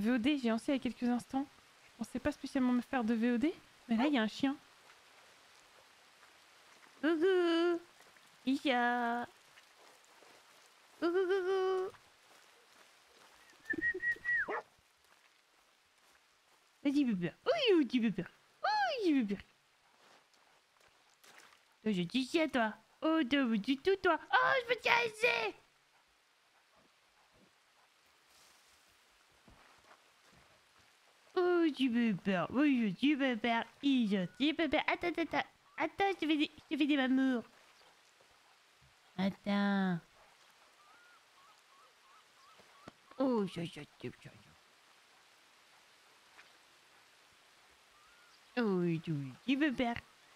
VOD, j'ai lancé il y a quelques instants. Je pensais pas spécialement me faire de VOD, mais là il y a un chien. Coucou Isha. Coucou coucou. Vas-y bébé. Oui, tu bébé. Oui, bébé. Je dis chien toi. Oh, du tout toi. Oh, je peux te caresser. Oh, tu peux peur. Oui, tu peux peur. Tu peux peur. Attends, attends, attends. Attends, je te fais des mamours. Attends. Oh, oh, tu peux peur.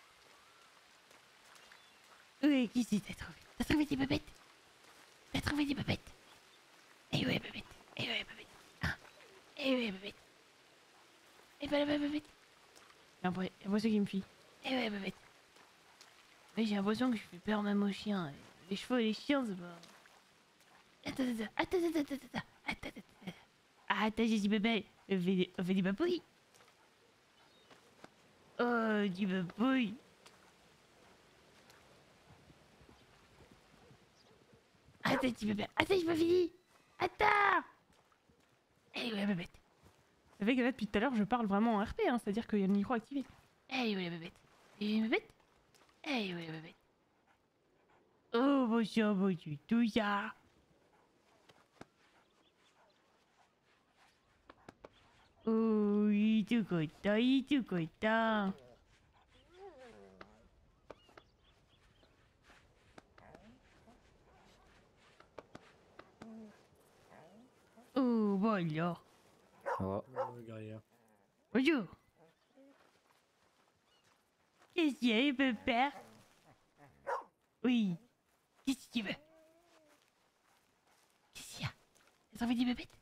Oui, qui c'est t'as trouvé? T'as trouvé des babettes? T'as trouvé des babettes? Eh ouais, babette. Eh ouais, babette. Ah. Eh ouais, babette. Eh ben, la babette. J'ai l'impression qu'il me fie. Eh ouais, babette. Mais j'ai l'impression que je fais peur même aux chiens. Les chevaux et les chiens, c'est pas... Attends, attends, attends, attends, attends, attends, attends, attends, attends. Ah, attends, j'ai dit bébé. On fait des papouilles. Oh, du papouille. Attends, petit bébé. Attends, j'ai pas fini. Attends. Eh ouais, babette. Vous savez que là, depuis tout à l'heure, je parle vraiment en RP, hein, c'est-à-dire qu'il y a le micro activé. Eh ouais, babette. Eh babette. Eh ouais, babette. Oh, mon chien, mon Dieu, tout ça. Oh, il est tout content, il est tout content. Oh, bon alors. Oh. Derrière. Bonjour. Qu'est-ce qu'il y a, pépère? Oui. Qu'est-ce que tu veux? Qu'est-ce qu'il y a? T'as envie des bébêtes?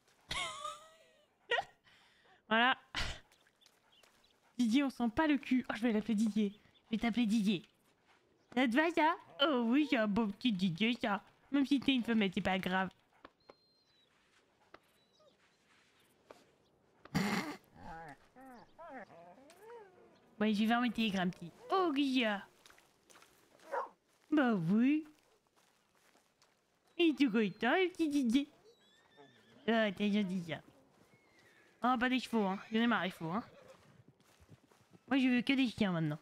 Voilà. Didier, on sent pas le cul. Oh, je vais l'appeler Didier. Je vais t'appeler Didier. Ça te va, ça? Oh oui, c'est un beau petit Didier, ça. Même si t'es une femelle, c'est pas grave. Ouais, je vais fermer tes grammes, petit. Oh, qu'est-ce qu'il y a? Bah oui. Il est tout content, le petit Didier. Ah, t'es gentil, ça. Oh, pas des chevaux, hein. J'en ai marre, les chevaux, hein. Moi, je veux que des chiens, maintenant.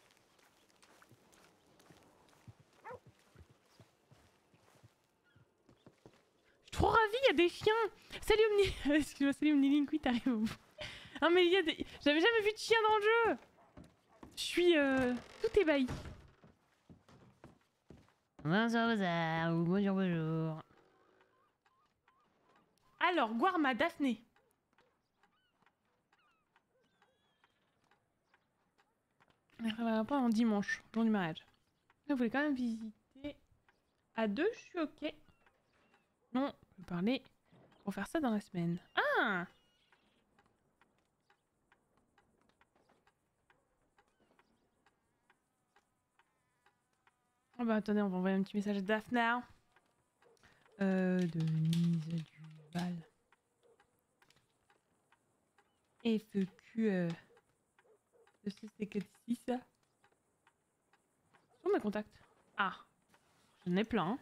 Je suis trop ravie, il y a des chiens. Salut, Omni... Excuse-moi, salut, Omnilink, oui, t'arrives au bout. Non, mais il y a des... J'avais jamais vu de chien dans le jeu. Je suis, tout ébahi. Bonjour, bonjour. Bonjour, bonjour. Alors, Guarma, Daphné. On ne pas en dimanche, jour du mariage. Vous voulez quand même visiter à deux, je suis ok. Non, on peut parler pour faire ça dans la semaine. Ah! Oh bah attendez, on va envoyer un petit message à Daphné. Denise Duval. FQ. Je sais c'est que si ça. Où mes contacts? Ah, j'en ai plein. Hein.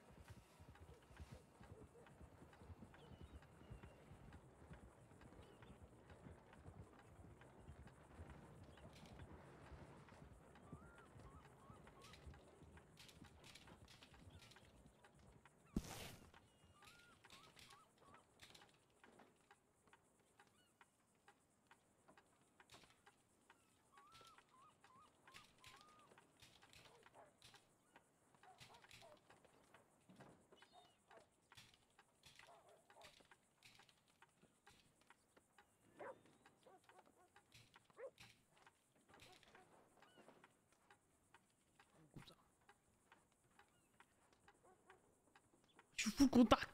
Je suis full contact.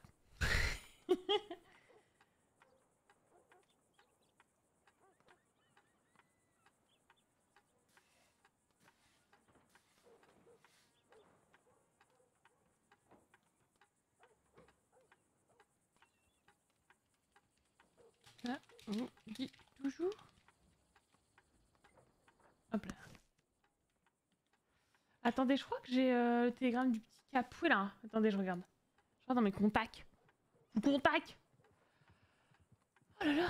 vous dis toujours. Hop là. Attendez, je crois que j'ai le télégramme du petit Capoué là. Attendez, je regarde. Je crois dans mes contacts. Contact. Oh là là.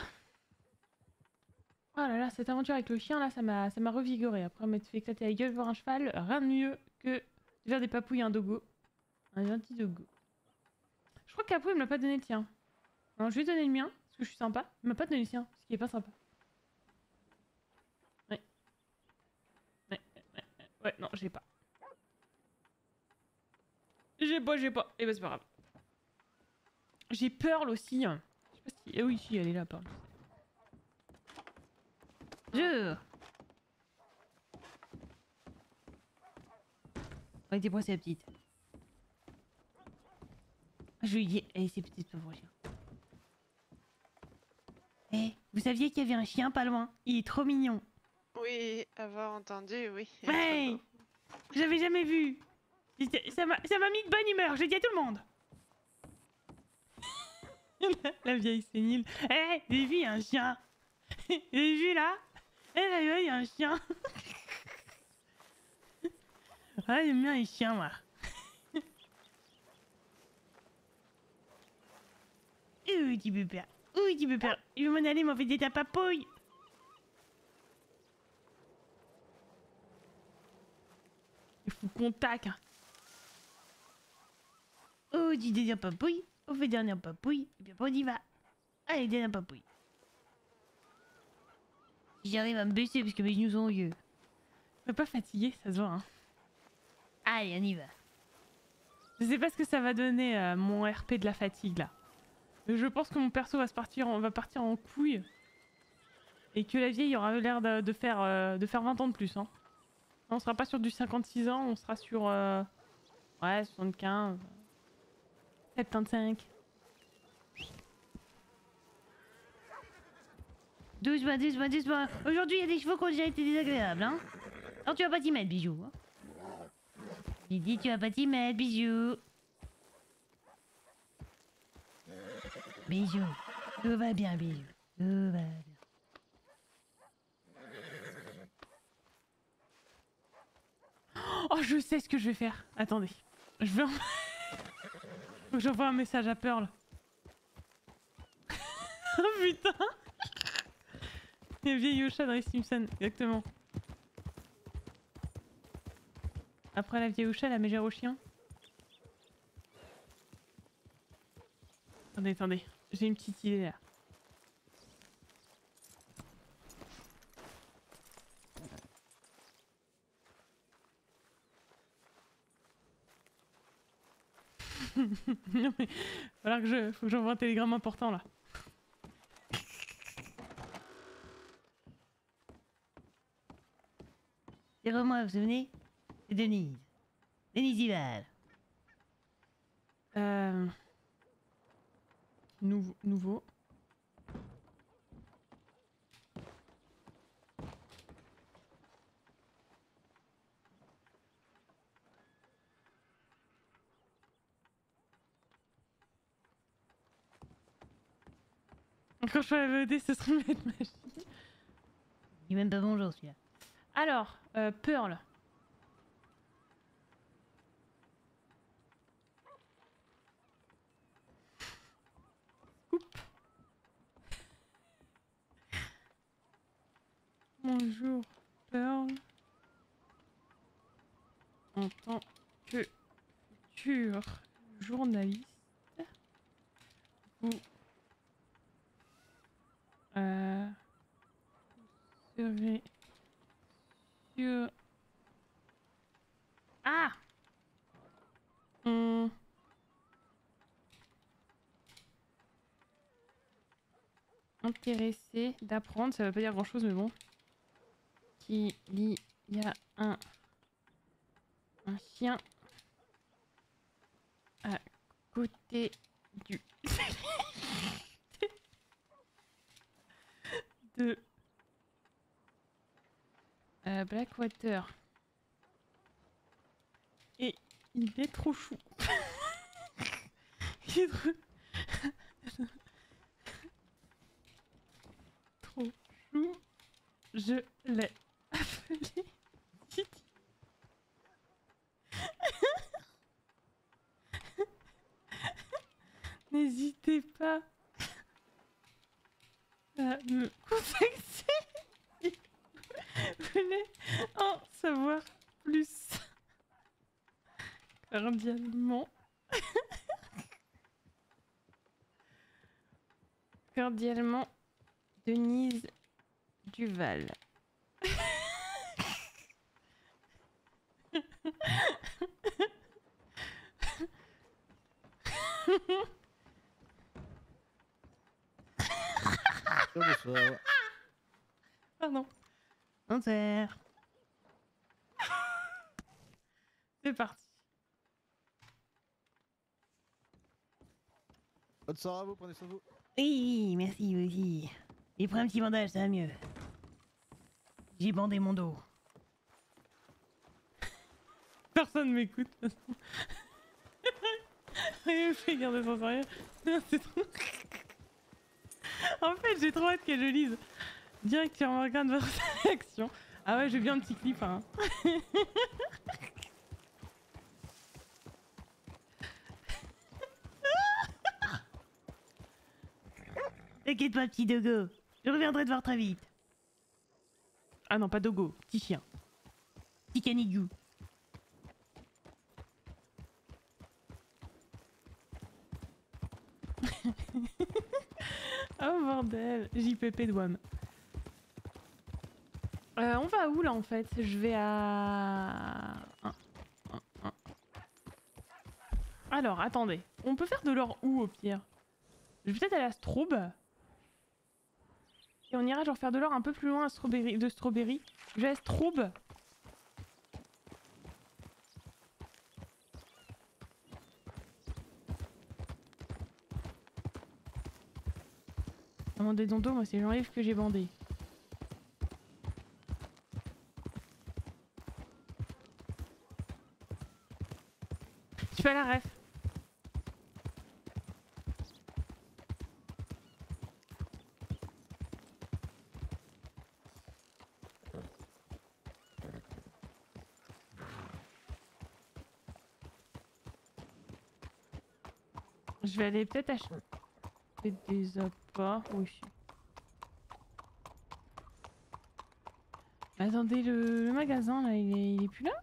Oh là là, cette aventure avec le chien là, ça m'a revigoré. Après m'être fait éclater la gueule voir un cheval, rien de mieux que de faire des papouilles à un dogo. Un gentil dogo. Je crois que Capoué me l'a pas donné le tien. Alors je lui ai donné le mien, parce que je suis sympa. Il m'a pas donné le sien, ce qui est pas sympa. Ouais. Ouais, non, j'ai pas. J'ai pas. Et bah c'est pas grave. J'ai Pearl aussi. Je sais pas si... Eh oui, si, elle est là, Pearl. Bonjour. Arrêtez-moi, c'est la petite. Je lui dis, eh, c'est petite pauvre chien. Eh, vous saviez qu'il y avait un chien pas loin? Il est trop mignon. Oui, avoir entendu, oui. Il est trop Ouais, beau. j'avais jamais vu. Ça m'a mis de bonne humeur, j'ai dit à tout le monde. La vieille sénile. Eh, j'ai vu un chien. J'ai vu là. Eh, là, il y a un chien. Ah, j'aime bien les chiens, moi. Ouh, petit pépère. Ouh, petit pépère. Il veut m'en aller, m'en fait des tapapouilles. Il faut qu'on taque. Oh, dis dernière papouille. On fait dernière papouille. Et puis après, on y va. Allez, dernière papouille. Si j'arrive à me baisser parce que mes genoux sont vieux. Je suis pas fatiguée, ça se voit. Hein. Allez, on y va. Je sais pas ce que ça va donner mon RP de la fatigue là. Mais je pense que mon perso va partir en couille. Et que la vieille aura l'air de faire 20 ans de plus. Hein. On sera pas sur du 56 ans, on sera sur ouais, 75, 75. Doucement, doucement, doucement. Aujourd'hui, il y a des chevaux qui ont déjà été désagréables, hein. Alors, tu vas pas t'y mettre, bijou. Hein. Didi, tu vas pas t'y mettre, bijou. Bijou. Tout va bien, bijou. Tout va bien. Oh, je sais ce que je vais faire. Attendez. Je vais... Faut que j'envoie un message à Pearl. Oh putain. Les vieilles Ocha dans les Simpsons, exactement. Après la vieille Ocha, la mégère au chien. Attendez. J'ai une petite idée là. Non mais... Faut que j'envoie un télégramme important là. C'est moi, vous vous souvenez? C'est Denise. Denise Ival. Nouveau. Quand je ferai la VOD, ce serait mettre magie. Il est même pas bonjour, celui-là. Alors, Pearl. Oups. Bonjour, Pearl. En tant que futur journaliste, vous serez sur... Ah! Intéressé d'apprendre, ça veut pas dire grand chose mais bon. Qu'il y a un chien à côté du de Blackwater. Et il est trop chou. Il est trop... trop chou. Je l'ai appelé Titi. N'hésitez pas à me contacter si vous voulez en savoir plus. Cordialement. Cordialement, Denise Duval. Bonsoir. Pardon. Bonsoir. C'est parti. Bonne soirée à vous, prenez soin de vous. Oui, merci, vous aussi. J'ai pris un petit bandage, ça va mieux. J'ai bandé mon dos. Personne m'écoute. Il me fait garder sans sérieux. Non, c'est trop... En fait, j'ai trop hâte qu'elle le lise. Direct, tu remarques de voir sa réaction. Ah ouais, j'ai bien un petit clip, hein. T'inquiète pas, petit dogo. Je reviendrai te voir très vite. Ah non, pas Dogo, petit chien. Petit canigou. Oh bordel, JPP douane. On va où là en fait? Je vais à... Alors, attendez. On peut faire de l'or où au pire? Je vais peut-être aller à Straub. Et on ira genre faire de l'or un peu plus loin à Strawberry. Je vais à Straub. Bandé don dos, moi c'est Jean-Yves que j'ai bandé. Je fais la ref. Je vais aller peut-être acheter des appâts. Oui. Attendez, le magasin là, il est plus là?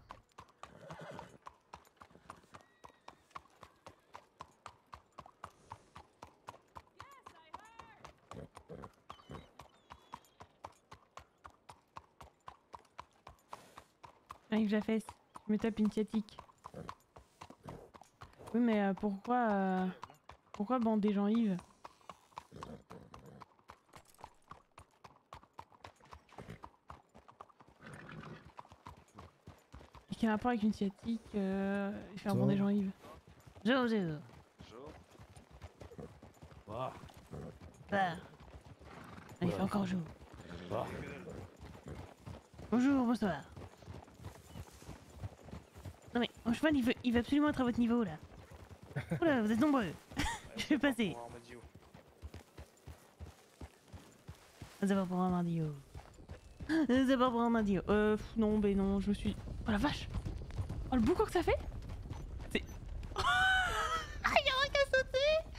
Avec la fesse, je me tape une sciatique. Oui, mais pourquoi bander Jean-Yves? Quel rapport avec une sciatique et faire bander Jean-Yves? Jojo. Bah. Bah. Il fait encore jour. Bah. Bonjour, bonsoir. Non mais, mon cheval, il veut absolument être à votre niveau, là. Oula, vous êtes nombreux. Je vais passer. Ça va pour un mardio. Ça va pour un mardio. Non, ben non, je me suis... Oh la vache! Oh le boucan que ça fait! C'est... Ah, y'a rien qu'à sauter.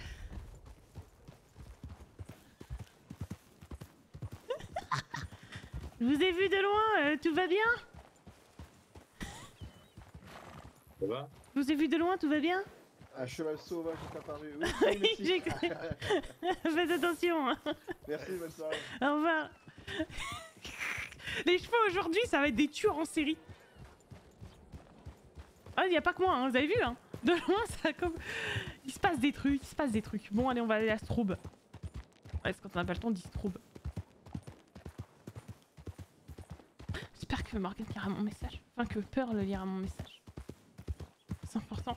Je vous ai vu de loin, tout va bien? Ça va? Je vous ai vu de loin, tout va bien? Un cheval sauvage est apparu. Oui, Oui, merci. j'ai cru. Faites attention. Hein. Merci, bonne soirée. Au revoir. Les chevaux aujourd'hui, ça va être des tueurs en série. Ah, y a pas que moi, hein, vous avez vu, hein. De loin, ça comme... Il se passe des trucs, Bon, allez, on va aller à Straub. Ouais, c'est quand on n'a pas le temps, on dit Straub. J'espère que Morgan lira mon message. Enfin, que Pearl lira mon message. C'est important.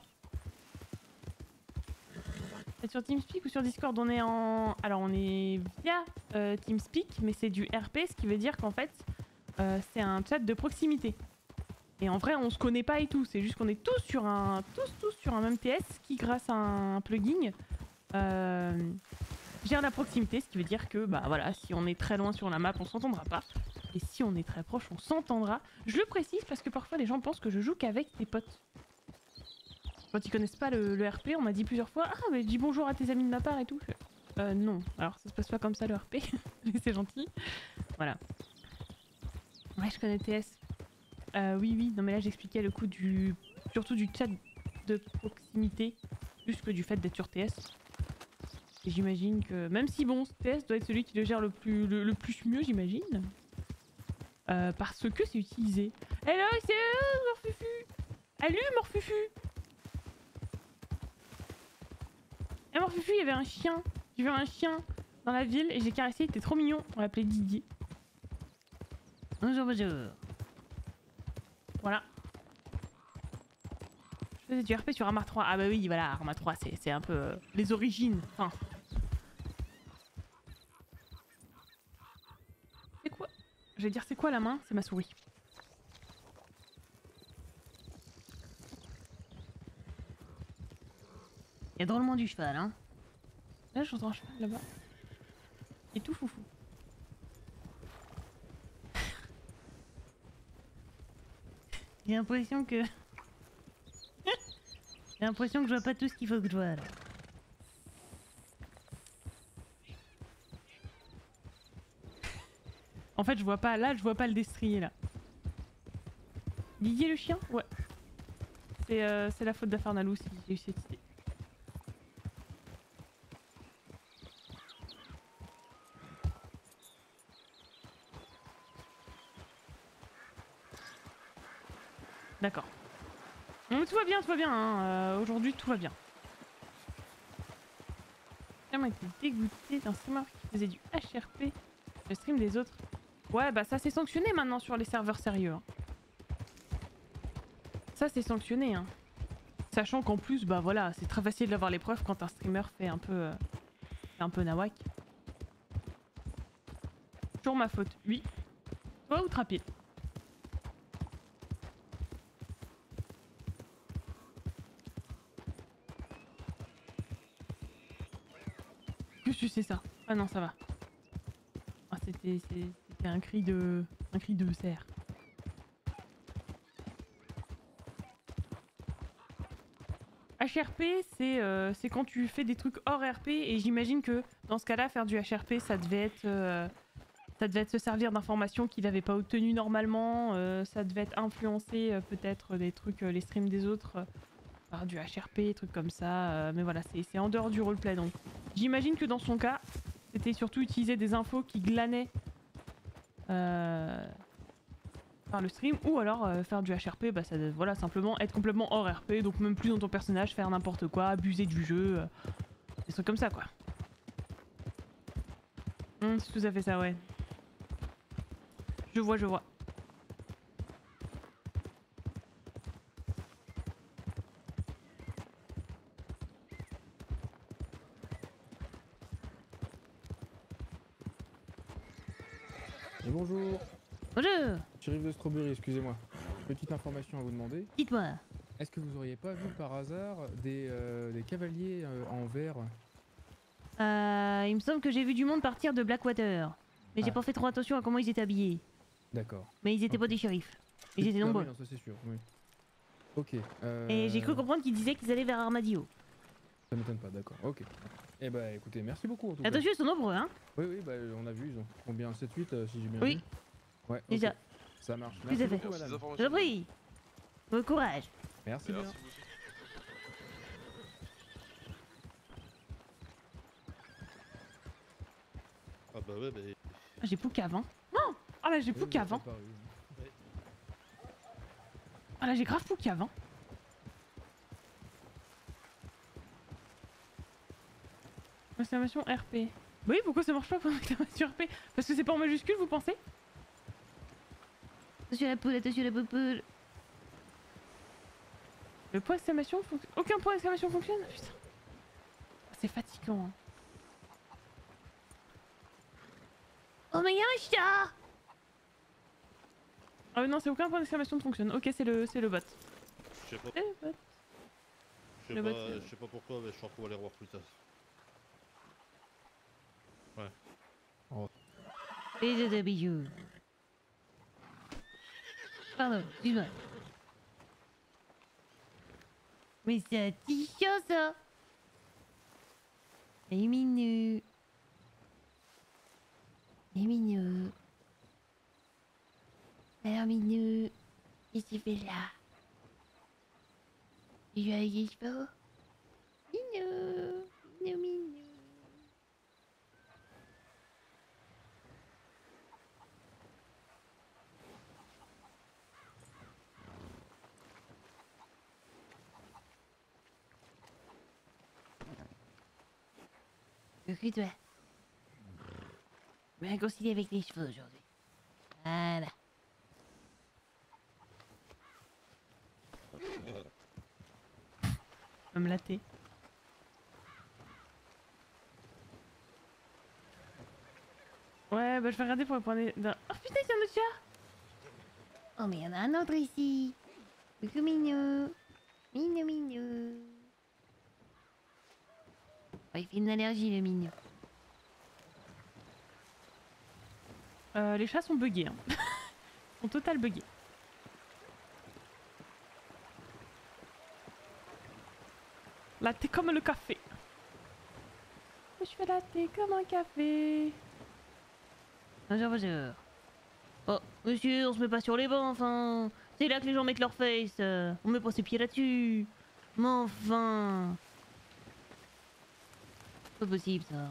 C'est sur TeamSpeak ou sur Discord? On est en... Alors, on est via TeamSpeak, mais c'est du RP, ce qui veut dire qu'en fait, c'est un chat de proximité. Et en vrai, on se connaît pas et tout. C'est juste qu'on est tous sur un même TS qui, grâce à un plugin, gère la proximité, ce qui veut dire que bah voilà, si on est très loin sur la map, on s'entendra pas. Et si on est très proche, on s'entendra. Je le précise parce que parfois les gens pensent que je joue qu'avec des potes. Quand ils connaissent pas le RP, on m'a dit plusieurs fois ah mais dis bonjour à tes amis de ma part et tout. Non, alors ça se passe pas comme ça le RP, mais c'est gentil. Voilà. Ouais, je connais TS. Oui, non mais là j'expliquais le coup du... surtout du chat de proximité, plus que du fait d'être sur TS. Et j'imagine que... même si bon, TS doit être celui qui le gère le plus mieux, j'imagine. Parce que c'est utilisé. Hello, c'est Morfufu. Salut Morfufu. Et Morfufu, il y avait un chien. J'ai vu un chien dans la ville et j'ai caressé, il était trop mignon. On l'appelait Didier. Bonjour, bonjour. Voilà. Je faisais du RP sur Arma 3. Ah bah oui, voilà, Arma 3, c'est un peu les origines. Enfin. C'est quoi? Je vais dire c'est quoi la main? C'est ma souris. Il y a drôlement du cheval, hein. Là, j'entends un cheval là-bas. Il est tout foufou. J'ai l'impression que... J'ai l'impression que je vois pas tout ce qu'il faut que je vois, là. En fait, je vois pas là, je vois pas le destrier là. Didier le chien? Ouais. C'est la faute d'Afarnalou si j'ai eu cette idée. D'accord. Tout va bien, hein. Aujourd'hui tout va bien. J'ai vraiment été dégoûté d'un streamer qui faisait du HRP, le stream des autres. Ouais, bah ça c'est sanctionné maintenant sur les serveurs sérieux. Hein. Ça c'est sanctionné. Hein. Sachant qu'en plus, bah voilà, c'est très facile d'avoir les preuves quand un streamer fait un peu nawak. Toujours ma faute. Oui. Toi ou Trapil? Qu'est-ce que c'est ça? Ah non, ça va. Ah, c'était un cri de cerf. HRP, c'est quand tu fais des trucs hors RP et j'imagine que dans ce cas-là, faire du HRP, ça devait être se servir d'informations qu'il n'avait pas obtenues normalement, ça devait être influencer peut-être des trucs, les streams des autres par du HRP, trucs comme ça, mais voilà, c'est en dehors du roleplay donc. J'imagine que dans son cas, c'était surtout utiliser des infos qui glanaient par le stream ou alors faire du HRP, bah ça voilà simplement être complètement hors RP, donc même plus dans ton personnage, faire n'importe quoi, abuser du jeu, des trucs comme ça quoi. C'est tout à fait ça, ouais. Je vois. Et bonjour, Bonjour. shérif de Strawberry, excusez-moi. Petite information à vous demander. Dites-moi. Est-ce que vous auriez pas vu par hasard des cavaliers en verre? Il me semble que j'ai vu du monde partir de Blackwater. Mais j'ai Ah. pas fait trop attention à comment ils étaient habillés. D'accord. Mais ils étaient pas Ok. des shérifs. Ils étaient Ah oui, nombreux. non, ça c'est sûr, oui. Ok. Et j'ai cru comprendre qu'ils disaient qu'ils allaient vers Armadillo. Ça m'étonne pas, d'accord. Ok. Eh bah écoutez, merci beaucoup en tout cas. Attention, ils sont nombreux, hein. Oui, bah on a vu, ils ont combien 7-8 si j'ai bien Oui. vu. Ouais, ok. Déjà. Ça marche. Tout à Merci fait. beaucoup, Merci des madame. informations. Je vous prie. Bon courage. Merci bien. Merci beaucoup. Ah bah ouais, mais... Ah, j'ai Poucave, hein. Oh ah là j'ai Oui, Poucave, vous hein. êtes apparu. Ah là j'ai grave Poucave, hein. Exclamation RP. Bah oui, pourquoi ça marche pas pour exclamation RP? Parce que c'est pas en majuscule, vous pensez? Attention la poule, attention la poule. Le point d'exclamation fonctionne. Aucun point d'exclamation fonctionne? Putain. C'est fatigant, hein. Oh mais y'a un chat. Ah non, c'est aucun point d'exclamation ne fonctionne. Ok, c'est le bot. Je sais pas, C'est le bot. je Le sais bot, pas, c'est- je sais pas pourquoi, mais je crois qu'on va aller revoir plus tard. Les deux bijoux. Pardon, excuse-moi. Mais c'est un petit chien, ça. Il est mignon. Il est mignon. Alors, mignon, qu'est-ce que tu fais là? Tu joues avec les chevaux? Mignon, mignon, mignon. Occupe-toi. Je vais réconcilier avec les chevaux aujourd'hui. Voilà. Je peux me latter. Ouais, bah je vais regarder pour le point de... Oh putain, il y a un autre chat. Oh, mais il y en a un autre ici. Coucou mignon. Mignon, mignon. Oh, il fait une allergie, le mignon. Les chats sont buggés. Hein. Ils sont total buggés. Latte comme le café. Je fais latte comme un café. Bonjour, bonjour. Oh, monsieur, on se met pas sur les bancs, enfin. C'est là que les gens mettent leur face. On met pas ses pieds là-dessus. Mais enfin. C'est pas possible, ça.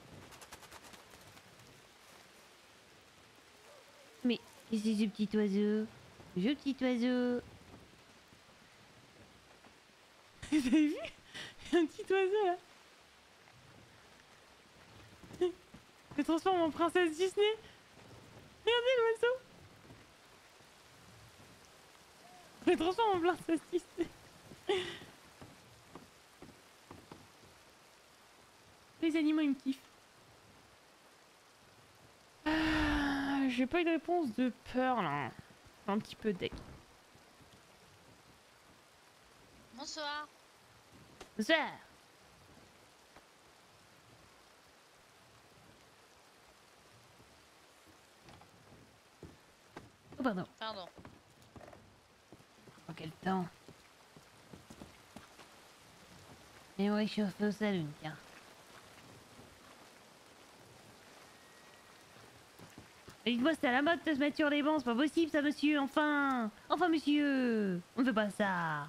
Mais qu'est-ce que c'est ce petit oiseau? Ce petit oiseau. Vous avez vu? Il y a un petit oiseau là. Je me transforme en princesse Disney. Regardez l'oiseau. Je me transforme en princesse Disney. Les animaux ils me kiffent. J'ai pas eu de réponse de peur là. Je suis un petit peu deck. Bonsoir. Bonsoir. Oh, pardon. Pardon. Oh, quel temps. Et on va chauffer au salon, tiens. Dites-moi, c'est à la mode de se mettre sur les bancs, c'est pas possible ça, monsieur, enfin. Enfin, monsieur, on ne fait pas ça.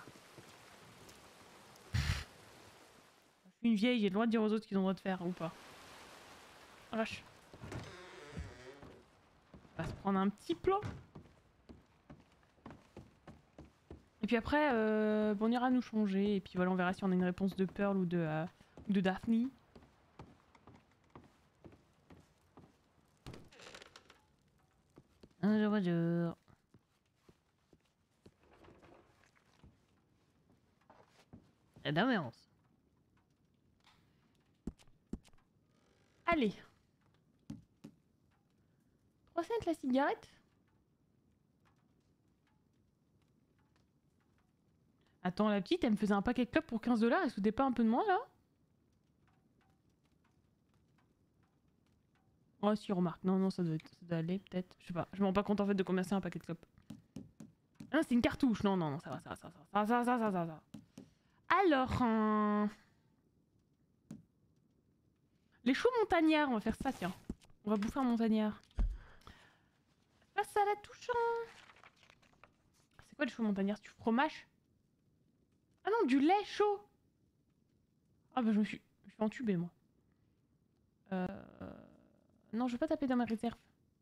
Je suis une vieille, j'ai le droit de dire aux autres qu'ils ont le droit de faire ou pas. Oh vache. On va se prendre un petit plat. Et puis après, bon, on ira nous changer. Et puis voilà, on verra si on a une réponse de Pearl ou de Daphne. Bonjour, bonjour. La d'ambiance. Allez. 3 cents la cigarette. Attends, la petite, elle me faisait un paquet de clopes pour 15 $. Elle se foutait pas un peu de moi là? Oh si, remarque. Non, non, ça doit aller peut-être. Je sais pas. Je me rends pas compte en fait de combien c'est un paquet de clopes. Ah non, c'est une cartouche. Non, non, non, ça va, ça va, ça va, ça va, ça va, ça va. Alors, les choux montagnards, on va faire ça, tiens. On va bouffer un montagnard. La salade touchant. C'est quoi les choux montagnards? C'est du fromage? Ah non, du lait chaud. Ah bah je me suis entubée moi. Non, je veux pas taper dans ma réserve.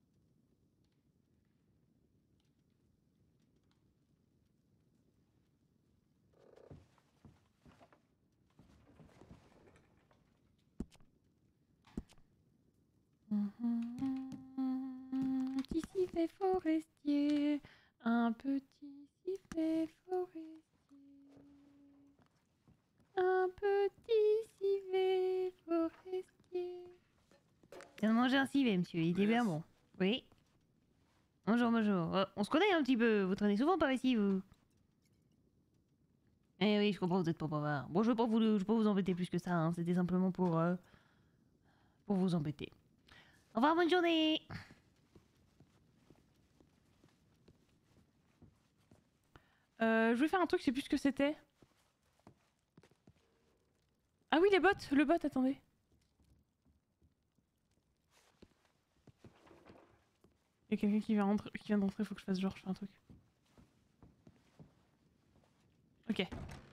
Petit sifflet forestier, un petit sifflet forestier, un petit sifflet forestier. Je viens de manger un civet, monsieur, il était bien bon. Oui. Bonjour, bonjour. On se connaît un petit peu, vous traînez souvent par ici, vous. Eh oui, je comprends, vous êtes pas bavard. Bon, je vais pas vous embêter plus que ça, hein. C'était simplement pour vous embêter. Au revoir, bonne journée. Je voulais faire un truc, je sais plus ce que c'était. Ah oui, les bottes, le bot, attendez. Il y a quelqu'un qui vient d'entrer, faut que je fasse genre, je fais un truc. Ok.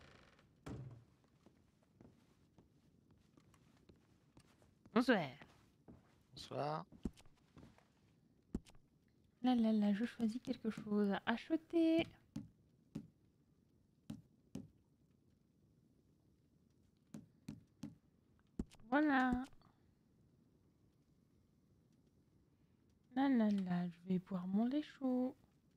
Bonsoir. Bonsoir. Là là là, je choisis quelque chose à acheter. Voilà. Là là là, je vais boire mon lait chaud.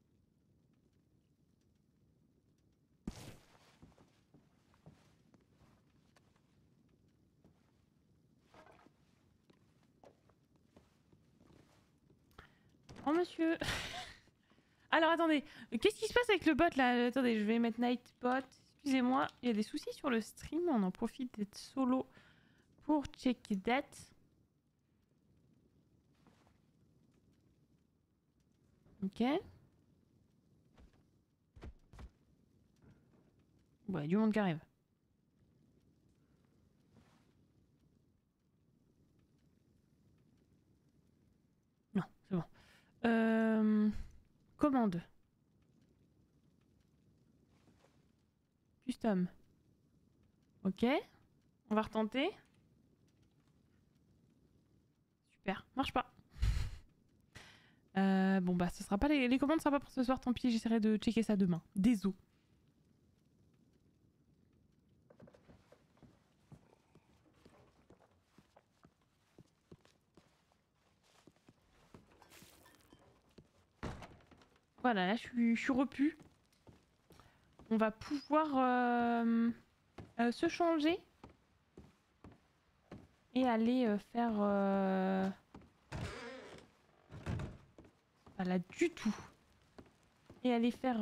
Oh monsieur. Alors attendez, qu'est-ce qui se passe avec le bot là? Attendez, je vais mettre Nightbot. Excusez-moi, il y a des soucis sur le stream, on en profite d'être solo pour checker that. Ok. Ouais, du monde qui arrive. Non, c'est bon. Commande. Custom. Ok. On va retenter. Super. Marche pas. Bon bah ce sera pas les commandes sera pas pour ce soir, tant pis, j'essaierai de checker ça demain. Désolé. Voilà, là je suis repu. On va pouvoir se changer et aller faire... Pas là du tout. Et aller faire...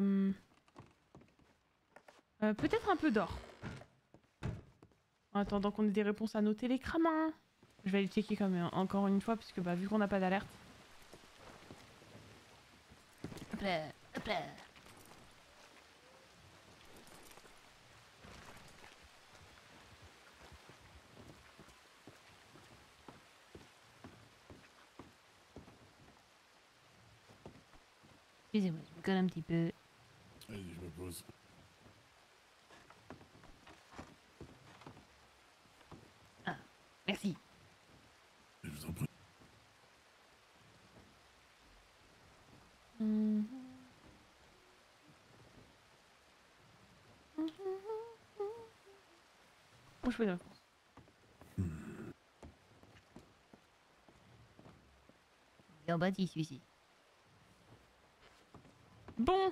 peut-être un peu d'or. En attendant qu'on ait des réponses à nos télégrammes. Je vais aller checker quand même encore une fois, puisque bah, vu qu'on n'a pas d'alerte. Hop là, hop là. Excusez-moi, je me colle un petit peu. Allez, je me pose. Ah, merci. Je vous en prie. Bon, je fais une réponse. Il est en bâti celui-ci. Bon.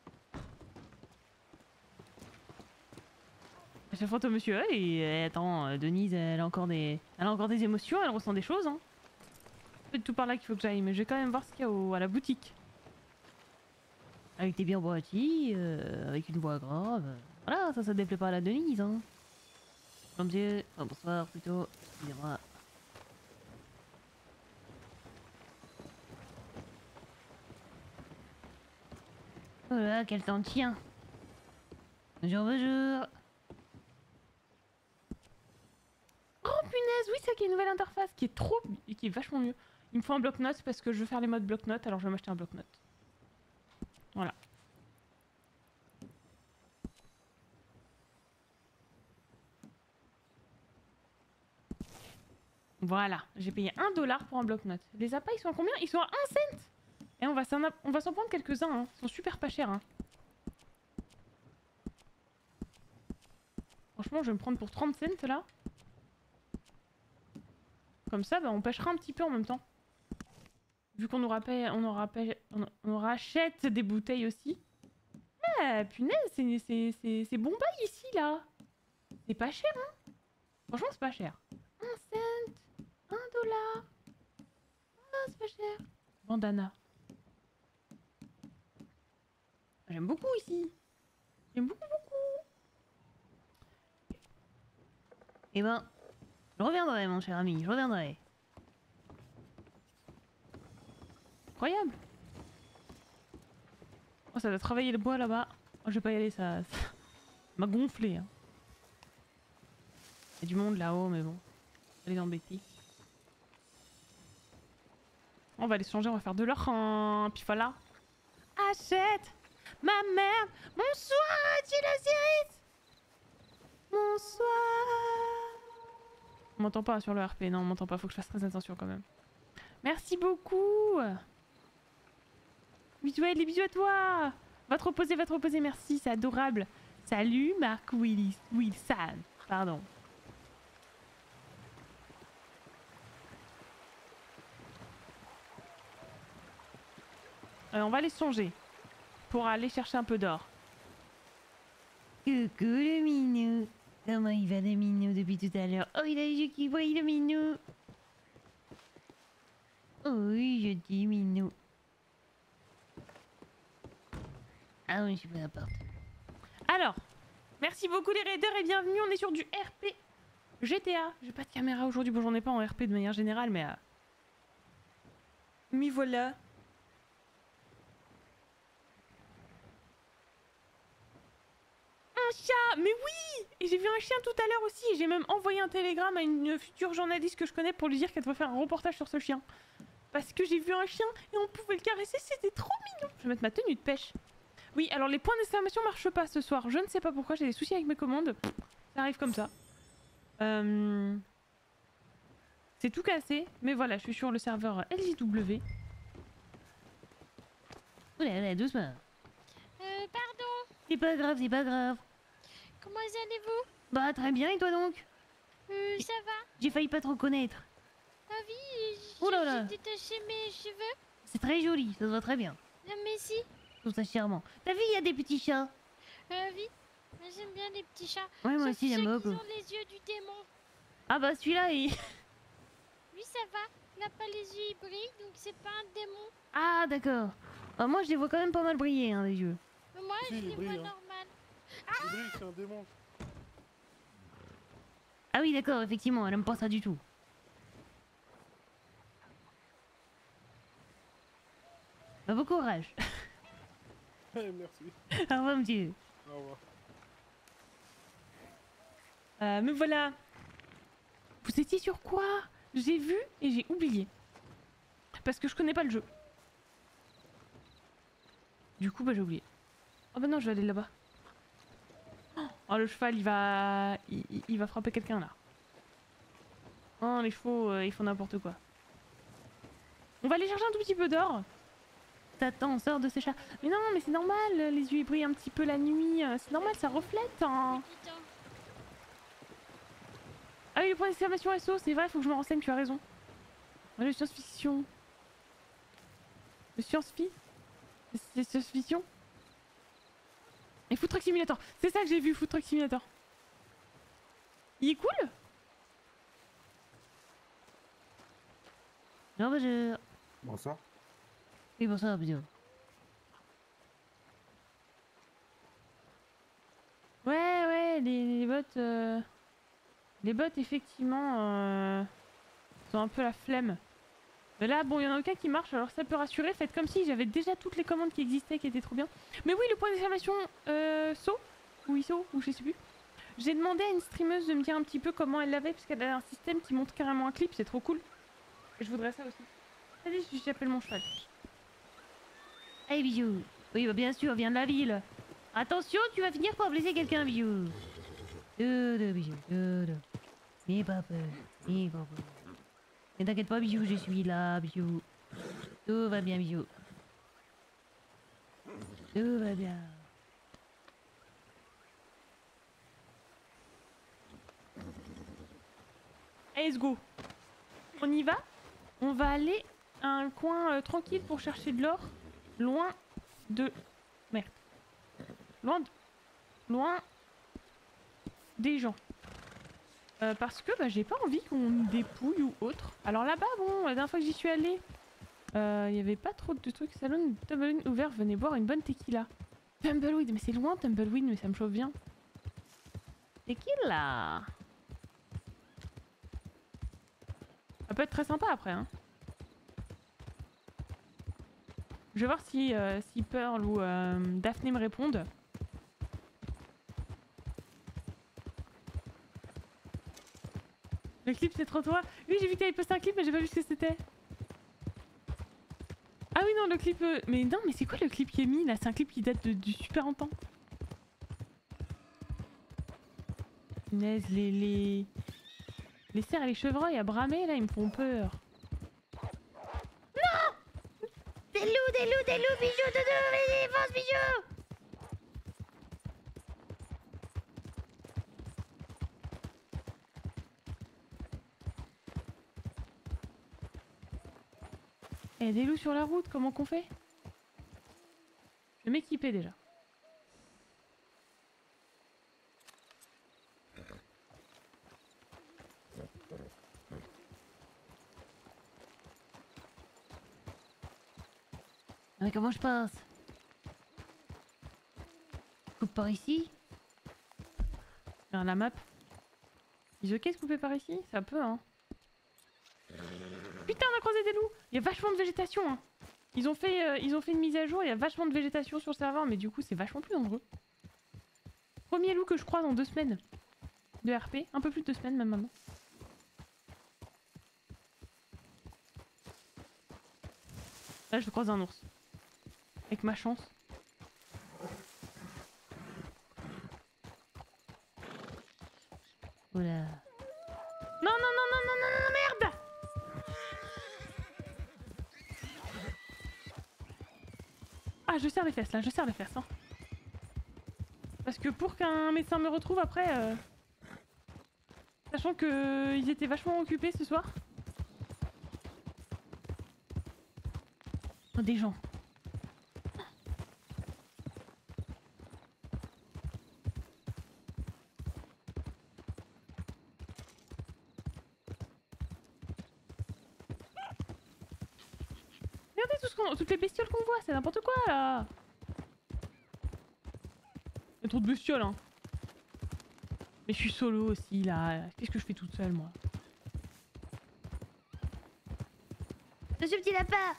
Je frotte au monsieur. Et attends, Denise, elle a encore des émotions, elle ressent des choses. Hein. C'est peut-être tout par là qu'il faut que j'aille, mais je vais quand même voir ce qu'il y a à la boutique. Avec tes bien bâtis, avec une voix grave. Voilà, ça déplaît pas à la Denise. Hein. Monsieur, oh, bonsoir plutôt. Excusez-moi. Oh là là, quel temps de chien. Bonjour, bonjour. Oh punaise, oui, c'est qu'il y a une nouvelle interface qui est vachement mieux. Il me faut un bloc-notes parce que je veux faire les modes bloc-notes, alors je vais m'acheter un bloc-notes. Voilà. Voilà, j'ai payé 1 $ pour un bloc-notes. Les appâts, ils sont à combien? Ils sont à 1 cent. Et on va s'en prendre quelques-uns, hein. Ils sont super pas chers. Hein. Franchement, je vais me prendre pour 30 cents là. Comme ça, bah, on pêchera un petit peu en même temps. Vu qu'on on rachète des bouteilles aussi. Ah, punaise, c'est bon bail ici là. C'est pas cher, hein. Franchement, c'est pas cher. 1 cent, 1 $. Ah, c'est pas cher. Bandana. J'aime beaucoup ici. J'aime beaucoup. Eh ben, je reviendrai, mon cher ami, je reviendrai. Incroyable. Oh, ça doit travailler le bois là-bas. Oh, je vais pas y aller, ça m'a gonflé. Hein. Il y a du monde là-haut, mais bon. Allez embêter. On va aller se changer, on va faire de l'or en... Puis voilà. Achète ma merde. Bonsoir, Osiris. Bonsoir. On m'entend pas sur le RP, non, on m'entend pas, faut que je fasse très attention quand même. Merci beaucoup. Bisous, les bisous à toi. Va te reposer, merci, c'est adorable. Salut, Marc Wilson. Pardon. On va aller se changer pour aller chercher un peu d'or. Coucou le minou. Comment il va le minou depuis tout à l'heure? Oh, il a les yeux qui brillent le minou. Oh oui, je dis minou. Ah oui, je suis pas n'importe. Alors, merci beaucoup les raiders et bienvenue, on est sur du RP GTA. J'ai pas de caméra aujourd'hui, bon j'en ai pas en RP de manière générale, mais... m'y voilà. Un chat, mais oui. Et j'ai vu un chien tout à l'heure aussi, et j'ai même envoyé un télégramme à une future journaliste que je connais pour lui dire qu'elle devrait faire un reportage sur ce chien. Parce que j'ai vu un chien et on pouvait le caresser, c'était trop mignon. Je vais mettre ma tenue de pêche. Oui, alors les points d'exclamation marchent pas ce soir. Je ne sais pas pourquoi, j'ai des soucis avec mes commandes. Ça arrive comme ça. C'est tout cassé, mais voilà, je suis sur le serveur LJW. Oh là là, doucement. Pardon, C'est pas grave, c'est pas grave. comment allez-vous? Bah très bien, et toi donc? Ça va? J'ai failli pas te reconnaître. Ah oui, Oh là là. j'ai détaché mes cheveux. C'est très joli, ça se voit très bien. Ah, mais si. Je trouve ça charmant. T'as vu, il y a des petits chats. Oui, mais j'aime bien les petits chats. Ouais, moi Sauf aussi j'aime ceux qui beaucoup. ont les yeux du démon. Ah bah celui-là, il... Lui, ça va. Il n'a pas les yeux, il brille, donc c'est pas un démon. Ah d'accord. Bah, moi je les vois quand même pas mal briller, hein, les yeux. Mais moi, Si, je il les brille, vois hein. normal. Il brille, c'est un démon. Ah oui d'accord, effectivement, elle aime pas ça du tout. Bah bon courage. Merci. Au revoir monsieur. Au revoir. Me voilà. Vous étiez sur quoi? J'ai vu et j'ai oublié. Parce que je connais pas le jeu. Du coup, bah j'ai oublié. Oh bah non, je vais aller là-bas. Oh, le cheval, il va... Il va frapper quelqu'un, là. Oh, les chevaux, ils font n'importe quoi. On va aller chercher un tout petit peu d'or. T'attends, sors de ce chat. Mais non, mais c'est normal, les yeux ils brillent un petit peu la nuit. C'est normal, ça reflète. Hein. Putain. Ah oui, le point d'exclamation SO, c'est vrai, faut que je me renseigne, tu as raison. Ouais, le science-fiction. Le science-fi. C'est science-fiction. Et Food Truck Simulator. C'est ça que j'ai vu, Food Truck Simulator. Il est cool? Non bah je... Bonsoir. Oui bonsoir monsieur. Ouais, les bots... Les bots, effectivement, sont un peu la flemme. Mais là, bon, il y en a aucun qui marche, alors ça peut rassurer. Faites comme si j'avais déjà toutes les commandes qui existaient, qui étaient trop bien. Mais oui, le point d'exclamation SO, ou ISO, ou je sais plus. J'ai demandé à une streameuse de me dire un petit peu comment elle l'avait, parce qu'elle a un système qui montre carrément un clip, c'est trop cool. Et je voudrais ça aussi. Allez, j'appelle mon cheval. Hey bijou. Oui bah bien sûr, viens de la ville. Attention, tu vas finir par blesser quelqu'un bijou. Dodo bijou, dodo. N'aie pas peur, n'aie pas peur. Ne t'inquiète pas bijou, je suis là bijou. Tout va bien bijou. Tout va bien. Allez, let's go. On y va? On va aller à un coin tranquille pour chercher de l'or. Loin de... Merde. Loin des gens. Parce que bah, j'ai pas envie qu'on nous dépouille ou autre. Alors là-bas, bon, la dernière fois que j'y suis allée, il y avait pas trop de trucs. Salon Tumbleweed ouvert, venez boire une bonne tequila. Tumbleweed, mais c'est loin Tumbleweed, mais ça me chauffe bien. Tequila. Ça peut être très sympa après, hein. Je vais voir si Pearl ou Daphné me répondent. Le clip c'est trop toi. Oui j'ai vu que t'avais posté un clip mais j'ai pas vu ce que c'était. Ah oui non le clip... Mais non mais c'est quoi le clip qui est mis là? C'est un clip qui date du super longtemps. Punaise, les cerfs et les chevreuils à bramer là ils me font peur. Des loups, bijoux, doudou, vas-y, fonce, bijoux. Eh des loups sur la route, comment qu'on fait? Je vais m'équiper déjà. Mais comment je passe? Coupe par ici? Regarde la map. Ils ok de couper par ici? Ça peut hein. Putain on a croisé des loups! Il y a vachement de végétation hein. Ils ont fait une mise à jour, il y a vachement de végétation sur le serveur mais du coup c'est vachement plus dangereux. Premier loup que je croise en 2 semaines de RP, un peu plus de 2 semaines même maintenant. Là je croise un ours. Avec ma chance. Oula. Non non non non non non non merde! Ah je serre les fesses là, je serre les fesses hein. Parce que pour qu'un médecin me retrouve après... Sachant que ils étaient vachement occupés ce soir. Oh, des gens. Regardez toutes les bestioles qu'on voit, c'est n'importe quoi là! Il y a trop de bestioles hein! Mais je suis solo aussi là, qu'est-ce que je fais toute seule moi? Ce petit lapin.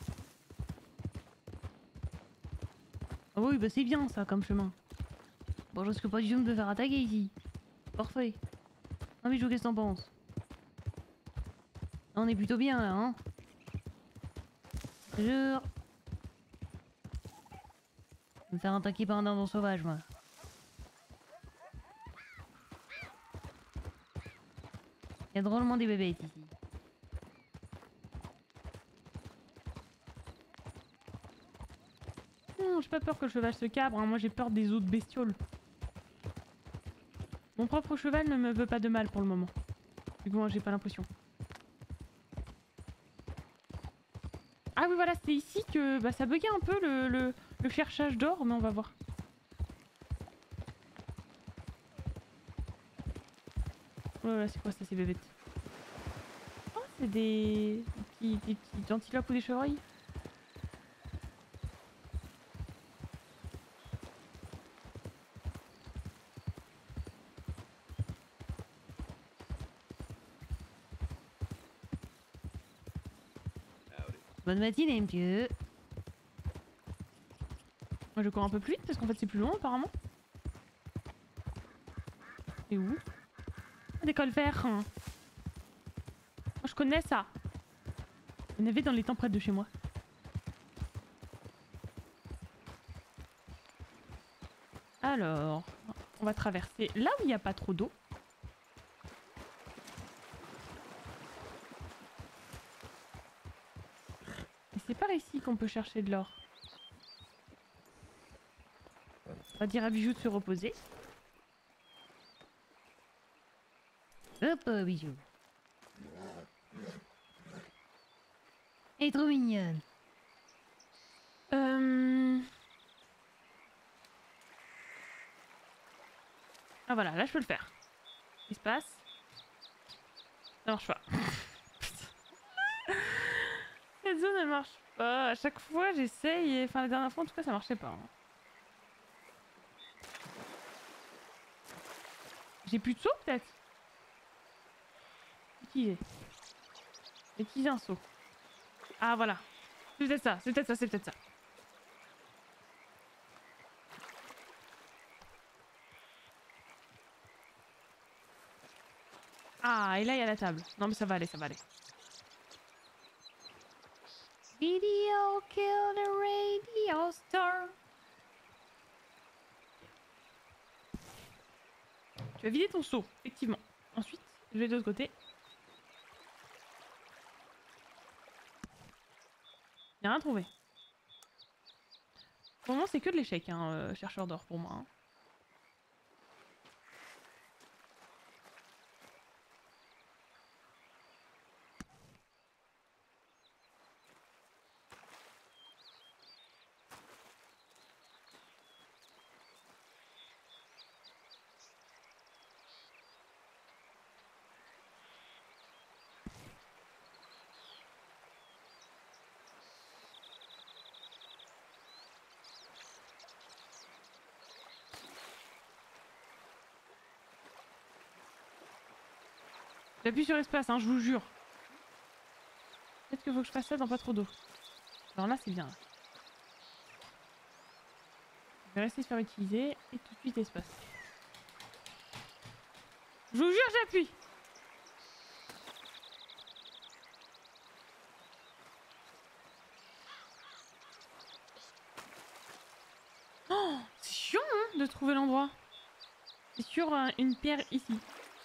Ah oui bah c'est bien ça comme chemin. Bon, je risque pas du tout de me faire attaquer ici. Parfait. Ah mais qu'est-ce que t'en penses? On est plutôt bien là, hein? Bonjour. Je vais me faire attaquer par un dindon sauvage, moi. Il y a drôlement des bébés ici. Non, j'ai pas peur que le cheval se cabre, hein. Moi j'ai peur des autres bestioles. Mon propre cheval ne me veut pas de mal pour le moment. Du coup, j'ai pas l'impression. Ah oui, voilà, c'est ici que bah, ça buguait un peu le cherchage d'or, mais on va voir. Oh là là, c'est quoi ça, ces bébêtes? Oh, c'est des petits antilopes ou des chevreuils? Bonne matinée, monsieur. Moi je cours un peu plus vite parce qu'en fait c'est plus long apparemment. Et où? Ah, des cols verts. Moi je connais ça. Il y en avait dans les temps près de chez moi. Alors, on va traverser là où il n'y a pas trop d'eau. Et c'est par ici qu'on peut chercher de l'or. On va dire à Bijou de se reposer. Hop, bijou. Elle est trop mignonne. Ah voilà, là je peux le faire. Qu'est-ce qui se passe? Ça marche pas. Cette zone elle marche pas. À chaque fois j'essaye et... Enfin la dernière fois en tout cas ça marchait pas. Hein. J'ai plus de saut peut-être? Utiliser. Utiliser un saut. Ah voilà. C'est peut-être ça, c'est peut-être ça, c'est peut-être ça. Ah, et là, il y a la table. Non, mais ça va aller, ça va aller. Video kill the radio star. Tu vas vider ton seau, effectivement. Ensuite, je vais de l'autre côté. Il n'y a rien trouvé. Pour le moment, c'est que de l'échec, hein, chercheur d'or pour moi. Hein. J'appuie sur espace, hein, je vous jure. Peut-être qu'il faut que je fasse ça dans pas trop d'eau. Alors là, c'est bien. Là. Je vais rester sur utiliser et tout de suite espace. Je vous jure, j'appuie. Oh, c'est chiant hein, de trouver l'endroit. C'est sur une pierre ici.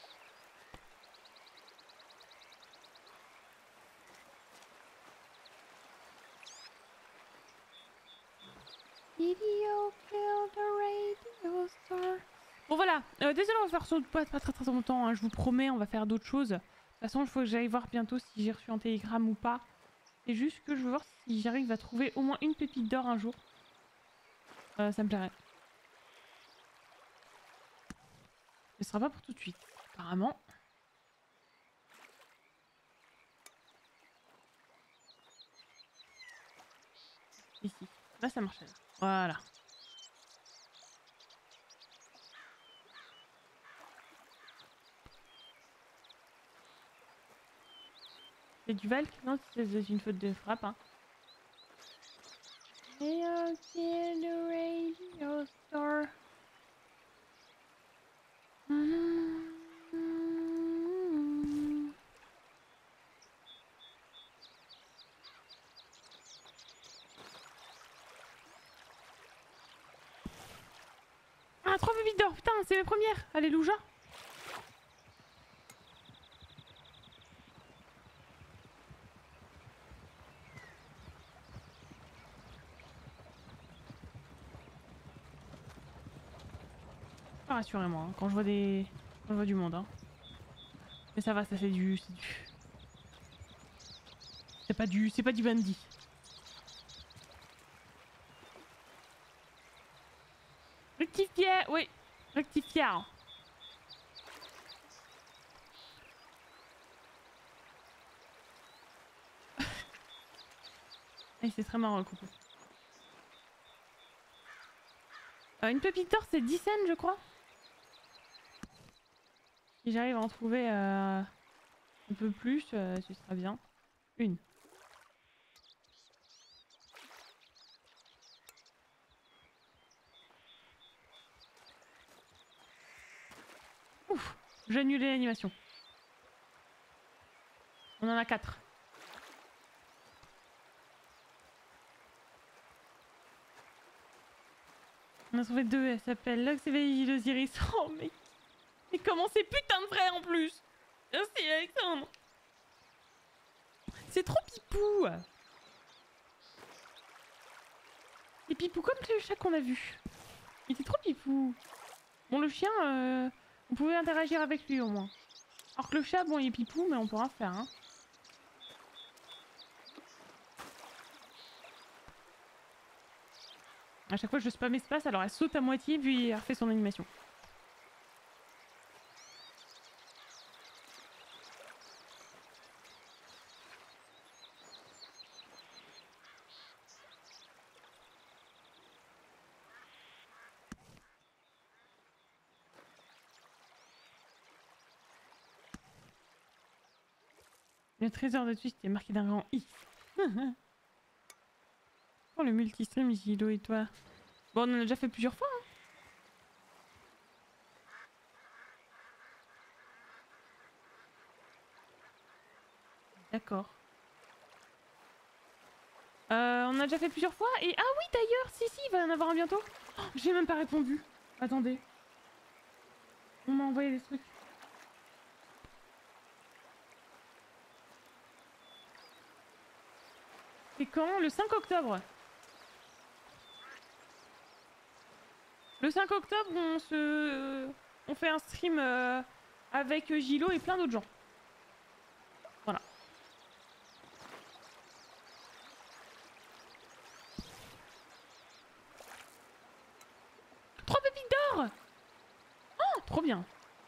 Bon voilà, désolé on va faire ça pas très longtemps, hein, je vous promets on va faire d'autres choses. De toute façon il faut que j'aille voir bientôt si j'ai reçu un télégramme ou pas. C'est juste que je veux voir si j'arrive à trouver au moins une pépite d'or un jour. Ça me plairait. Ce sera pas pour tout de suite, apparemment. Ici, là ça marchait. Voilà. C'est du Valk? Non, c'est une faute de frappe. Hein. Radio Star. Ah, 3 pépites d'or, putain, c'est mes premières. Alléluia. Pas rassurez-moi, hein, quand je vois des... Quand je vois du monde. Hein. Mais ça va, ça c'est du... C'est pas du... C'est pas du bandit. Rectifier, oui. Rectifier. Et c'est très marrant le coucou. Une pépite d'or c'est 10 cents je crois. Si j'arrive à en trouver un peu plus, ce sera bien. Une. Ouf, j'ai annulé l'animation. On en a 4. On a trouvé 2, elle s'appelle Lux et l'Osiris. Oh mais comment c'est putain de vrai en plus. Merci Alexandre. C'est trop pipou. C'est pipou comme le chat qu'on a vu. Il était trop pipou. Bon le chien, on pouvait interagir avec lui au moins. Alors que le chat, bon il est pipou mais on pourra faire hein. À chaque fois je spam espace alors elle saute à moitié puis elle refait son animation. Le trésor de Twist est marqué d'un grand I. Oh le multistream Gilo et toi. Bon on en a déjà fait plusieurs fois hein. D'accord. On a déjà fait plusieurs fois et... Ah oui d'ailleurs, si, il va y en avoir un bientôt. Oh, j'ai même pas répondu. Attendez. On m'a envoyé des trucs. C'est quand? Le 5 octobre. Le 5 octobre, on fait un stream avec Gilo et plein d'autres gens. Voilà. Trois pépites d'or! Oh, trop bien.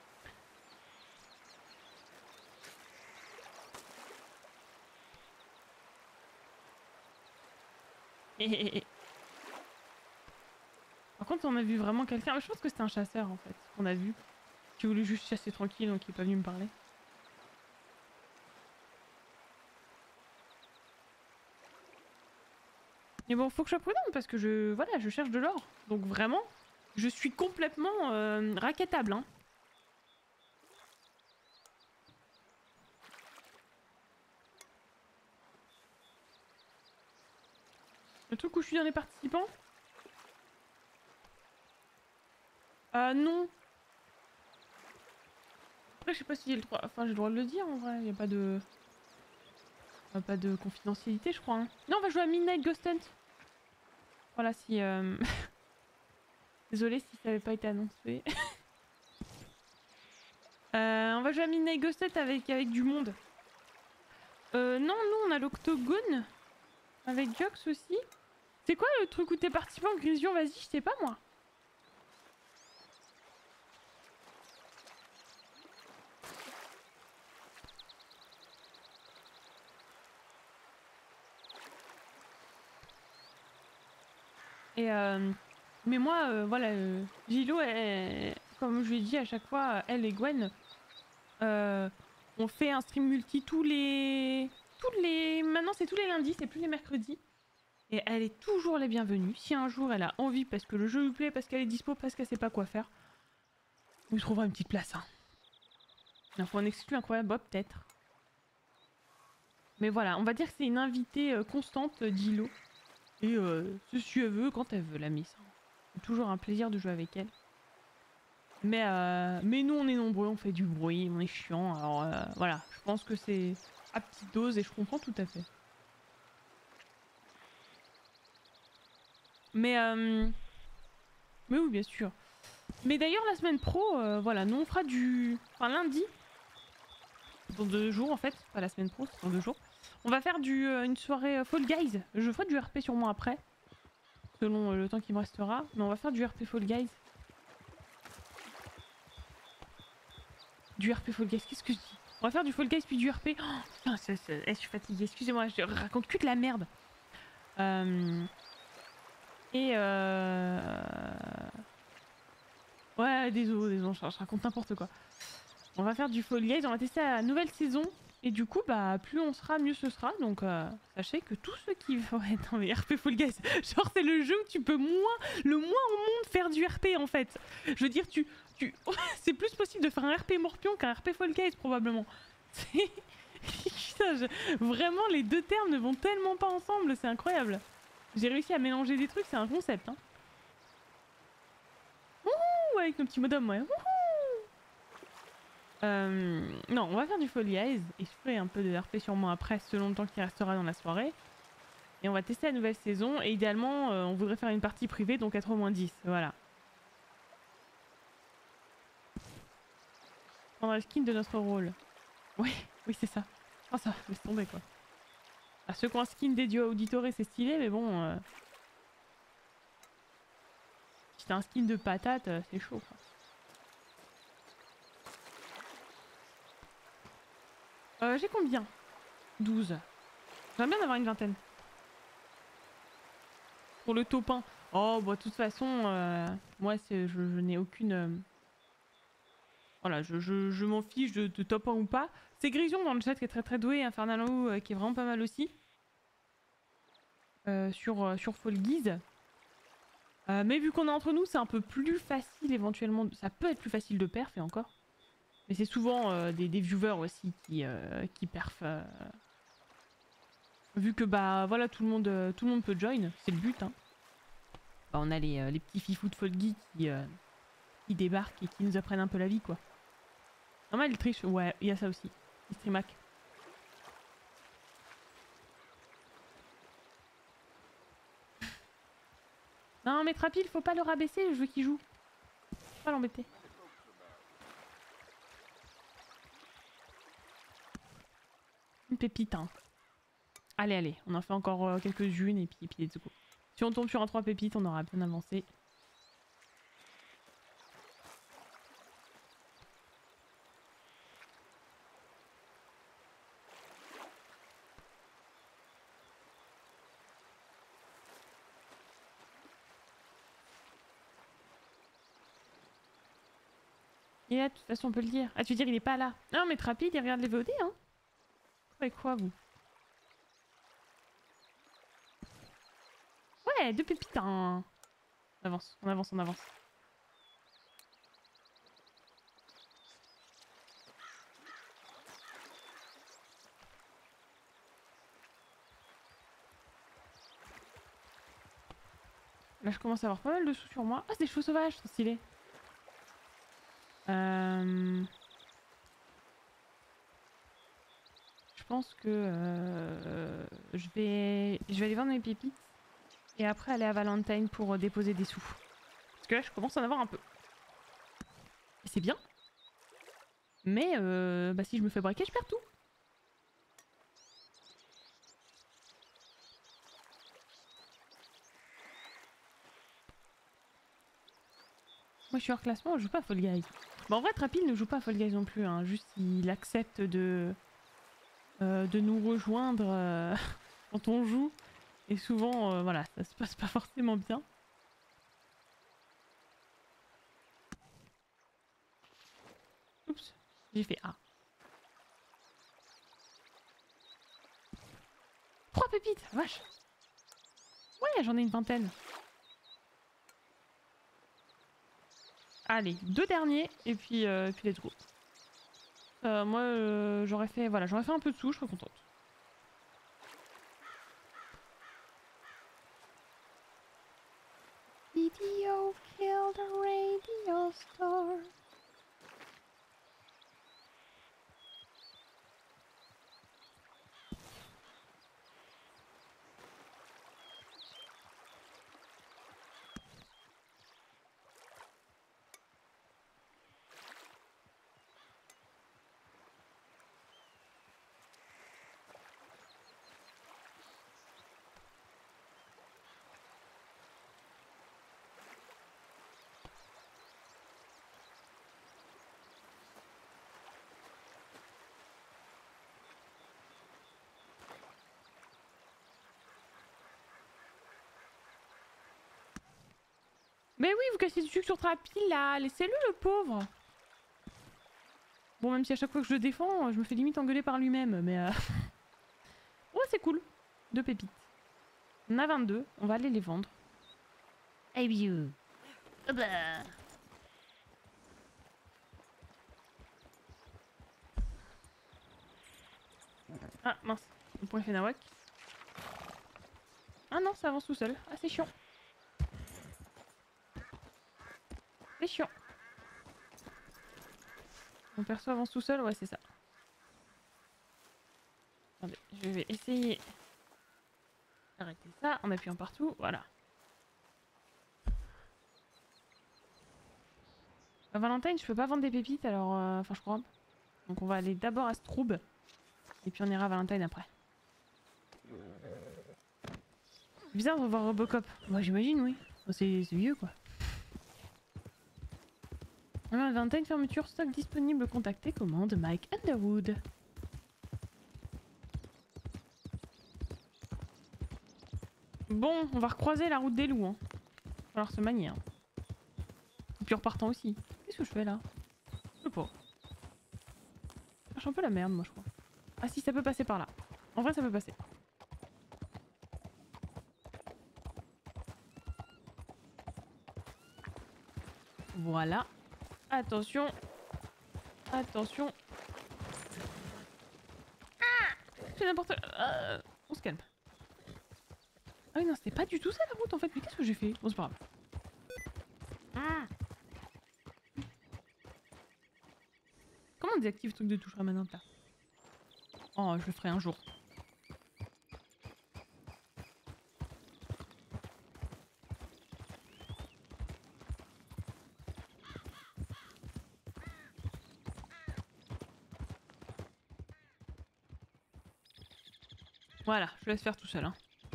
Par contre, on a vu vraiment quelqu'un. Je pense que c'était un chasseur en fait, qu'on a vu. Qui voulait juste chasser tranquille, donc il est pas venu me parler. Mais bon, faut que je sois prudente parce que je cherche de l'or. Donc vraiment, je suis complètement raquettable. Hein. Le truc où je suis dans les participants? Non. Après, je sais pas si j'ai le droit. Enfin, j'ai le droit de le dire en vrai. Y a pas de. Pas de confidentialité, je crois. Hein. Non, on va jouer à Midnight Ghost Hunt. Voilà, si. Désolée si ça avait pas été annoncé. On va jouer à Midnight Ghost Hunt avec du monde. Non, nous, on a l'Octogone. Avec Jox aussi. C'est quoi le truc où t'es participant en Grision? Vas-y, je sais pas moi. Et mais moi, voilà, Gilo, comme je lui ai dit à chaque fois, elle et Gwen, on fait un stream multi tous les... Maintenant c'est tous les lundis, c'est plus les mercredis. Et elle est toujours les bienvenues. Si un jour elle a envie, parce que le jeu lui plaît, parce qu'elle est dispo, parce qu'elle sait pas quoi faire, on lui trouvera une petite place. Hein. Il faut un exclu incroyable, Bob peut-être. Mais voilà, on va dire que c'est une invitée constante d'Ilo. Et si elle veut, quand elle veut, la miss. C'est toujours un plaisir de jouer avec elle. Mais nous, on est nombreux, on fait du bruit, on est chiant. Alors voilà, je pense que c'est à petite dose et je comprends tout à fait. Mais oui, bien sûr. Mais d'ailleurs, la semaine pro, voilà, nous on fera du... Enfin, lundi, dans 2 jours en fait, pas la semaine pro, c'est dans 2 jours. On va faire une soirée Fall Guys. Je ferai du RP sûrement après, selon le temps qui me restera. Mais on va faire du RP Fall Guys. Du RP Fall Guys, qu'est-ce que je dis? On va faire du Fall Guys puis du RP. Oh, putain, je suis fatiguée, excusez-moi, je raconte que de la merde. Ouais, désolé, je raconte n'importe quoi. On va faire du Fall Guys, on va tester la nouvelle saison. Et du coup, bah, plus on sera, mieux ce sera. Donc, sachez que tous ceux qui... Ouais, non mais RP Fall Guys, genre c'est le jeu où tu peux le moins au monde faire du RP en fait. Je veux dire, c'est plus possible de faire un RP Morpion qu'un RP Fall Guys probablement. Putain, vraiment, les deux termes ne vont tellement pas ensemble, c'est incroyable. J'ai réussi à mélanger des trucs, c'est un concept. Hein. Wouhou, avec nos petits modems, ouais. Wouhou. Non, on va faire du Fall Guys et je ferai un peu de RP sûrement après, selon le temps qui restera dans la soirée. Et on va tester la nouvelle saison et idéalement, on voudrait faire une partie privée, donc être au moins 10, voilà. Prendre le skin de notre rôle. Oui, c'est ça. Oh ça, laisse tomber quoi. Ah, ceux qui ont un skin dédié à Auditore, c'est stylé, mais bon... Si t'as un skin de patate, c'est chaud quoi. J'ai combien? 12. J'aimerais bien avoir une vingtaine. Pour le top 1. Oh, bah de toute façon, moi je n'ai aucune... Voilà, je m'en fiche de top 1 ou pas. C'est Grison dans le chat qui est très très doué, Infernalo qui est vraiment pas mal aussi. Sur Fall Guys. Mais vu qu'on est entre nous, c'est un peu plus facile éventuellement. Ça peut être plus facile de perf et encore. Mais c'est souvent des viewers aussi qui perfent Vu que bah voilà, tout le monde peut join, c'est le but. Hein. Bah, on a les petits fifous de Folgy qui débarquent et qui nous apprennent un peu la vie, quoi. Normal, il triche. Ouais, il y a ça aussi. Il streamac. Non, mais Trapil, faut pas le rabaisser, je veux qu'il joue. Faut pas l'embêter. Une pépite, hein. Allez, allez, on en fait encore quelques-unes et puis let's go. Si on tombe sur un 3 pépites, on aura bien avancé. Et là, de toute façon, on peut le dire. Ah, tu veux dire, il est pas là. Non, mais Trapil, il regarde les VOD, hein. Vous quoi, vous? Ouais, 2 pépites, hein. On avance, on avance, on avance. Là, je commence à avoir pas mal de sous sur moi. Ah, c'est des chevaux sauvages, c'est stylé. Je pense que je vais aller vendre mes pépites et après aller à Valentine pour déposer des sous. Parce que là, je commence à en avoir un peu. Et c'est bien. Mais bah, si je me fais braquer, je perds tout. Moi, je suis hors classement, je joue pas à Fall Guys. Bah, en vrai, Trapil ne joue pas à Fall Guys non plus. Hein. Juste, il accepte de nous rejoindre quand on joue. Et souvent, voilà, ça se passe pas forcément bien. Oups, j'ai fait A. 3 pépites, vache. Ouais, j'en ai une vingtaine. Allez, 2 derniers et puis let's go. Moi, j'aurais fait un peu de sous, je serais contente. Video killed a radio star. Mais oui, vous cassez du sucre sur Trapil là, laissez-le le pauvre. Bon, même si à chaque fois que je le défends, je me fais limite engueuler par lui-même, mais ouais, c'est cool. 2 pépites. On a 22, on va aller les vendre. Hey vieux. Ah bah. Ah mince, le point fait nawak. Ah non, ça avance tout seul. Ah, c'est chiant. C'est chiant. Mon perso avance tout seul, ouais, c'est ça. Attendez, je vais essayer d'arrêter ça en appuyant partout, voilà. À Valentine, je peux pas vendre des pépites, alors... Enfin, je crois. Donc on va aller d'abord à Stroub. Et puis on ira à Valentine après. C'est bizarre de voir Robocop. Moi, j'imagine, oui. C'est vieux, quoi. Alors, Valentine, fermeture, stock disponible, contacter, commande, Mike Underwood. Bon, on va recroiser la route des loups, hein. Il va falloir se manier, hein. Et puis en repartant aussi. Qu'est-ce que je fais là? Je sais pas. Je cherche un peu la merde, moi, je crois. Ah si, ça peut passer par là. En vrai, ça peut passer. Voilà. Attention. Attention. Ah! C'est n'importe... on se calme. Ah oui, non, c'était pas du tout ça la route en fait. Mais qu'est-ce que j'ai fait? Bon, c'est pas grave. Ah. Comment on désactive le truc de touche ramanante là? Oh, je le ferai un jour. Voilà, je laisse faire tout seul. Hein.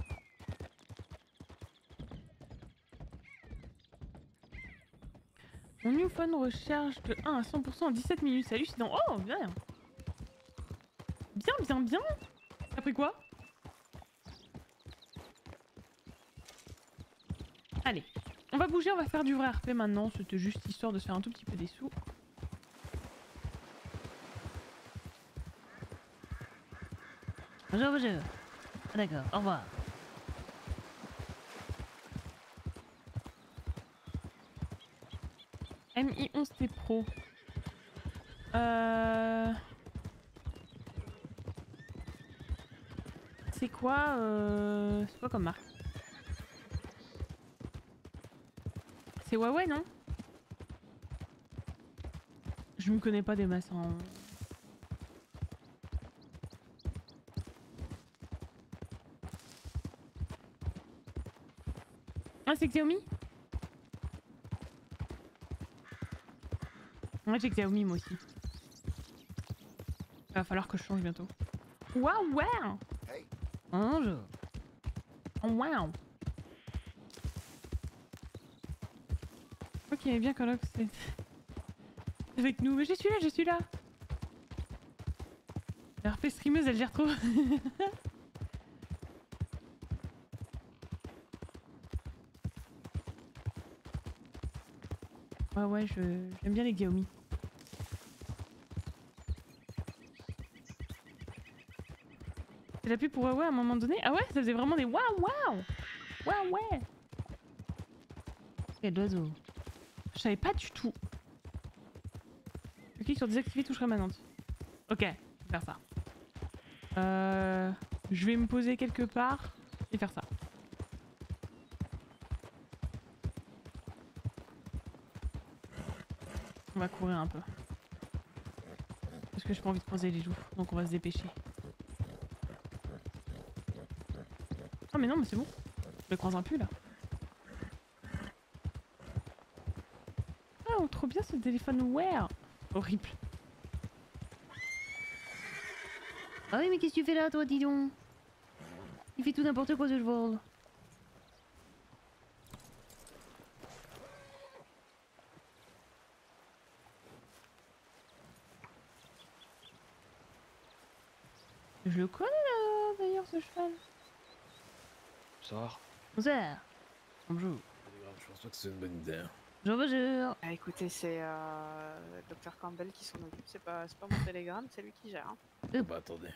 Mon new phone recharge de 1 à 100% en 17 minutes. C'est hallucinant. Oh, bien. Bien. T'as pris quoi? Allez, on va bouger, on va faire du vrai RP maintenant. C'était juste histoire de se faire un tout petit peu des sous. Bonjour. Ah, d'accord, au revoir. Mi11T Pro. C'est quoi comme marque? C'est Huawei, non? Je me connais pas des masses en... Ah, c'est Xiaomi? Moi j'ai Xiaomi moi aussi. Il va falloir que je change bientôt. Waouh! Bonjour. Oh, waouh! Ok, bien Colox, c'est... avec nous. Mais je suis là! La RP streameuse, elle gère trop. Ouais, j'aime bien les Xiaomi. C'est la pub pour Huawei à un moment donné? Ah ouais, ça faisait vraiment des waouh! Ouais! Quel oiseau. Je savais pas du tout. Je clique sur désactiver touche rémanente. Ok, je vais faire ça. Je vais me poser quelque part et faire ça. On va courir un peu. Parce que j'ai pas envie de croiser les loups, donc on va se dépêcher. Ah mais non, mais c'est bon. Je les croise un peu là. Oh, trop bien ce téléphone Wear. Horrible. Ah oui, mais qu'est-ce que tu fais là, toi, dis donc? Il fait tout n'importe quoi, ce cheval. Je le connais là, d'ailleurs, ce cheval. Bonsoir. Bonsoir. Bonjour. Je pense pas que c'est une bonne idée. Bonjour. Ah, écoutez, c'est Dr Campbell qui s'en occupe. C'est pas mon télégramme, c'est lui qui gère. Hein. Bah attendez.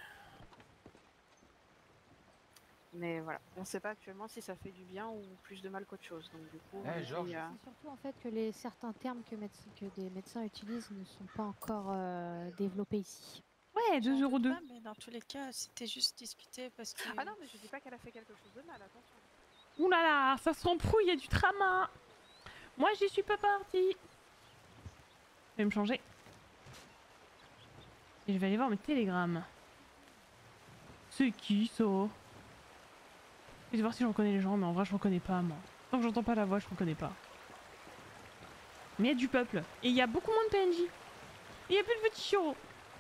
Mais voilà, on sait pas actuellement si ça fait du bien ou plus de mal qu'autre chose. Donc du coup, on dit, C'est surtout en fait que certains termes que des médecins utilisent ne sont pas encore développés ici. Ouais, 2,02 €. Mais dans tous les cas, c'était juste discuter parce que... Ah non, mais je dis pas qu'elle a fait quelque chose de mal, attention. Ouh là là, ça s'embrouille, il y a du trama. Moi, j'y suis pas partie. Je vais me changer. Et je vais aller voir mes télégrammes. C'est qui ça? Je vais voir si je reconnais les gens, mais en vrai, je reconnais pas, moi. Tant que j'entends pas la voix, je reconnais pas. Mais il y a du peuple. Et il y a beaucoup moins de PNJ. Et il y a plus de petits chiots.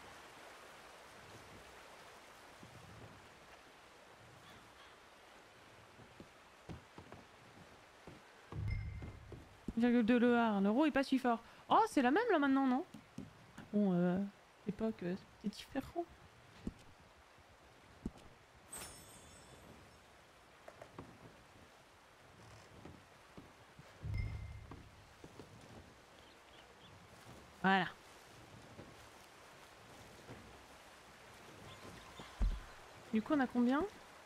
$1,2 €. L'euro est pas si fort. Oh, c'est la même là maintenant, non? Bon, l'époque, c'était différent. Voilà. Du coup, on a combien?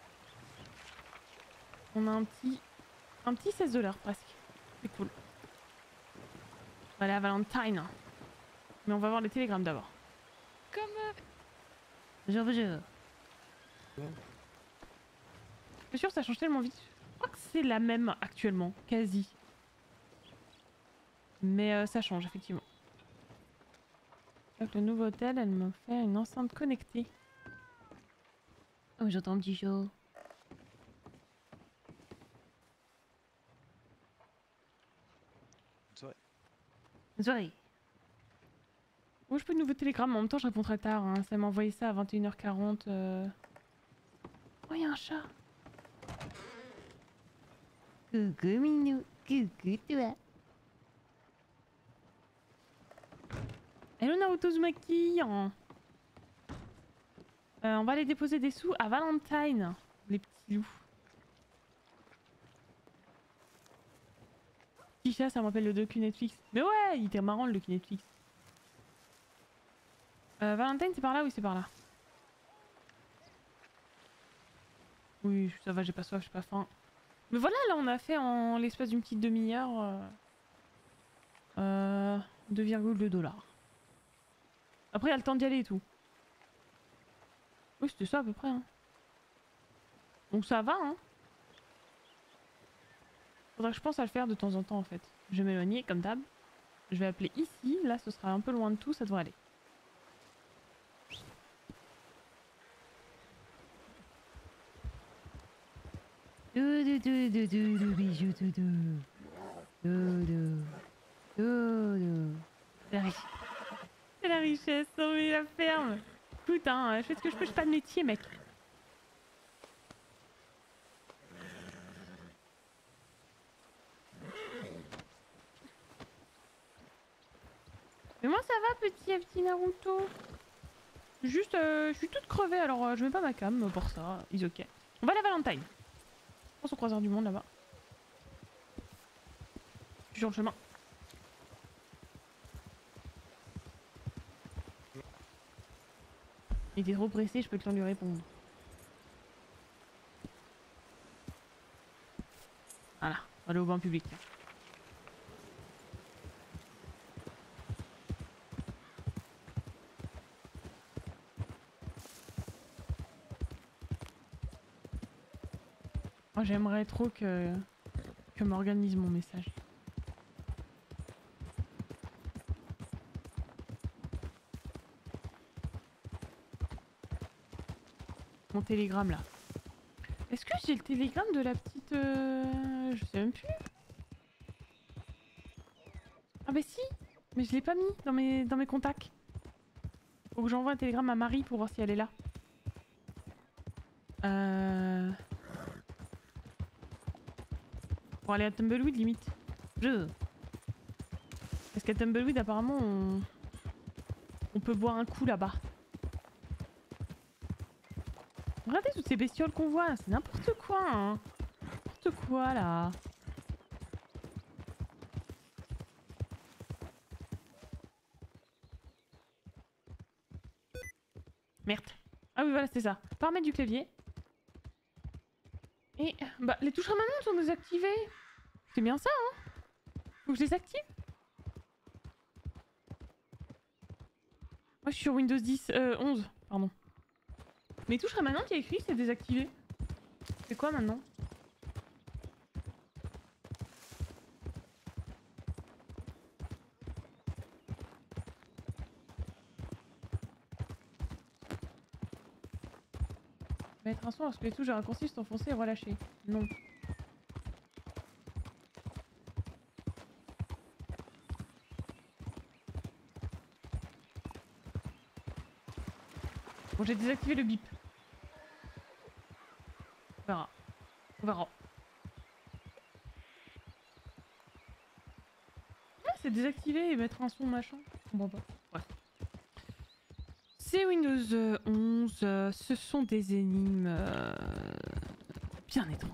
On a un petit 16 $ presque. C'est cool. On va aller à Valentine. Mais on va voir les télégrammes d'abord. Comme Bonjour. C'est sûr, ça change tellement vite. crois que c'est la même actuellement, quasi. Mais ça change effectivement. Avec le nouveau hôtel, elle m'a fait une enceinte connectée. Oh, j'entends un petit chat. Bonne soirée. Oh, je peux de nouveau télégramme, en même temps je réponds très tard. Hein. Ça m'a envoyé ça à 21h40. Oh, il y a un chat. Coucou Minou, coucou toi. Hello Naruto Uzumaki. On va aller déposer des sous à Valentine, les petits loups. Petit chat, ça me rappelle le docu Netflix. Mais ouais, il était marrant le docu Netflix. Valentine, c'est par là ou c'est par là? Oui, ça va, j'ai pas soif, j'ai pas faim. Mais voilà, là on a fait en l'espace d'une petite demi-heure 2,2 $. Après, il y a le temps d'y aller et tout. Oui, c'était ça à peu près. Hein. Donc ça va, hein. Faudrait que je pense à le faire de temps en temps en fait. Je vais m'éloigner comme d'hab. Je vais appeler ici. Là, ce sera un peu loin de tout, ça devrait aller. Bijou, C'est la richesse, oh mais la ferme. Écoute, hein, je fais ce que je peux, j'ai pas de métier, mec. Mais moi ça va, petit Naruto. Juste, je suis toute crevée, alors je mets pas ma cam pour ça. Is ok. On va à la Valentine. Je pense au croiseur du monde là-bas. Je suis sur le chemin. Il était trop pressé, je peux que lui répondre. Voilà, on va aller au bain public. Là. Moi j'aimerais trop que m'organise mon message. Mon télégramme là. Est-ce que j'ai le télégramme de la petite... Je sais même plus. Ah bah si. Mais je l'ai pas mis dans mes contacts. Faut que j'envoie un télégramme à Marie pour voir si elle est là. Pour aller à Tumbleweed limite. Parce qu'à Tumbleweed apparemment on peut boire un coup là-bas. Regardez toutes ces bestioles qu'on voit, c'est n'importe quoi hein. N'importe quoi là. Merde. Ah oui voilà c'est ça. Paramètres du clavier. Et bah les touches ramadantes sont désactivées. C'est bien ça hein. Faut que je les active. Moi je suis sur Windows 10, 11, pardon. Mes touches ramadantes il y a écrit c'est désactivé. C'est quoi maintenant? Mettre un son lorsque les touches de raccourci sont enfoncées et relâchées. Non. Bon, j'ai désactivé le bip. On verra. On verra. Ah, c'est désactiver et mettre un son machin. Je comprends pas. Ouais. C'est Windows 11. Ce sont des énigmes bien étranges.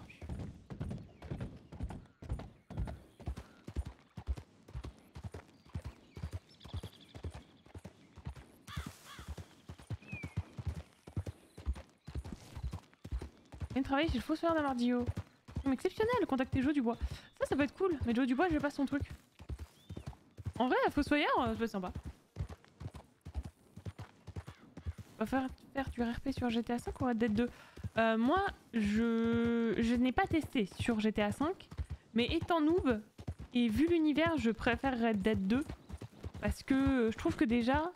Je viens de travailler chez le fossoyeur d'Amardio. Exceptionnel, contacter Joe Dubois. Ça peut être cool, mais Joe Dubois, je vais pas son truc. En vrai, fossoyeur, ça peut être sympa. On va faire du RP sur GTA 5 ou Red Dead 2. Moi, je n'ai pas testé sur GTA V, mais étant noob et vu l'univers, je préfère Red Dead 2 parce que je trouve que déjà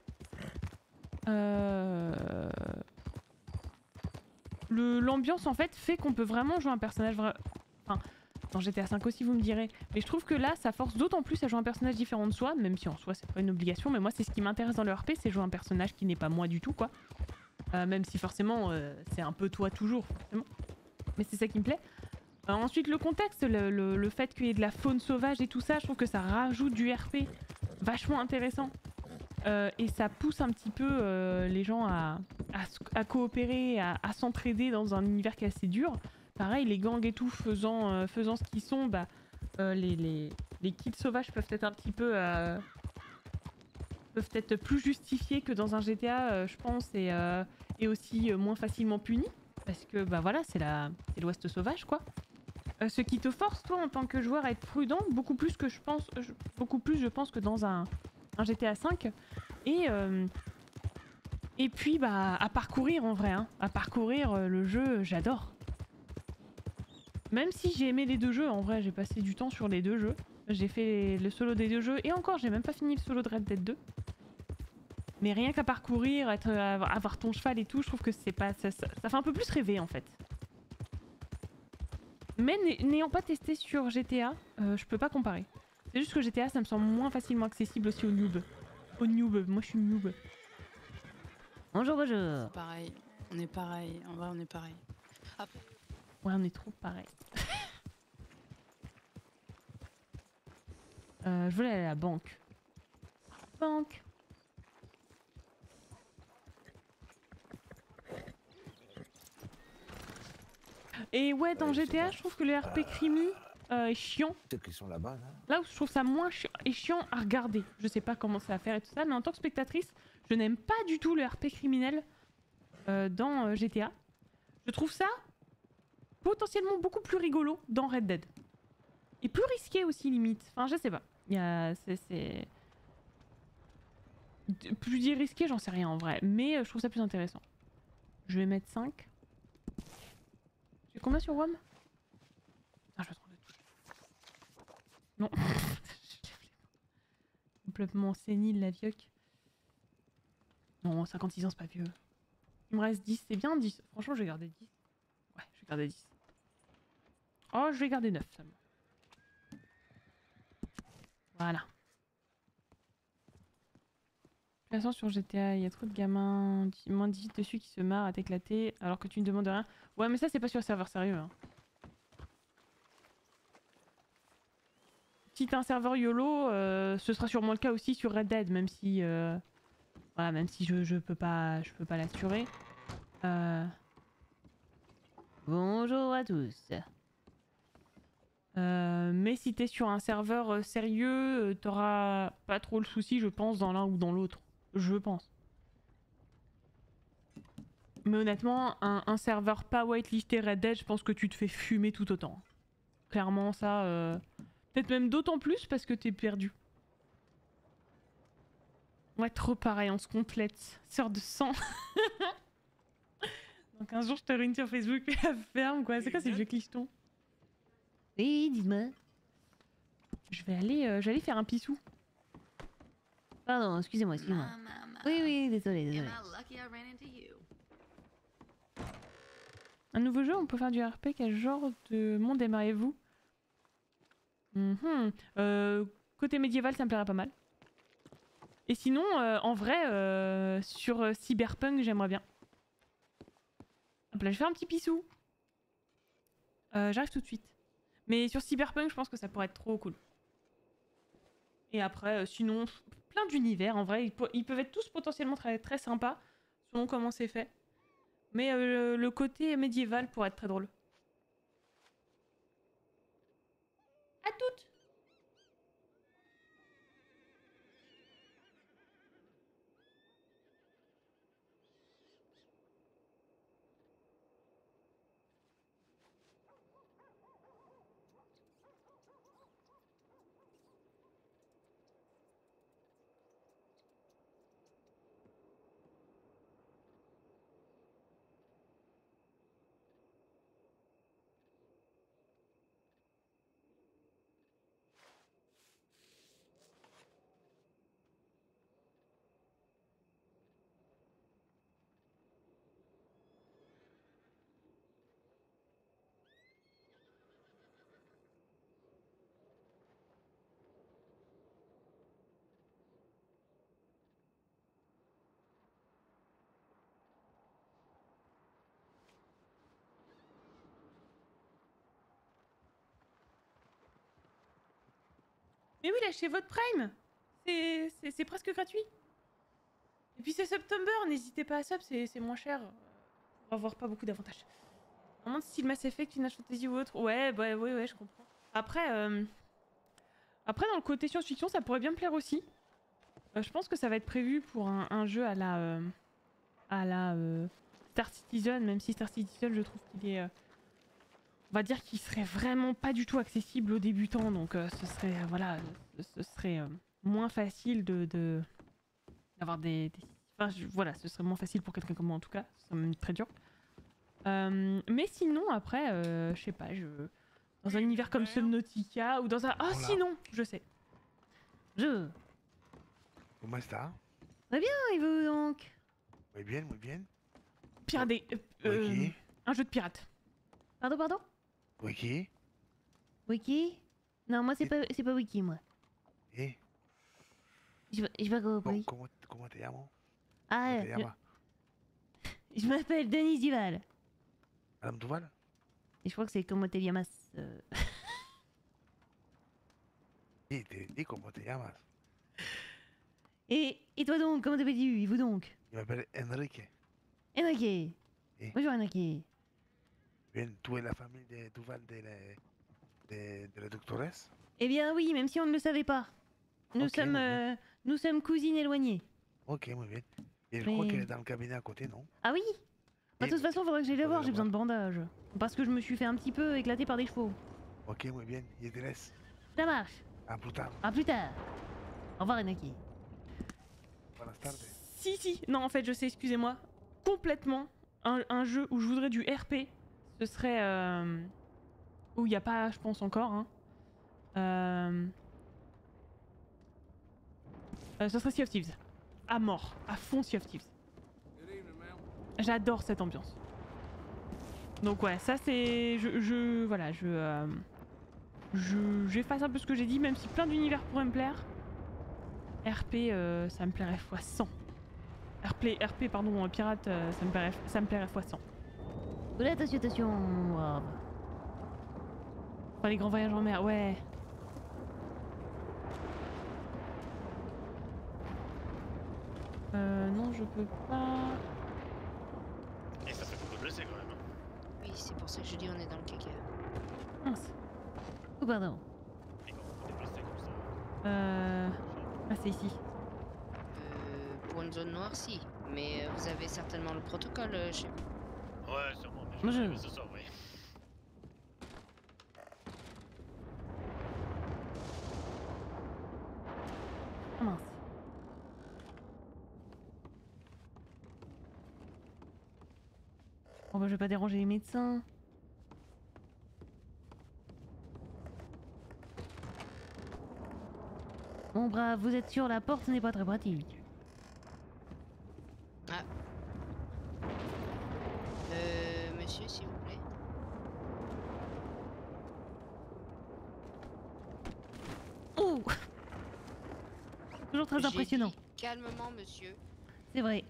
l'ambiance en fait fait qu'on peut vraiment jouer un personnage enfin, dans GTA V aussi vous me direz, mais je trouve que là ça force d'autant plus à jouer un personnage différent de soi, même si en soi c'est pas une obligation, mais moi c'est ce qui m'intéresse dans le RP, c'est jouer un personnage qui n'est pas moi du tout quoi. Même si forcément c'est un peu toi toujours forcément, mais c'est ça qui me plaît. Ensuite le contexte, le fait qu'il y ait de la faune sauvage et tout ça, je trouve que ça rajoute du RP vachement intéressant. Et ça pousse un petit peu les gens à coopérer, à s'entraider dans un univers qui est assez dur. Pareil, les gangs et tout faisant ce qu'ils sont, bah, les kills sauvages peuvent être un petit peu... peuvent être plus justifiés que dans un GTA, je pense, et aussi moins facilement punis. Parce que bah voilà, c'est l'Ouest sauvage quoi. Ce qui te force toi en tant que joueur à être prudent, beaucoup plus je pense que dans un GTA V. Et puis bah à parcourir en vrai, hein. À parcourir le jeu, j'adore. Même si j'ai aimé les deux jeux, en vrai j'ai passé du temps sur les deux jeux. J'ai fait le solo des deux jeux et encore j'ai même pas fini le solo de Red Dead 2. Mais rien qu'à parcourir, avoir ton cheval et tout, je trouve que c'est pas ça fait un peu plus rêver en fait. Mais n'ayant pas testé sur GTA, je peux pas comparer. C'est juste que GTA ça me semble moins facilement accessible aussi aux noobs. Aux noobs, moi je suis noob. Bonjour, bonjour. C'est pareil, on est pareil, en vrai on est pareil. Ouais, on est trop pareil. Je voulais aller à la banque. Banque. Et ouais, dans GTA, je trouve que le RP crimi est chiant. Peut-être qu'ils sont là-bas, là. Là où je trouve ça moins chiant à regarder. Je sais pas comment c'est à faire et tout ça, mais en tant que spectatrice, je n'aime pas du tout le RP criminel dans GTA. Je trouve ça potentiellement beaucoup plus rigolo dans Red Dead. Et plus risqué aussi, limite. Enfin, je sais pas. C'est... Plus dire risqué, j'en sais rien en vrai. Mais je trouve ça plus intéressant. Je vais mettre 5. J'ai combien sur WOM? Ah, je vais trouver tout. Non. Complètement sénile, la vieille. Non, 56 ans, c'est pas vieux. Il me reste 10. C'est bien 10. Franchement, je vais garder 10. Ouais, je vais garder 10. Oh, je vais garder 9 seulement. Voilà. De toute façon, sur GTA, il y a trop de gamins moins de 18 dessus qui se marrent à t'éclater alors que tu ne demandes rien. Ouais, mais ça, c'est pas sur un serveur sérieux. Hein. Si t'es un serveur YOLO, ce sera sûrement le cas aussi sur Red Dead, même si... Voilà, même si je peux pas l'assurer. Bonjour à tous. Mais si t'es sur un serveur sérieux, t'auras pas trop le souci, je pense, dans l'un ou dans l'autre. Je pense. Mais honnêtement, un serveur pas whitelisté Red Dead, je pense que tu te fais fumer tout autant. Clairement, ça... Peut-être même d'autant plus parce que t'es perdu. Ouais, trop pareil, on se complète. Sœur de sang. Donc un jour, je te réunis sur Facebook et la ferme, quoi. C'est quoi ces vieux clichtons? Oui, dis-moi. Je vais aller faire un pissou. Pardon, excusez-moi, excusez-moi. Oui, oui, désolé. Un nouveau jeu, on peut faire du RP. Quel genre de monde aimeriez-vous? Côté médiéval, ça me plairait pas mal. Et sinon, en vrai, sur Cyberpunk, j'aimerais bien. Hop là, je vais faire un petit pissou. J'arrive tout de suite. Mais sur Cyberpunk, je pense que ça pourrait être trop cool. Et après, sinon, plein d'univers. En vrai, ils peuvent être tous potentiellement très, très sympas, selon comment c'est fait. Mais le côté médiéval pourrait être très drôle. À toutes! Mais oui, lâchez votre Prime. C'est presque gratuit. Et puis c'est September, n'hésitez pas à sub, c'est moins cher. Pour avoir pas beaucoup d'avantages. Vraiment style Mass Effect, Final Fantasy ou autre. Ouais, bah ouais, je comprends. Après, après dans le côté science-fiction, ça pourrait bien me plaire aussi. Je pense que ça va être prévu pour un jeu à la Star Citizen, même si Star Citizen, je trouve qu'il est, on va dire qu'il serait vraiment pas du tout accessible aux débutants, donc ce serait, voilà, ce serait moins facile d'avoir des... Enfin, voilà, ce serait moins facile pour quelqu'un comme moi en tout cas, ce serait même très dur. Mais sinon, après, je sais pas, dans un univers comme Subnautica ou dans un... Ah, sinon, je sais. Comment ça? Très bien, et vous donc? Muy bien, muy bien. Pirater. Un jeu de pirate. Pardon? Wiki? Wiki? Non, moi c'est pas Wiki, moi. Eh? J'ai pas compris. Comment te llamas? Ah, ¿Cómo te llamas? je m'appelle Denise Duval. Madame Duval? Et je crois que c'est comment te llamas. Sí, te di cómo te llamas. Et toi donc, comment t'appelles-tu? Et vous donc? Je m'appelle Enrique. Enrique. Bonjour Enrique. Bien, tú es la famille de Duval de la doctoresse? Eh bien oui, même si on ne le savait pas. Nous sommes cousines éloignées. Ok, muy bien. Et je crois qu'elle est dans le cabinet à côté, non? Ah oui? Bah, de toute façon, faudrait que j'aille la voir, j'ai besoin de bandages. Parce que je me suis fait un petit peu éclater par des chevaux. Ok, muy bien. Je te laisse. Ça marche. À plus tard. À plus tard. Au revoir Enrique. Buenas tardes. Si. Non, en fait, je sais, excusez-moi. Complètement. Un jeu où je voudrais du RP, ce serait... où il n'y a pas, je pense, encore. Hein. Ce serait Sea of Thieves. À mort. À fond Sea of Thieves. J'adore cette ambiance. Donc ouais, ça c'est... Voilà, j'efface un peu ce que j'ai dit, même si plein d'univers pourraient me plaire. RP, ça me plairait x100. RP, pardon, pirate, ça me plairait x100. Oula, attention. Oh. Enfin, les grands voyages en mer, ouais. Non, je peux pas... Et ça fait beaucoup de blessés quand même. Oui, c'est pour ça que je dis on est dans le caca. Mince. Oh, pardon. Et quand vous vous déplacez comme ça. Ah, c'est ici. Pour une zone noire, si. Mais vous avez certainement le protocole chez vous. Ouais, sûrement, mais je vais jamais ce soir, oui. Ah mince. Bon bah je vais pas déranger les médecins. Bon brave, vous êtes sûr, la porte n'est pas très pratique. Ah. Monsieur, s'il vous plaît. Oh! Toujours très impressionnant. Dit calmement, monsieur. C'est vrai.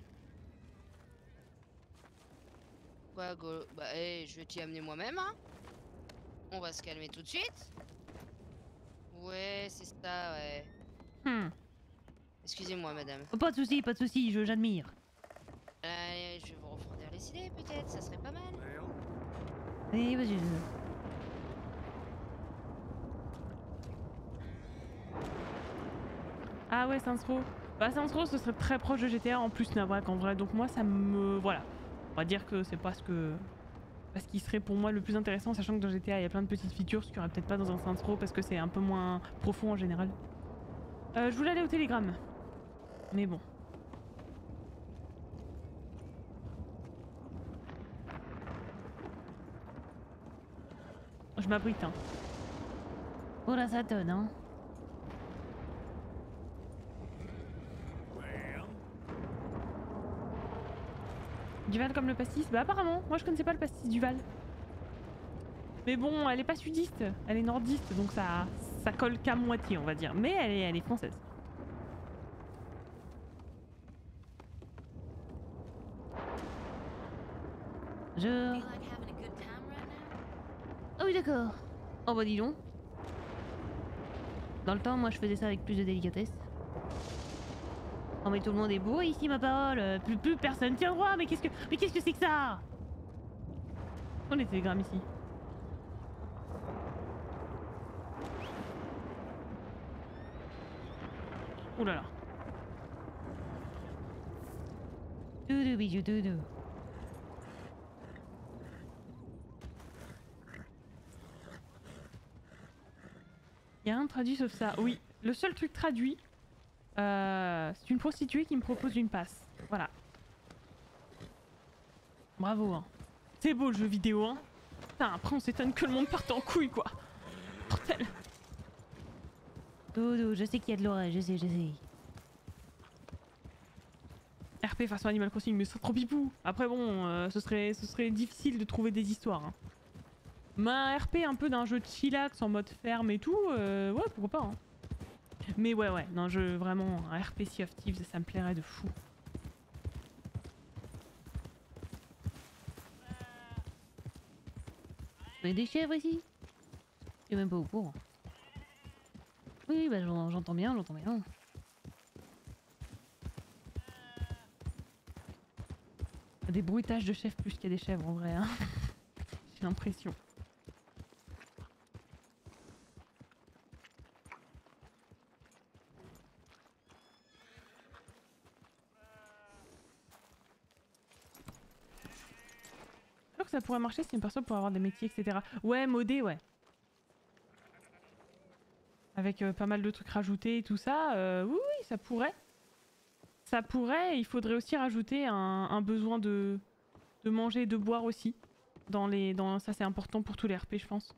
Quoi, go... Bah, je vais t'y amener moi-même, hein. On va se calmer tout de suite. Ouais, c'est ça, ouais. Excusez-moi, madame. Pas de soucis, j'admire. Allez, je vais vous refroidir les idées, peut-être, ça serait pas mal. Oui, vas-y. Ah ouais, Saints Row. Bah Saints Row, ce serait très proche de GTA en plus, Navrak en vrai. Donc moi, ça me... Voilà. On va dire que c'est pas ce qui serait pour moi le plus intéressant, sachant que dans GTA, il y a plein de petites features, ce qu'il n'y aurait peut-être pas dans un Saints Row, parce que c'est un peu moins profond en général. Je voulais aller au Télégramme. Mais bon. Je m'abrite, hein. Oh là, ça donne, hein. Duval comme le pastis? Bah apparemment, moi je connaissais pas le pastis Duval. Mais bon, elle est pas sudiste, elle est nordiste, donc ça colle qu'à moitié on va dire. Mais elle est française. Oh oui d'accord. Oh bah dis donc. Dans le temps, moi je faisais ça avec plus de délicatesse. Oh mais tout le monde est bourré ici, ma parole. Plus personne tient droit. Mais qu'est-ce que c'est que ça? On est télégrammes ici. Ouh là là. Doudou bidou doudou. Y a rien de traduit sauf ça. Oui, le seul truc traduit, c'est une prostituée qui me propose une passe. Voilà. Bravo, hein. C'est beau le jeu vidéo, hein. Putain, après on s'étonne que le monde parte en couille, quoi. Mortel. Doudou, je sais qu'il y a de l'orage, je sais. RP façon Animal Crossing, mais c'est trop pipou. Après bon, ce serait difficile de trouver des histoires. Hein. Mais un RP un peu d'un jeu de chillax en mode ferme et tout, ouais, pourquoi pas. Hein. Mais ouais, non, vraiment, un RP Sea of Thieves, ça me plairait de fou. Vous avez des chèvres ici? Je suis même pas au courant. Oui, bah j'entends bien. Des bruitages de chèvres plus qu'il y a des chèvres en vrai, hein. J'ai l'impression. Alors que ça pourrait marcher si une personne pourrait avoir des métiers, etc. Ouais, modé, ouais. Avec pas mal de trucs rajoutés et tout ça, oui, ça pourrait. Ça pourrait, il faudrait aussi rajouter un besoin de manger et de boire aussi. Ça c'est important pour tous les RP je pense.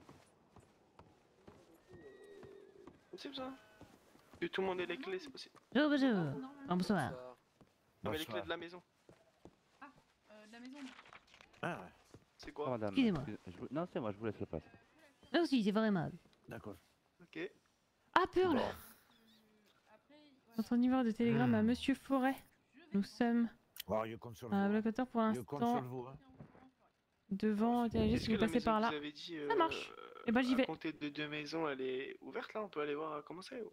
C'est ça. Que tout le monde ait les clés, c'est possible. Bonjour. Bonsoir. Non mais les clés de la maison. De la maison. Ah ouais. C'est quoi? Madame, Excusez-moi. Non, c'est moi, je vous laisse le passe. Merci, c'est vraiment aimable. D'accord. Ok. Ah, Pearl. Notre numéro de télégramme à Monsieur Forêt. Nous sommes un blocateur pour l'instant. Devant, juste vous passez par là. Vous avez dit, ça marche. Et bah j'y vais. À compter de 2 maisons, elle est ouverte là, on peut aller voir comment c'est ou...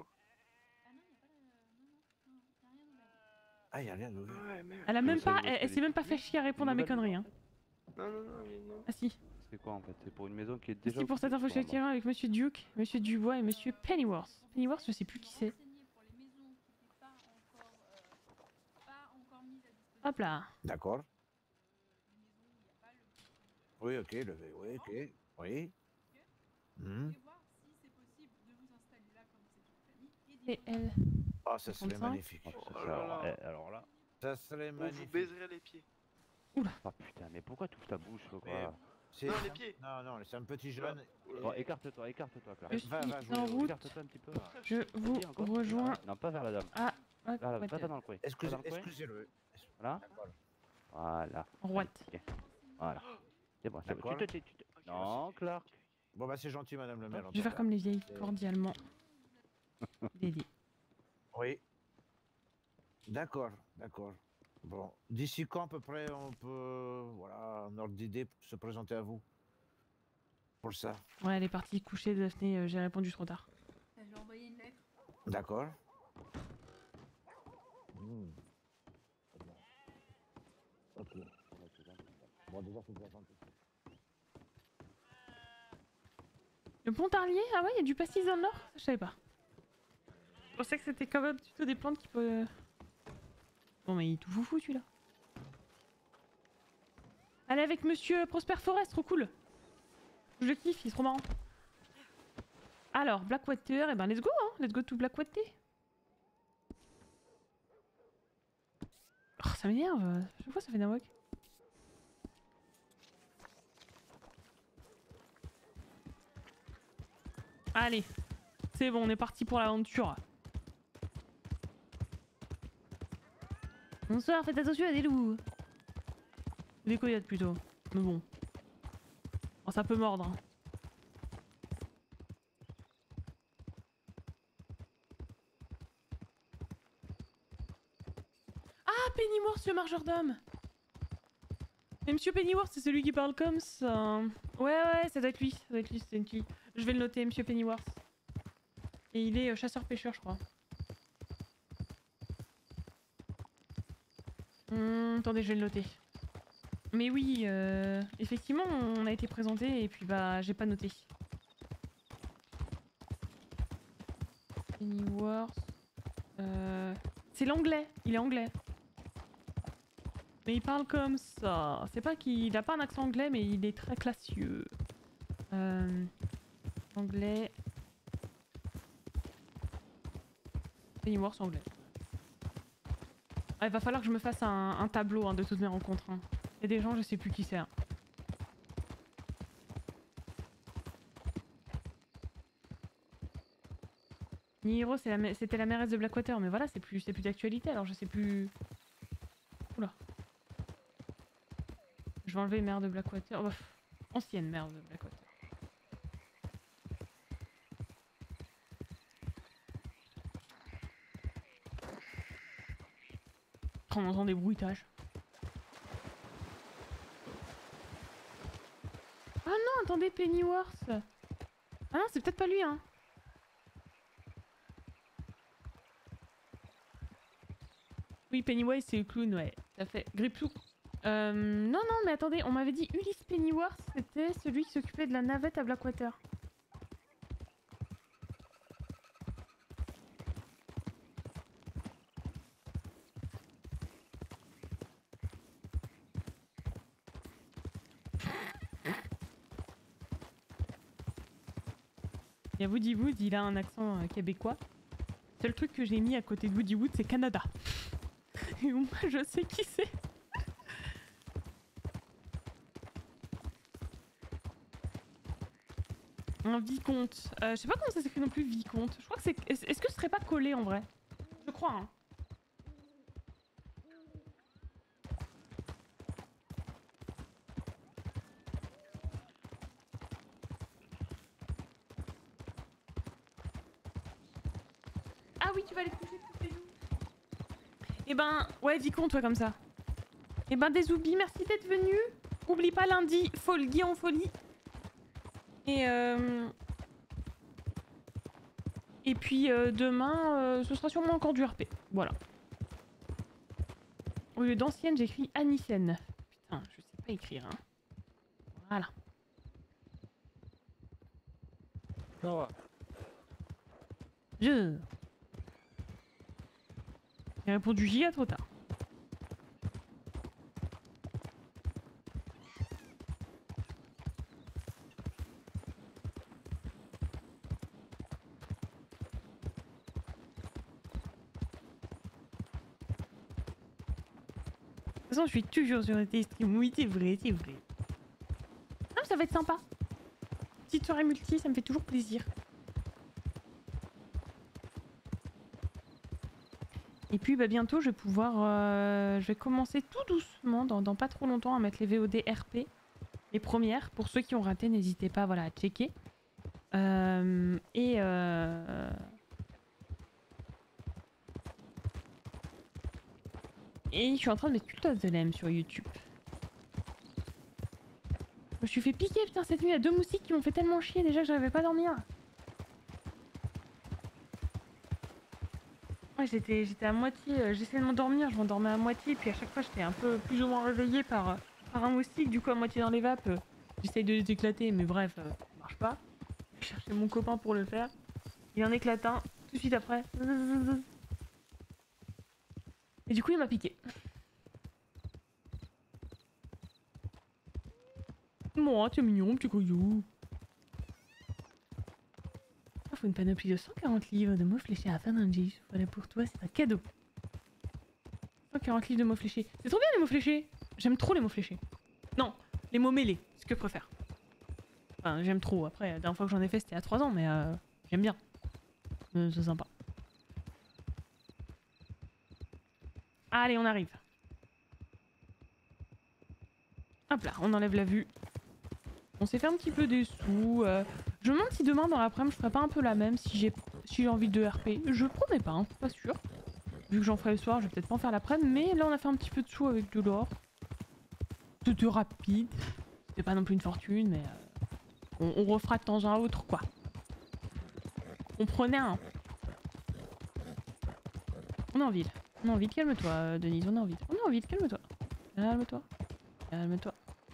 Ah, y'a rien d'ouvert. Ouais, merde. Elle a même pas, elle s'est même pas fait chier à répondre à mes conneries. Hein. Non. Ah si. C'est quoi en fait? C'est pour une maison qui est déjà... C'est pour cette info que je suis avec Monsieur Duke, Monsieur Dubois et Monsieur Pennyworth. Pennyworth, je sais plus qui c'est. Hop là. D'accord. Oui, ok, oui, ok, oui. Et elle. Ah, ça serait magnifique. Alors là... Ça serait On vous magnifique. baiserait les pieds. Oula. Oh putain, mais pourquoi tu ouvres ta bouche quoi? Non, les pieds. Non, c'est un petit jeune. Bon, écarte-toi, Clara. Je suis en route. Écarte-toi un petit peu. Je vous rejoins. Non, pas vers la dame. Ah, Pas dans le coin. Excusez-le. Voilà. Voilà. Droite. Voilà. C'est bon, c'est bon. Non, Clark. Bon bah c'est gentil madame le maire. Je vais faire comme les vieilles, cordialement. Dédé. Oui. D'accord. Bon, d'ici quand à peu près on peut, voilà, un ordre d'idée se présenter à vous pour ça. Ouais, elle est partie coucher de Daphné, j'ai répondu trop tard. Je lui ai envoyé une lettre. D'accord. Ok. Bon, déjà, faut que j'attende. Le Pontarlier? Ah ouais, il y a du pastis dans le nord? Ça, je savais pas. Je pensais que c'était quand même plutôt des plantes qui peuvent... Bon, mais il est tout foufou, celui-là. Allez, avec Monsieur Prosper Forest, trop cool. Je le kiffe, il est trop marrant. Alors, Blackwater, et ben let's go, hein. Let's go to Blackwater. Oh, ça m'énerve. Chaque fois, ça fait nawak. Allez, c'est bon, on est parti pour l'aventure. Bonsoir, faites attention à des loups. Ou des coyotes plutôt. Mais bon. Oh, ça peut mordre. Hein. Ah, Pennyworth, le marcheur d'hommes. Mais Monsieur Pennyworth, c'est celui qui parle comme ça. Ouais, ça doit être lui. C'est une fille. Je vais le noter, Monsieur Pennyworth. Et il est chasseur-pêcheur, je crois. Attendez, je vais le noter. Mais oui, effectivement, on a été présenté et puis bah, j'ai pas noté. Pennyworth. C'est l'anglais, il est anglais. Mais il parle comme ça. C'est pas qu'il a pas un accent anglais, mais il est très classieux. Anglais. Pennyworth anglais. Ah, il va falloir que je me fasse un tableau hein, de toutes mes rencontres. Hein. Il y a des gens, je sais plus qui c'est. Hein. Nihiro, c'était la mairesse de Blackwater, mais voilà, c'est plus d'actualité, alors je sais plus... Oula. Je vais enlever maire de Blackwater. Oh, ancienne maire de Blackwater. On entend des bruitages. Ah non, attendez, Pennyworth. Ah non, c'est peut-être pas lui, hein. Oui, Pennywise, c'est le clown, ouais. Ça fait. Griplou. Non, mais attendez, on m'avait dit Ulysse Pennyworth, c'était celui qui s'occupait de la navette à Blackwater. Il y a Woody Wood, il a un accent québécois. Le seul truc que j'ai mis à côté de Woody Wood, c'est Canada. Et moi, je sais qui c'est. Un vicomte. Je sais pas comment ça s'écrit non plus, vicomte. Je crois que c'est... Est-ce que ce serait pas collé en vrai? Je crois, hein. Ah oui, tu vas aller coucher toutes les jours. Eh ben, ouais, vicomte, toi, comme ça. Eh ben, des oublis, merci d'être venu. Oublie pas lundi, Guy en folie. Et puis demain, ce sera sûrement encore du RP. Voilà. Au lieu d'ancienne, j'écris Anicenne. Putain, je sais pas écrire, hein. Voilà. Oh. J'ai répondu J trop tard. De toute façon, je suis toujours sur tes streams. Oui, c'est vrai, c'est vrai. Non, ça va être sympa. Petite soirée multi, ça me fait toujours plaisir. Et puis bah, bientôt, je vais pouvoir... je vais commencer tout doucement, dans pas trop longtemps, à mettre les VOD RP. Les premières. Pour ceux qui ont raté, n'hésitez pas voilà, à checker. Et je suis en train de mettre Cult of the Lamb sur YouTube. Je me suis fait piquer, putain, cette nuit, il y a 2 moustiques qui m'ont fait tellement chier déjà que j'arrivais pas à dormir. Ouais, j'étais à moitié, j'essayais de m'endormir, je m'endormais à moitié, puis à chaque fois j'étais un peu plus ou moins réveillée par un moustique, du coup à moitié dans les vapes, j'essaye de les éclater, mais bref, ça marche pas. Je cherchais mon copain pour le faire, il en éclate un, tout de suite après. Et du coup il m'a piqué. Moi, tu es mignon, petit couillou. Il faut une panoplie de 140 livres de mots fléchés à Fernandez. Voilà pour toi, c'est un cadeau. 140 livres de mots fléchés. C'est trop bien les mots fléchés. J'aime trop les mots fléchés. Non, les mots mêlés, c'est ce que je préfère. Enfin, j'aime trop. Après, la dernière fois que j'en ai fait, c'était à 3 ans, mais j'aime bien. C'est sympa. Allez, on arrive. Hop là, on enlève la vue. On s'est fait un petit peu des sous. Je me demande si demain dans l'après-midi je ferai pas un peu la même si j'ai envie de RP. Je promets pas, hein, pas sûr. Vu que j'en ferai le soir, je vais peut-être pas en faire l'après-midi. Mais là on a fait un petit peu de sous avec de l'or. C'était rapide. C'était pas non plus une fortune, mais on refera de temps en autre quoi. Comprenez un. On est en ville. On est en ville, calme-toi, Denise, on est en ville. On est en ville, calme-toi. Calme-toi. Calme-toi.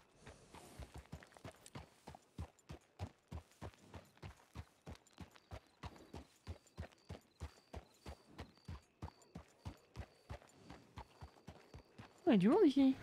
Il y a du monde ici.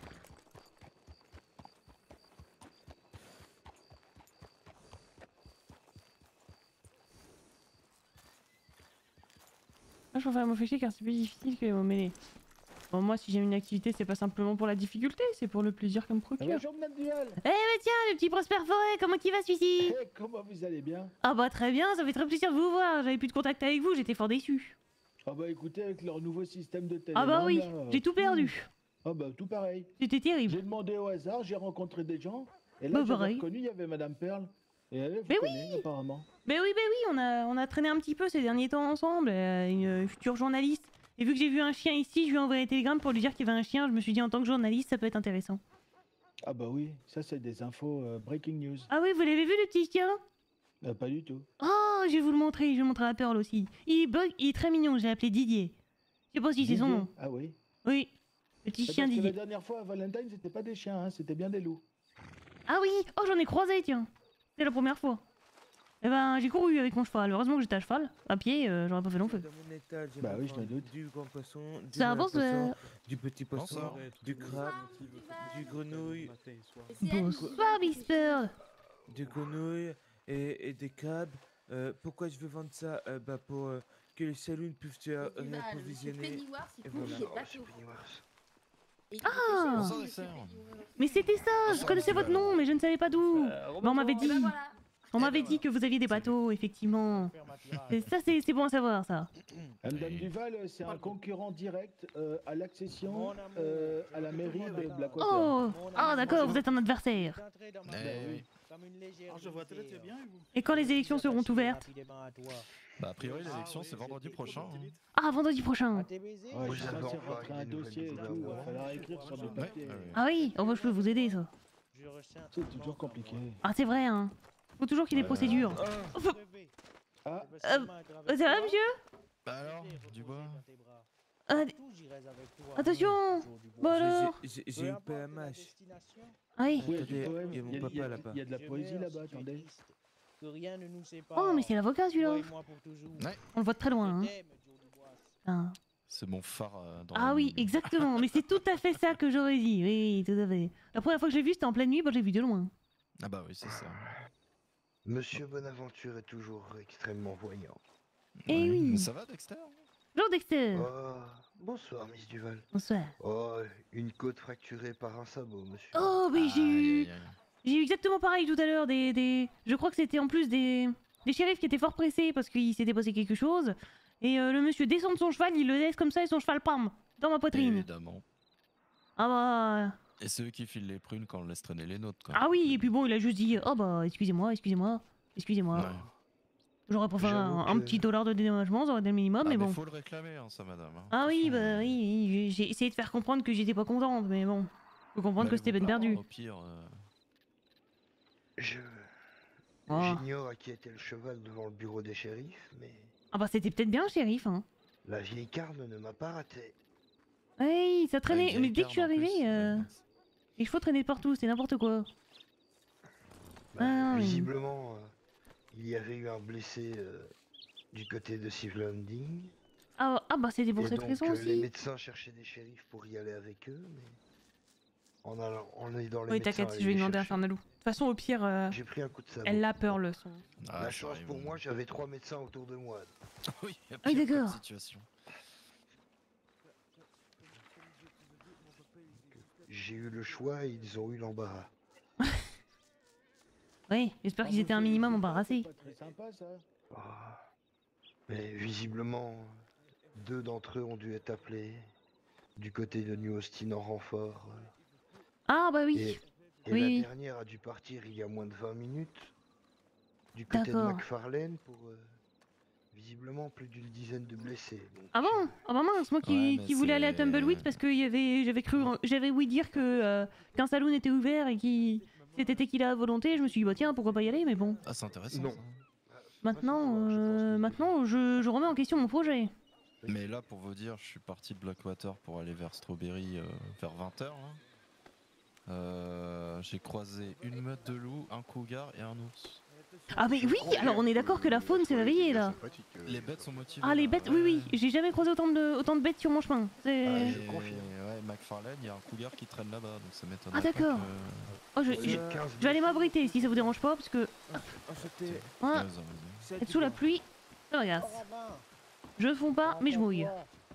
Moi, je préfère m'offrir car c'est plus difficile que les mots mêlés. Bon, moi, si j'aime une activité, c'est pas simplement pour la difficulté, c'est pour le plaisir qu'elle me procure. Bonjour, Madame Duval. Eh bah tiens, le petit Prosper Forêt, comment il va celui-ci? Eh, comment vous allez bien? Ah bah très bien, ça fait très plaisir de vous voir. J'avais plus de contact avec vous, j'étais fort déçu. Ah bah écoutez, avec leur nouveau système de téléphone. Ah bah oui, j'ai tout perdu. Ah bah tout pareil. C'était terrible. J'ai demandé au hasard, j'ai rencontré des gens. Et là, Bah, j'ai pareil. reconnu, il y avait Madame Perle. Et elle vous Mais connaît, apparemment. Mais oui, on a traîné un petit peu ces derniers temps ensemble, une future journaliste. Et vu que j'ai vu un chien ici, je lui ai envoyé un télégramme pour lui dire qu'il y avait un chien. Je me suis dit en tant que journaliste, ça peut être intéressant. Ah bah oui, ça c'est des infos breaking news. Ah oui, vous l'avez vu le petit chien? Pas du tout. Oh, je vais vous le montrer, je vais montrer à Pearl aussi. Il bug, il est très mignon, j'ai appelé Didier. Je sais pas si c'est son Didier. nom. Ah oui. Oui, le petit Parce chien que Didier. la dernière fois à Valentine, c'était pas des chiens, hein, c'était bien des loups. Ah oui, oh j'en ai croisé, tiens. C'est la première fois. Eh ben, j'ai couru avec mon cheval. Heureusement que j'étais à cheval. À pied, j'aurais pas fait long feu. Bah oui, je me doute. Du grand poisson, du Ça moyen avance, poisson, du petit poisson, Bonsoir. du crabe, du grenouille, Bonsoir, Miss Pearl. du grenouille et des crabes. Pourquoi je veux vendre ça? Bah pour que les saloons puissent se réapprovisionner. Et voilà. Ah, mais c'était ça, je connaissais votre nom, mais je ne savais pas d'où. Mais on m'avait dit. On m'avait dit que vous aviez des bateaux, effectivement. Et ça, c'est bon à savoir, ça. Madame Duval, c'est un concurrent direct à l'accession à la mairie de Blackwater. Oh, ah d'accord, vous êtes un adversaire. Je vois très bien, et vous? Et quand les élections seront ouvertes? Bah, a priori, l'élection, c'est vendredi prochain. hein. Ah, vendredi prochain. Ouais, je suis censé rentrer un dossier et tout, il va falloir écrire sur des papiers. Ah oui, oh, bah, je peux vous aider, ça. C'est toujours compliqué. Ah, c'est vrai, hein. Faut toujours qu'il y ait des procédures. Ah, ça va, monsieur? Bah alors, du bois. Ah, attention. Bon alors. J'ai une PMH. Ah oui. oui, Attendez, poème. il y a mon papa là-bas. Il y a de la poésie là-bas, attendez. Oh, mais c'est l'avocat, celui-là. Ouais. On le voit de très loin, hein. Ah. C'est mon phare dans Ah oui, exactement. Mais c'est tout à fait ça que j'aurais dit. Oui, tout à fait. La première fois que j'ai vu, c'était en pleine nuit, bon, j'ai vu de loin. Ah bah oui, c'est ça. Monsieur Bonaventure est toujours extrêmement voyant. Eh oui. Ça va, Dexter? Bonjour, Dexter. Oh, bonsoir, Miss Duval. Bonsoir. Oh, une côte fracturée par un sabot, monsieur. Oh, mais j'ai eu exactement pareil tout à l'heure. Je crois que c'était en plus des shérifs qui étaient fort pressés parce qu'il s'était passé quelque chose. Et le monsieur descend de son cheval, il le laisse comme ça et son cheval pam dans ma poitrine. Évidemment. Ah bah. Et c'est eux qui filent les prunes quand on laisse traîner les nôtres, quoi. Ah oui, et puis bon, il a juste dit oh bah excusez-moi. Ouais. J'aurais préféré un petit dollar de dédommagement, ça aurait été le minimum, mais bon. Faut le réclamer, hein, ça, madame. hein. Ah oui, bah oui, j'ai essayé de faire comprendre que j'étais pas contente, mais bon. Faut comprendre que c'était peine perdue. Au pire. J'ignore à qui était le cheval devant le bureau des shérifs, mais Ah bah c'était peut-être bien, shérif, hein. la vieille carne ne m'a pas raté. Oui, ça traînait, Une mais vieille dès que je suis carne, en arrivée, les chevaux traînaient de partout, c'était n'importe quoi. Ah, oui. Visiblement, il y avait eu un blessé du côté de Civil Landing. Ah bah c'était pour Et cette donc, raison les aussi. médecins cherchaient des shérifs pour y aller avec eux, mais en aidant les Oui, médecins t'inquiète, à je vais les demander à chercher. Fernalou. De toute façon, au pire, J'ai pris un coup de sabot. elle l'a peur, le son. La chance pour moi, j'avais 3 médecins autour de moi. Oui, Oui, d'accord. situation. J'ai eu le choix et ils ont eu l'embarras. Oui, j'espère qu'ils étaient un minimum embarrassés. Très sympa ça. Mais visiblement, 2 d'entre eux ont dû être appelés du côté de New Austin en renfort. Ah bah oui. Et Oui. la dernière a dû partir il y a moins de 20 minutes du côté de D'accord. McFarlane pour visiblement plus d'une dizaine de blessés. Donc, Ah bon? Ah bah mince, moi qui voulais aller à Tumbleweed parce que j'avais ouï dire que qu'un saloon était ouvert et qui c'était tequila à volonté, je me suis dit bah tiens pourquoi pas y aller, mais bon. Ah, c'est intéressant. Non. Maintenant, maintenant je remets en question mon projet. Mais là, pour vous dire, je suis parti de Blackwater pour aller vers Strawberry vers 20h. J'ai croisé une meute de loups, un cougar et un ours. Ah mais oui, alors on est d'accord que la faune s'est réveillée là. Les bêtes sont motivées. Ah les bêtes, oui oui, j'ai jamais croisé autant de bêtes sur mon chemin. Ouais, McFarlane, il y a un cougar qui traîne là-bas, donc ça m'étonne. Ah d'accord. Oh, je vais aller m'abriter si ça vous dérange pas parce que... Voilà. Être sous la pluie, ça m'agace. Je fonds pas, mais je mouille.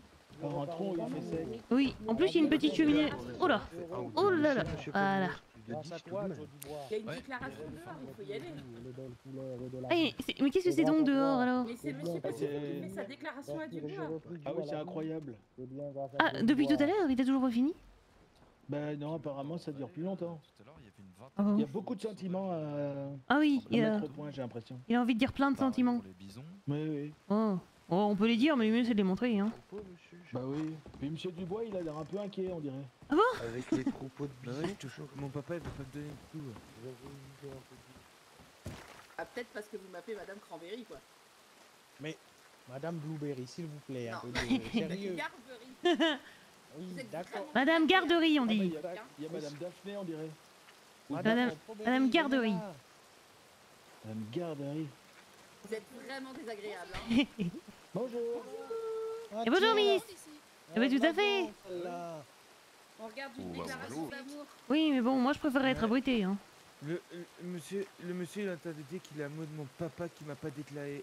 Oui, en plus il y a une petite cheminée. Oh là. Oh là là. Voilà. Il y a une déclaration dehors, il faut y aller. Mais qu'est-ce que c'est donc dehors alors? Mais c'est le monsieur Passy qui fait sa déclaration à Dubois. Ah oui, c'est incroyable. Ah, depuis tout à l'heure, il a toujours pas fini? Bah non, apparemment ça dure plus longtemps. Ah bon? Il y a beaucoup de sentiments à ah oui, mettre au point, j'ai l'impression. Il a envie de dire plein de sentiments. Oui, oui. Oh. Oh, on peut les dire, mais le mieux c'est de les montrer. Hein. Bah oui. Puis monsieur Dubois, il a l'air un peu inquiet, on dirait. Ah bon? Avec les troupeaux de bisons. Ouais, toujours que mon papa il veut pas me donner le coup. Ah, peut-être parce que vous m'appelez Madame Cranberry, quoi. Mais, Madame Blueberry, s'il vous plaît, un Non. peu de sérieux. Garbery. Oui, d'accord. Madame Garderie, on dit. Il y a Madame Daphné, on dirait. Madame Garderie. Madame Garderie. Vous êtes vraiment désagréable. Hein. Bonjour. Et bonjour, Miss. Eh ben, tout à fait. On regarde une déclaration d'amour. Oui, mais bon, moi je préférerais être abrité. Hein. Le monsieur il a entendu dire qu'il est amoureux de mon papa qui m'a pas déclaré.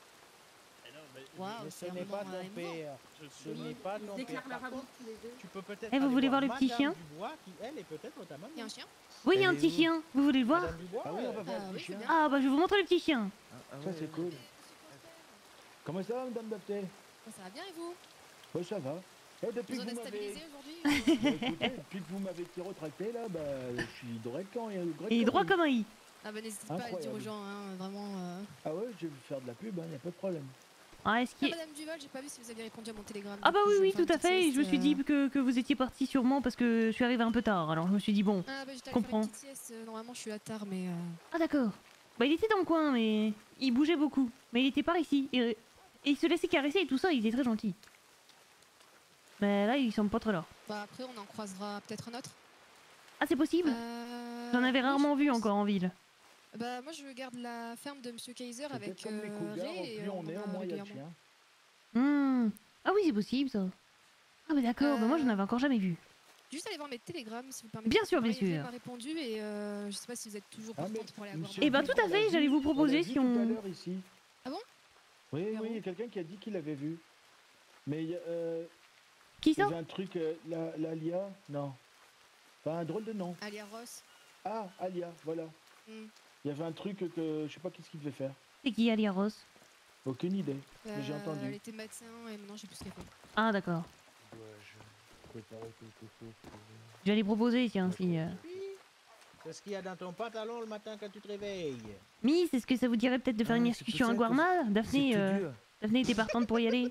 Mais ce n'est pas ton père. Ce n'est pas ton père. Par contre, tu peux peut-être. Eh, vous voulez voir le petit chien? Dubois, qui elle est peut-être ta maman. Il y a un chien? Oui, il y a un petit chien. Vous voulez le voir? Ah oui, on va voir le petit chien. Ah bah je vais vous montrer le petit chien. Ça c'est cool. Comment ça va, Madame Daphné? Ça va bien et vous? Ouais, ça va. Et depuis Vous que en êtes vous m'avez... stabilisé aujourd'hui? Bah, écoutez, depuis que vous m'avez été retracté là, bah je suis droit quand Et droit comme un i. Ah bah n'hésitez pas à le dire aux gens, hein, vraiment. Ah ouais, je vais vous faire de la pub, hein, y a pas de problème. Ah, est-ce qu'il... Madame Duval, j'ai pas vu si vous aviez répondu à mon télégramme. Ah bah oui, tout à fait. Je me suis dit que vous étiez parti sûrement parce que je suis arrivé un peu tard. Alors je me suis dit bon, Ah bah j'étais allée faire comprends. une petite sieste, normalement je suis à tard mais... Ah d'accord. Bah il était dans le coin mais il bougeait beaucoup. Mais il était par ici. Et il se laissait caresser et tout ça, il était très gentil. Mais là il semble pas trop là. Bah après on en croisera peut-être un autre. Ah c'est possible? J'en avais rarement vu encore en ville. Bah moi je garde la ferme de Monsieur Kaiser avec Comme les cougars, Ray et plus on est, au moins il y a le chien. Ah oui c'est possible ça. Ah bah d'accord, bah moi j'en avais encore jamais vu. Juste aller voir mes télégrammes si vous permettez. Bien sûr, bien Marie-Hélène sûr. m'a répondu et je sais pas si vous êtes toujours partante pour aller voir. Eh ben tout à fait, j'allais vous proposer si Tout à on... l'heure ici. Ah bon? Oui, oui, il y a quelqu'un qui a dit qu'il l'avait vu. Mais qui il y ça? avait un truc, l'Alia, non. Pas un drôle de nom. Alia Ross. Ah, Alia, voilà. Il y avait un truc que je sais pas qu'est-ce qu'il devait faire. C'est qui Alia Ross? Aucune idée, mais j'ai Elle entendu. était médecin et maintenant je sais plus ce qu'elle fait. Ah d'accord. J'allais proposer tiens si... C'est ce qu'il y a dans ton pantalon le matin quand tu te réveilles. Miss, est-ce que ça vous dirait peut-être de faire une excursion à Guarma? Daphné, Daphné était partante pour y aller.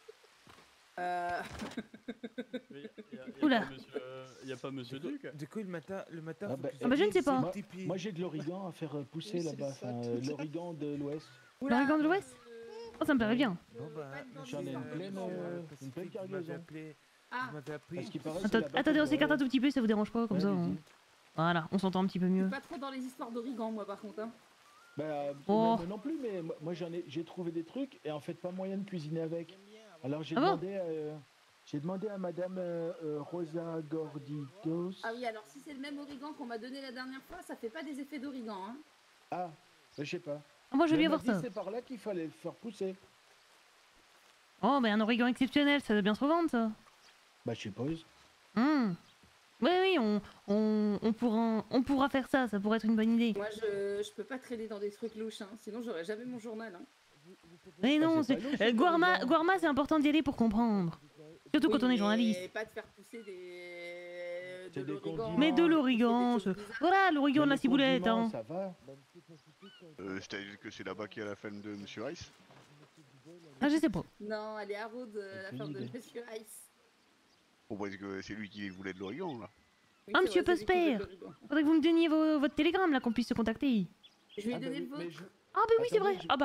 Oula. Y a pas Monsieur Duc? De quoi le matin Ah bah je ne sais pas. Moi j'ai de l'origan à faire pousser là-bas, l'origan de l'Ouest. L'origan de l'Ouest? Oh ça me paraît bien. J'en ai une pleine cargaison. Attendez, on s'écarte un tout petit peu, ça vous dérange pas comme ça. Voilà, on s'entend un petit peu mieux. Pas trop dans les histoires d'origan, moi, par contre. Hein. Bah, Oh. moi non plus, mais moi j'ai trouvé des trucs et en fait pas moyen de cuisiner avec. Alors j'ai Ah bon demandé à Madame Rosa Gorditos. Ah oui, alors si c'est le même origan qu'on m'a donné la dernière fois, ça fait pas des effets d'origan. Hein. Ah, je sais pas. Ah, moi je veux Mais bien elle voir m'a dit ça. C'est par là qu'il fallait le faire pousser. Oh bah un origan exceptionnel, ça doit bien se revendre ça. Bah je suppose. Oui, on pourra faire ça, ça pourrait être une bonne idée. Moi, je peux pas traîner dans des trucs louches, hein, sinon j'aurais jamais mon journal. Hein. Mais non, c'est pas louche, Guarma c'est important d'y aller pour comprendre. Surtout quand on est journaliste. Et pas de faire pousser de l'origan. Mais de l'origan, voilà, l'origan de la ciboulette. Hein. Ça va. C'est-à-dire que c'est là-bas qu'il y a la ferme de Monsieur Rice? Ah, je sais pas. Non, elle est à Rhodes, la ferme de Monsieur Rice. Bon, parce que c'est lui qui voulait de l'origan, là. Oui, Ah, c'est monsieur vrai, c'est lui qui veut Posper, de l'origan. faudrait que vous me donniez votre télégramme là, qu'on puisse se contacter. Je lui ai donné le vôtre. Ah bah oui, c'est vrai. Ah bah,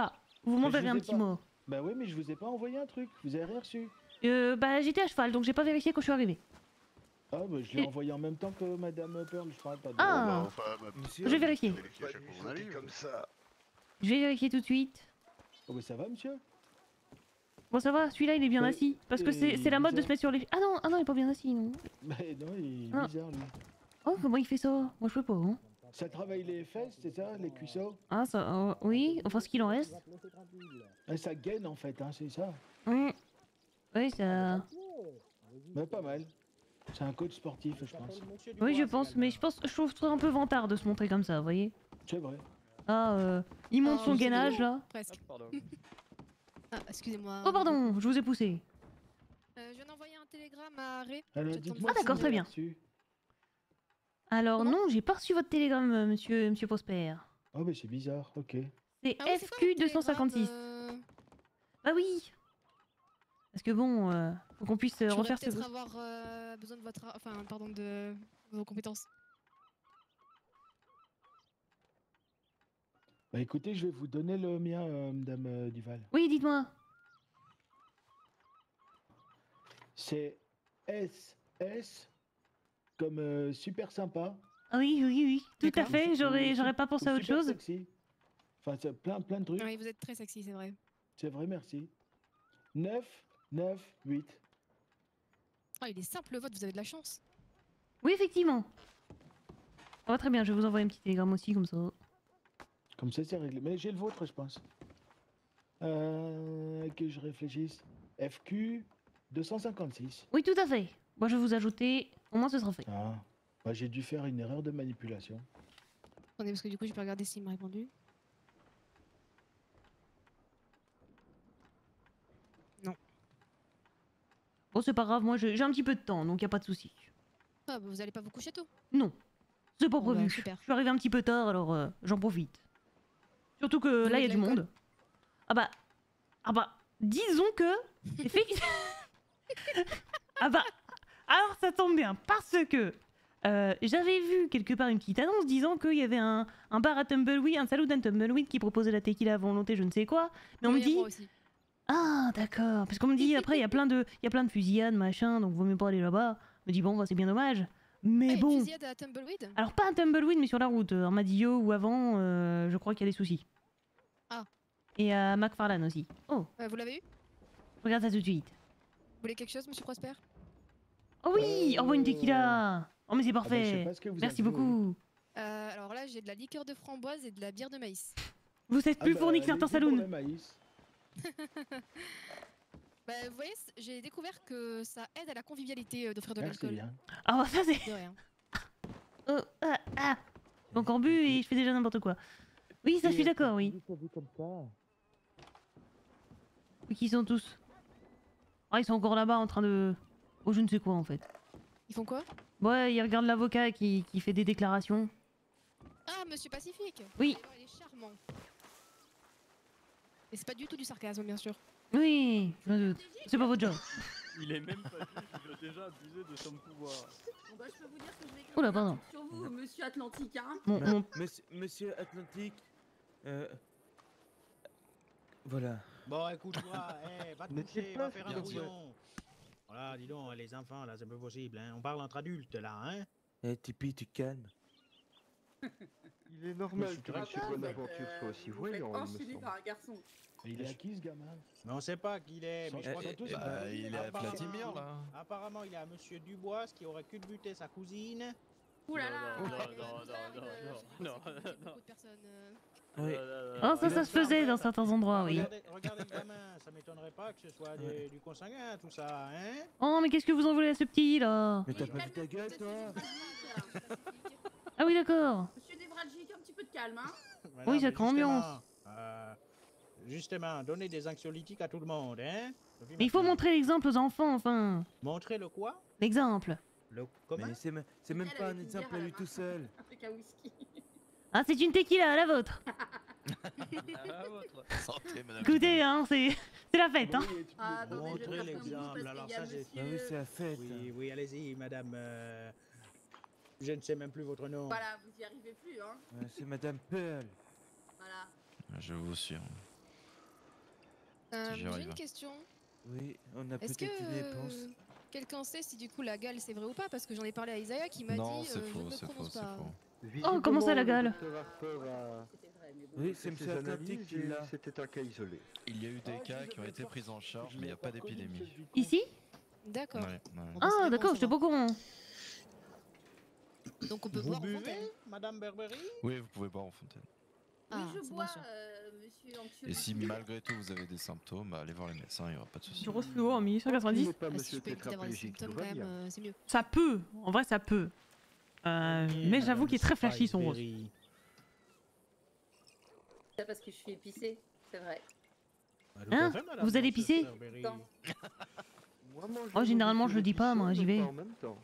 Vous m'enverrez un petit mot. Bah oui, mais je vous ai pas envoyé un truc, vous avez rien reçu. Bah j'étais à cheval, donc j'ai pas vérifié quand je suis arrivé. Ah bah je l'ai envoyé en même temps que Madame Pearl, je parle pas de... Ah. Je vais vérifier. Comme ça. Je vais vérifier tout de suite. Oh bah ça va, monsieur? Bon, ça va, celui-là il est bien Ouais, assis. Parce que et c'est la mode de bizarre. se mettre sur les. Ah non, il est pas bien assis, non. Bah non, il est Ah. bizarre lui. Oh, comment il fait ça? Moi je peux pas, hein. Ça travaille les fesses, c'est ça, les cuisseaux? Ah, ça. Oui, enfin ce qu'il en reste. Ah, ça gaine en fait, hein, c'est ça? Oui, ça. Bah pas mal. C'est un coach sportif, je pense. Oui, je pense, mais je trouve ça un peu vantard de se montrer comme ça, vous voyez? C'est vrai. Ah, il montre son gainage là. Presque. Ah, excusez-moi. Oh, pardon, je vous ai poussé. Je viens d'envoyer un télégramme à Ré. Alors, dites-moi Ah, d'accord, si vous très avez bien. reçu. Alors, non, j'ai pas reçu votre télégramme, monsieur Prosper. Oh bah c'est bizarre, ok. C'est Ah oui, c'est quoi votre FQ256. Bah oui. Parce que bon, faut qu'on puisse Je voudrais refaire ce. peut-être avoir besoin de votre... Enfin, pardon, de vos compétences. Bah écoutez, je vais vous donner le mien, Madame Duval. Oui, dites-moi. C'est SS comme super sympa. Ah oui, tout à fait. J'aurais pas pensé à autre Super chose. sexy. Enfin, c'est plein de trucs. Oui, vous êtes très sexy, c'est vrai. C'est vrai, merci. 9, 9, 8. Oh, il est simple le vote, vous avez de la chance. Oui, effectivement. Oh, très bien, je vais vous envoyer un petit télégramme aussi, comme ça. Comme ça, c'est réglé. Mais j'ai le vôtre, je pense. Que je réfléchisse. FQ 256. Oui, tout à fait. Moi, je vais vous ajouter. Au moins, ce sera fait. Ah, bah, j'ai dû faire une erreur de manipulation. Attendez, parce que du coup, je peux regarder s'il m'a répondu. Non. Bon, c'est pas grave, moi, j'ai un petit peu de temps, donc y a pas de souci. Ah, bah, vous allez pas vous coucher tôt? Non, c'est pas Bon, bah, prévu. super. Je suis arrivé un petit peu tard, alors j'en profite. Surtout que là, il y a du monde. Ah bah, disons que... Ah bah, alors ça tombe bien, parce que j'avais vu quelque part une petite annonce disant qu'il y avait un bar à Tumbleweed, un saloon à Tumbleweed qui proposait la tequila à volonté, je ne sais quoi. Mais on me dit... Ah, d'accord. Parce qu'on me dit, après, il y a plein de fusillades, machin, donc vaut mieux pas aller là-bas. Je me dis, bon, bah, c'est bien dommage. Mais bon... Fusillade à Tumbleweed? Alors, pas à Tumbleweed, mais sur la route. En Madillo ou avant, je crois qu'il y a des soucis. Ah. Et à McFarlane aussi. Oh, Vous l'avez eu? regarde ça tout de suite. Vous voulez quelque chose, monsieur Prosper? Oh oui, envoie une tequila. Oh, mais c'est bah, je sais parfait. pas ce que vous Merci avez, beaucoup. Alors là, j'ai de la liqueur de framboise et de la bière de maïs. Vous êtes plus fourni que certains saloons. Bah, vous voyez, j'ai découvert que ça aide à la convivialité d'offrir de Merci l'alcool. bien. Ah, bah, ça c'est... De rien. Oh, j'ai encore bu et je fais déjà n'importe quoi. Oui, ça, je suis d'accord, oui. Mais qui sont tous? Ah, ils sont encore là-bas en train de... Oh, je ne sais quoi, en fait. Ils font quoi? Ouais, ils regardent l'avocat qui fait des déclarations. Ah, monsieur Pacifique. Oui. Alors, il est charmant. Et c'est pas du tout du sarcasme, bien sûr. Oui, je me doute. C'est pas votre job. Il est même pas juge, il a déjà abusé de son pouvoir. Bon bah, je peux vous dire que je vais Oula, pardon. sur vous, monsieur Atlantique, hein. Monsieur Atlantique, voilà. Bon, écoute-moi, va te N'étiez coucher, pas va faire un bien bouillon. Voilà, dis donc, les enfants, là, c'est pas possible, hein. On parle entre adultes, là, hein. Eh, Tipeee, tu calmes. Il est normal que Monsieur Bonaventure soit aussi voyant, il me Enchaîné semble. par un garçon. Il est à qui, ce gamin? Mais on sait pas qui il est, mais je crois que... il est à Vladimir, là. Apparemment, il est à Monsieur Dubois, qui aurait culbuté sa cousine. Ouh là là. Non. Oui. Oh, ça se faisait dans certains endroits, oui. Regardez le gamin, ça m'étonnerait pas que ce soit du consanguin, tout ça, hein. Oh, mais qu'est-ce que vous en voulez à ce petit, là? Mais t'as pas vu ta gueule, toi? Ah oui, d'accord. Monsieur Nevralgique, un petit peu de calme, hein. Voilà, Oui, ça mais crée ambiance. Justement, donnez des anxiolytiques à tout le monde, hein. Mais il faut montrer l'exemple aux enfants, enfin. Montrer le quoi? L'exemple. Le comment? Mais c'est même pas un exemple à lui tout seul. Avec un whisky. Ah, c'est une tequila, à la vôtre. Santé, madame. Écoutez, hein, c'est la fête, hein. Ah, attendez, je vais Montrez faire comme l'exemple, vous, parce alors qu'il y a ça, j'ai... Ah oui, c'est la fête. Oui, allez-y, madame... Je ne sais même plus votre nom. Voilà, vous y arrivez plus, hein. C'est Madame Pearl. Voilà. Je vous suis. Si j'y J'ai arrive. une question. Oui, on a Est-ce peut-être une que réponse. quelqu'un sait si du coup la gale c'est vrai ou pas? Parce que j'en ai parlé à Isaiah qui m'a Non, dit c'est je faux, ne me c'est faux, prononce c'est pas. faux. Oh, comment ça, la gueule? Oui, c'est M. Atlantique qui l'a. C'était un cas isolé. Il y a eu des cas qui ont été pris en charge, mais il n'y a pas d'épidémie. Ici? D'accord. Ouais, ouais. Ah, d'accord, j'étais pas au courant. Donc on peut Vous boire en buvez, fontaine. Madame Berbery? Oui, vous pouvez boire en fontaine. Ah, Oui, je c'est bois, bien sûr. monsieur anxieux. Et si malgré tout vous avez des symptômes, bah, allez voir les médecins, il n'y aura pas de souci. Du rose fluo en 1890. Pas Ah, si monsieur je peux éviter d'avoir des tétraplégique, symptômes tout quand va même, bien. c'est mieux. Ça peut, en vrai ça peut. Mais j'avoue qu'il est très flashy son rose. C'est parce que je suis épicée, c'est vrai. Hein? Vous allez pisser? Oh, généralement je le dis pas, moi j'y vais. En même temps.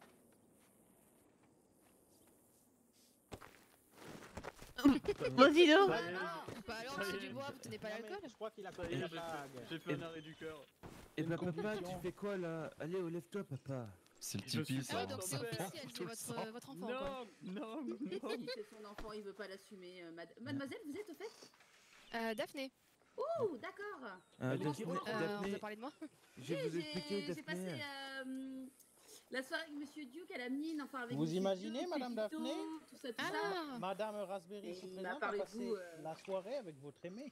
Vas-y, non? Bah alors, monsieur Dubois, vous tenez pas l'alcool? Je crois qu'il a connu la blague. J'ai fait un arrêt du cœur. Eh ben papa, tu fais quoi là? Allez, lève-toi papa. C'est le Tipeee, Ah ça. ouais, donc c'est officiel, c'est votre enfant quoi. Non, C'est son enfant, il veut pas l'assumer. Mademoiselle, vous êtes au fait? Daphné. Ouh, d'accord. Daphné, On Daphné, a parlé de moi? je vais vous expliquer, J'ai passé Daphné. la soirée avec Monsieur Duke à la mine, enfin avec Vous Monsieur imaginez, Duke, Madame Pépito, Daphné? tout ça, tout ça. Ah, Madame Raspberry, Et c'est il m'a présent, a parlé de passé vous, la soirée avec votre aimé.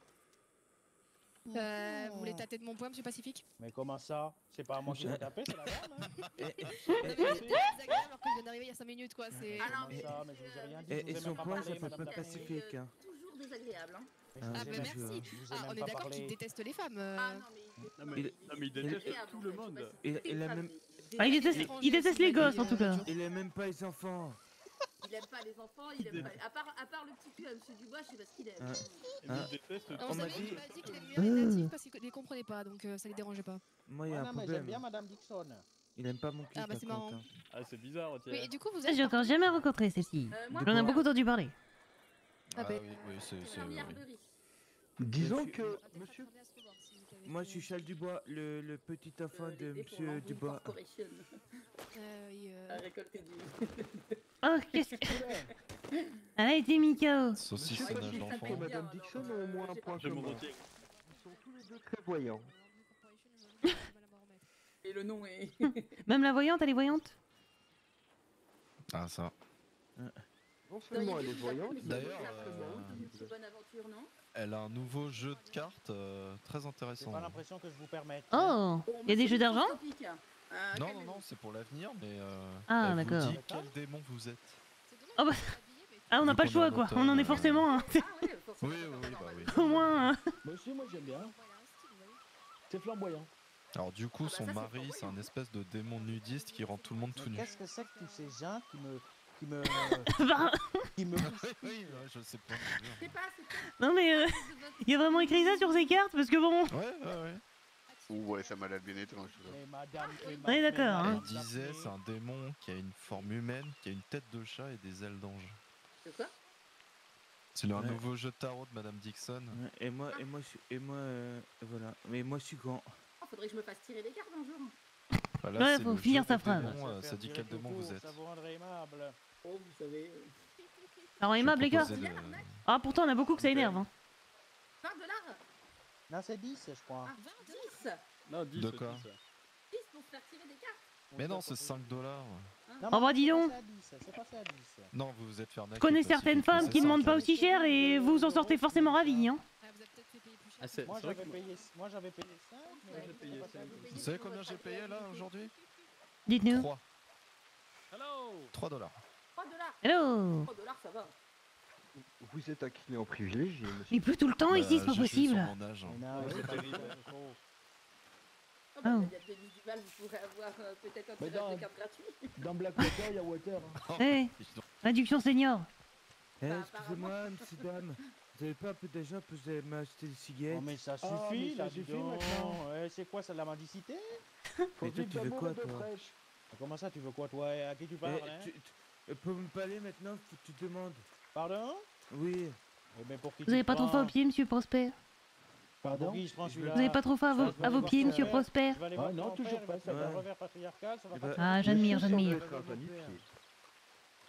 vous voulez tâter de mon poids, monsieur Pacifique? Mais comment ça? C'est pas à moi qui l'ai tapé, c'est la dame. Hein. Non, mais c'est désagréable alors que je viens d'arriver il y a 5 minutes quoi, c'est... Ah non, Comment ça? Mais je vous ai rien dit. je Et vous ai son même pas poids, parlé, ça fait Madame pas Daphné. pacifique, hein. toujours désagréable, hein. Mais je Ah vous ai bah même- merci. je vous ai Ah, même on est pas d'accord parlé. qu'il déteste les femmes. Ah non, mais il déteste tout le monde. Il a même... Ah, il déteste les gosses en tout cas. Il aime même pas les enfants. il aime pas les enfants, il aime pas... À part le petit cul à Monsieur Dubois, je sais pas ce qu'il aime. Il déteste Non, tout vous le savez, monde. il m'a dit qu'il aimait les natifs parce qu'il les comprenait pas, donc ça les dérangeait pas. Moi, il y a un Ah non, mais j'aime problème. bien Madame Dixon. Il aime pas mon cul, Ah bah par c'est contre, marrant. hein. Ah, c'est bizarre, tiens. Oui, et du coup vous Ça, êtes... j'ai encore jamais rencontré celle-ci. Moi, J'en ai beaucoup entendu parler. Ah bah... oui, oui, c'est. Première Oui. Berry. Disons que monsieur. Moi, je suis Charles Dubois, le petit enfant de Monsieur Dubois. À récolter du... Oh, qu'est-ce que... Elle a été mis KO. Saucissonnage d'enfant. Et Madame Dixon ont au moins un point Je m'en commun. retiens. Ils sont tous les deux très voyants. Et le nom est... Même la voyante, elle est voyante? Ah, ça. Non seulement elle est voyante, D'ailleurs, C'est bonne aventure, non? elle a un nouveau jeu de cartes très J'ai intéressant. pas l'impression que je vous permette. Oh, il y a des jeux d'argent? Non, non, non, c'est pour l'avenir, mais. Ah, elle vous d'accord. dit quel démon vous êtes. Oh bah... Ah, on n'a Vu pas le qu'on choix est en quoi, automne, on en est forcément. Hein. Oui, oui, oui, bah oui. Au moins. Moi aussi, moi j'aime bien. C'est flamboyant. Alors, du coup, son ça, c'est mari, c'est un espèce de démon nudiste qui rend tout le monde tout nu. Qu'est-ce que c'est que tous ces gens qui me... qui me... Oui, je sais pas. C'est pas... Non mais il y a vraiment écrit ça sur ces cartes parce que bon. Ouais, ouais, ouais. Ouais, ça m'a l'air bien étrange. On est d'accord, hein. Elle disait, c'est un démon qui a une forme humaine, qui a une tête de chat et des ailes d'ange. C'est quoi? C'est un Ouais. nouveau jeu de tarot de Madame Dixon. Ouais, et moi, voilà. Mais moi, je suis grand. Oh, faudrait que je me fasse tirer les cartes un jour. Bah là, Ouais, c'est faut le finir jeu sa des phrase. démons, ça dit quel démon vous êtes. Ça vous rendrait aimable. Oh, vous savez... Alors aimable les gars. Proposez de- Ah pourtant on a beaucoup que ça énerve. Hein. 20$? Non, c'est 10, je crois. Ah, 10? Non, 10. De quoi 10 pour se faire tirer des cartes? Mais non, c'est 5$. Oh bah dis donc. C'est passé à 10. Non, vous vous êtes fait arnaquer. Je connais Pacifique, certaines femmes c'est qui ne demandent 5, pas hein. aussi cher et vous en sortez forcément ravis. Hein. Ah, vous avez peut-être fait payer plus cher. Ah, c'est Moi vrai j'avais que payé 5, mais j'ai payé 5. Vous savez combien j'ai payé là aujourd'hui Dites-nous. 3. Hello 3$. 3$. Hello. 3$, ça va. Vous êtes un client privilégié, monsieur. Il pleut tout le temps ici, c'est pas J'ai joué possible. sur mon âge, hein. Non, Ouais, c'est c'est pas terrible. c'est faux. Oh, bah, Oh. il y a Denis Duval, vous pourrez avoir peut-être un Mais tirage dans- de cartes gratuit. Dans Blackwater, il y a Water. Hein. Eh, réduction senior. Eh, Bah, excusez-moi, monsieur dame. Vous avez pas un peu d'argent pour m'acheter des cigarettes? Oh, mais ça Ah, suffit, mais ça là, dis suffit donc. maintenant. Ouais, c'est quoi, ça, de la mendicité? Mais Faut toi, du tu veux d'amour quoi, et de toi? fraîche. Comment ça, tu veux quoi, toi? À qui tu parles, hein? Pour me parler maintenant, faut que tu demandes. Pardon? Oui. Eh ben, pour qui Vous avez tu pas trop prends? faim aux pieds, monsieur Prosper? Pardon? Pour qui je prends celui-là? Vous avez pas trop faim à vos pieds, monsieur Prosper? Je vais aller Ah voir non, ton toujours père, pas, il va te faire ouais. un revers patriarcal, ça va Eh pas ben, te- Ah, j'admire, Monsieur j'admire. semble être un panifié.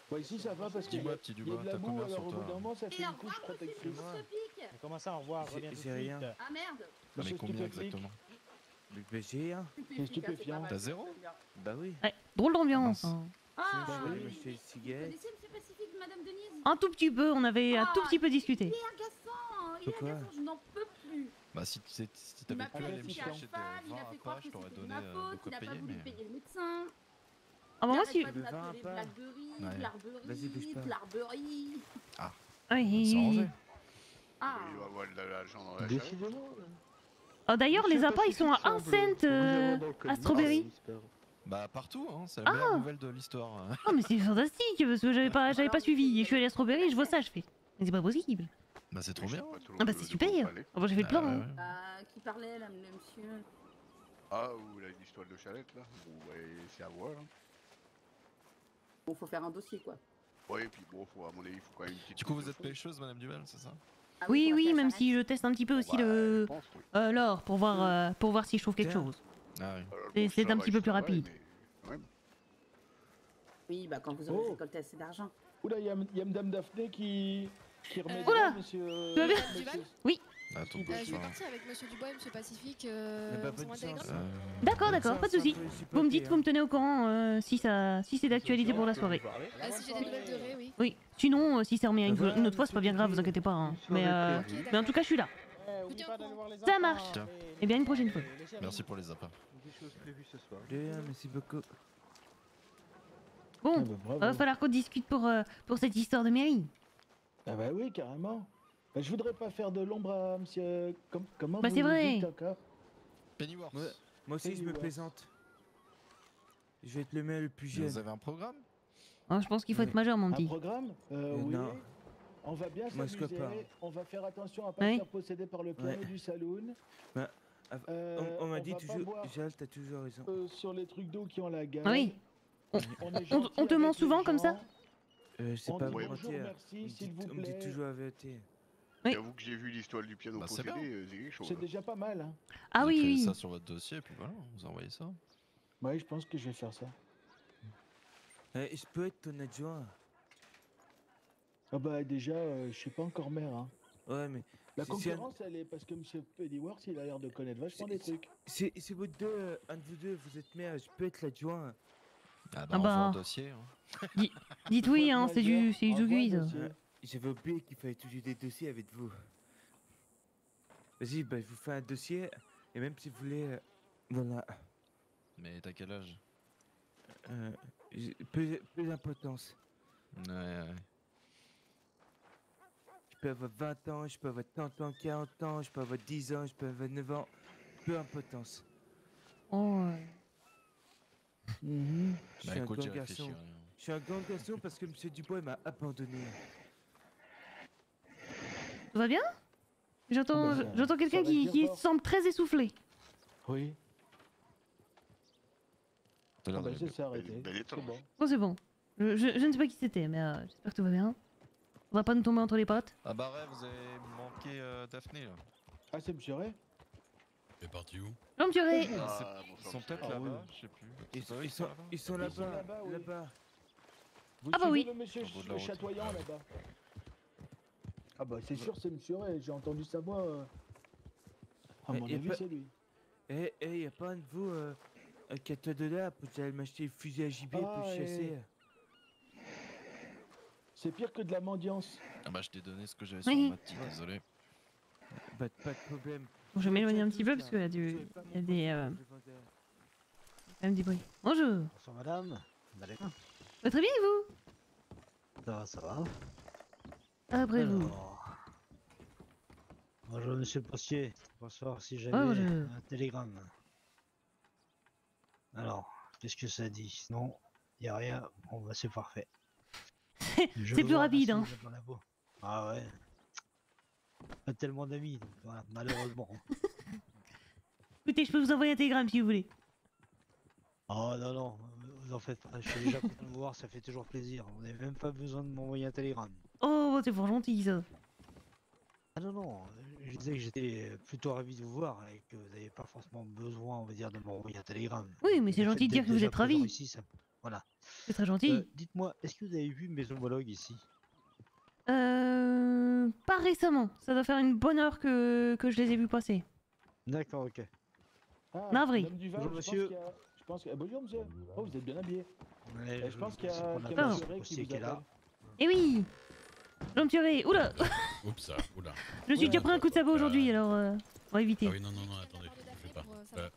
Ouais, ici ça va parce qu'il y Dis-moi, a petit il y a Dubois, de la t'as boue, combien alors sur au bout toi d'un moment ça Et fait au une couche revoir, monsieur protectrice. Microscopique. Mais comment ça, au revoir, reviens tout de C'est rien. suite. Ah merde. T'en mets Monsieur combien Stupéflic. exactement? Mais j'ai un. C'est stupéfiant. T'as 0? Bah oui. Ouais, drôle d'ambiance. Ah, mince. hein. Ah, Je vais aller vous m'acheter une cigarette. connaissez Monsieur Pacifique, Madame Denise? Un tout petit peu, on avait un tout petit peu Il discuté. est agaçant, Pourquoi je n'en peux plus. Bah si Il t'avais m'a pu fait aller me afficher à chercher cheval, de il 20 a fait à croire pas, que je t'aurais c'était de donné ma de faute, quoi il a pas payer, voulu mais... payer le médecin. Ah bah moi Il si. arrête pas de Le vin m'appeler à pas. Blackberry, Ouais. Blackberry, Vas-y, bouge pas. Blackberry. Ah, Oui. c'est rangé. Ah, Il va avoir de l'argent dans la charrette. Décidément. Oh, d'ailleurs, les appâts ils sont à 1 cent à Strawberry. Bah partout, hein, c'est la meilleure nouvelle de l'histoire. Oh, mais c'est fantastique parce que j'avais pas suivi. Et je suis allé à Strawberry, je vois ça, je fais. Mais c'est pas possible. Bah c'est trop bien. Ah bah c'est super. Ah bah j'ai fait le plein. ouais, hein. ouais. qui parlait là, le monsieur? Ah, ou la histoire de Chalette là. Bon, ouais, c'est à voir. Hein. Bon, faut faire un dossier quoi. Ouais, et puis bon, à mon avis, il faut quand même une petite. Du coup, vous êtes pêcheuse, Madame Duval, c'est ça? Ah Oui, pour oui, acheter la même charrette. si je teste un petit peu aussi Bah, le je pense, oui. l'or pour voir si je trouve quelque Tiens. chose. Ah oui. Alors, C'est- bon, c'est ça un va, petit peu ça plus va, rapide. mais quand même. Oui, bah quand vous aurez Oh. récolté assez d'argent. Oula, il y a Madame Daphné qui remet Oula, monsieur. tu vas bien monsieur- Duval Oui. Attends, Je vais partir avec Monsieur Dubois et Monsieur Pacifique. bah, vous bonne envoie un chance. télégramme D'accord, Comme d'accord, ça, pas de c'est un soucis. peu Vous me supporté, dites, vous me tenez au courant si c'est d'actualité pour la soirée. Si j'ai des nouvelles de Ré, oui. Oui. Sinon, si ça remet Voilà, une autre fois, c'est pas bien grave, vous inquiétez pas. hein. Mais en tout cas, je suis là. Oublie pas d'aller voir les Ça enfants, marche. les- Eh bien, une prochaine fois. les chéris. Merci pour les appâts. Des choses prévues ce soir. De rien, merci beaucoup. Bon, Ah bah, bravo. va falloir qu'on discute pour cette histoire de mairie. Ah bah oui, carrément. Bah, je voudrais pas faire de l'ombre à monsieur. Comment Bah, vous c'est le vrai. dites encore? Pennyworth. Ouais, moi aussi, je me Pennyworth. présente. Je vais être le mec le plus Mais jeune. vous avez un programme? Oh, je pense qu'il faut Ouais. être majeur, mon Un petit. programme oui. non. On va bien Moi, je s'amuser. peux pas. On va faire attention à pas Oui. se faire posséder par le piano Ouais. du saloon. Bah, on m'a dit va pas toujours. boire, Jal, t'as toujours raison. sur les trucs d'eau qui ont la gueule. Oui. On est gentil On te ment avec les souvent comme ça? gens. C'est On pas dit pour bonjour, mentir. merci, s'il vous On me dit plaît. toujours la vérité. Oui. J'avoue que j'ai vu l'histoire du piano Bah, c'est possédé, bien. c'est quelque chose. C'est déjà pas mal. Hein. Ah Vous oui, écrivez oui. ça sur votre dossier et puis voilà, vous envoyez ça. Oui, je pense que je vais faire ça. Je peux être ton adjoint. Ah bah déjà, je suis pas encore maire. Hein. Ouais, mais. La c'est- concurrence, elle est parce que Monsieur Pennyworth, il a l'air de connaître vachement des trucs. C'est vous deux, un de vous deux, vous êtes maire, je peux être l'adjoint. Ah Ah bah, on bah. voit un dossier. Hein. Dites oui, hein, c'est du Envoie zucui, le ça. dossier. J'avais oublié qu'il fallait toujours des dossiers avec vous. Vas-y, bah, je vous fais un dossier, et même si vous voulez. Voilà. Mais t'as quel âge? Peu d'importance. Ouais. Je peux avoir 20 ans, je peux avoir 30 ans, 40 ans, je peux avoir 10 ans, je peux avoir 9 ans. Peu d'importance. Oh, ouais. Mhm. Je Bah suis un écoute, grand j'y garçon. réfléchirai. Je suis un grand garçon parce que Monsieur Dubois m'a abandonné. Tout va bien? J'entends Ah bah, ça- j'entends quelqu'un ça va bien qui fort. semble très essoufflé. Oui. T'as l'air Ah bah, d'aller ça bien. s'est arrêté. Belle C'est étrange. bon. Bon, c'est bon. Je ne sais pas qui c'était, mais j'espère que tout va bien. On va pas nous tomber entre les pattes. Ah bah ouais, vous avez manqué Daphné là. Ah, c'est Monsieur Ray? C'est parti où? Non, monsieur Ray. Ah, Ils bonsoir, sont peut-être Ah là-bas, oui. je sais plus. Ils C'est pas sont, eux ils qui sont, là-bas ils sont Ils sont là-bas, là-bas, oui. là-bas. Vous Ah bah suivez oui. le monsieur Au bout de la route. chatoyant là-bas. Ah bah c'est sûr, c'est Monsieur Ray. J'ai entendu sa voix. À Mais mon y a avis, pas- c'est lui. Y'a pas un de vous, qui a $4 pour que j'aille m'acheter une fusil à gibier Ah, pour chasser? C'est pire que de la mendiance. Ah bah je t'ai donné ce que j'avais Oui. sur ma petite, désolé. Bah, pas de problème. Bon, je vais m'éloigner un Tiens, petit peu tous, parce là. qu'il y a Vous savez pas il y a des, le vendeur. quand même du bruit. Bonjour. Bonsoir madame. Vous allez bien? Va très bien et vous? Ça va. Après vous. Alors, bonjour monsieur le postier. Bonsoir, si j'avais bonjour. un télégramme. Alors, qu'est-ce que ça dit? Non, il n'y a rien. Bon bah c'est parfait. Je C'est vous plus en rapide, remercie, hein. madame Labo. Ah ouais. Pas tellement d'amis, donc voilà, malheureusement. Écoutez, je peux vous envoyer un télégramme si vous voulez. Oh non, non, vous en faites pas. Je suis déjà content de vous voir, ça fait toujours plaisir. Vous n'avez même pas besoin de m'envoyer un télégramme. Oh, c'est fort gentil ça. Ah non, non, je disais que j'étais plutôt ravi de vous voir et que vous n'avez pas forcément besoin, on va dire, de m'envoyer un télégramme. Oui, mais c'est Le gentil fait de dire d'être que vous déjà êtes ravi. présent ici, Voilà. C'est très gentil. Dites-moi, est-ce que vous avez vu mes homologues ici? Pas récemment. Ça doit faire une bonne heure que je les ai vus passer. D'accord, ok. Ah, Navré. Madame Duval, Bonjour, monsieur. Je pense que... Bonjour monsieur. Oh, vous êtes bien habillé. Ouais, Je pense qu'il y c'est a, pour la qu'il y a base monsieur Ray aussi qui vous qui est là. appelle. Eh oui. Jean Monsieur Ray. Oula. Oups, oula. Je me suis déjà pris un coup de sabot aujourd'hui, alors on va éviter. Ah oui, non, attendez, je sais pas.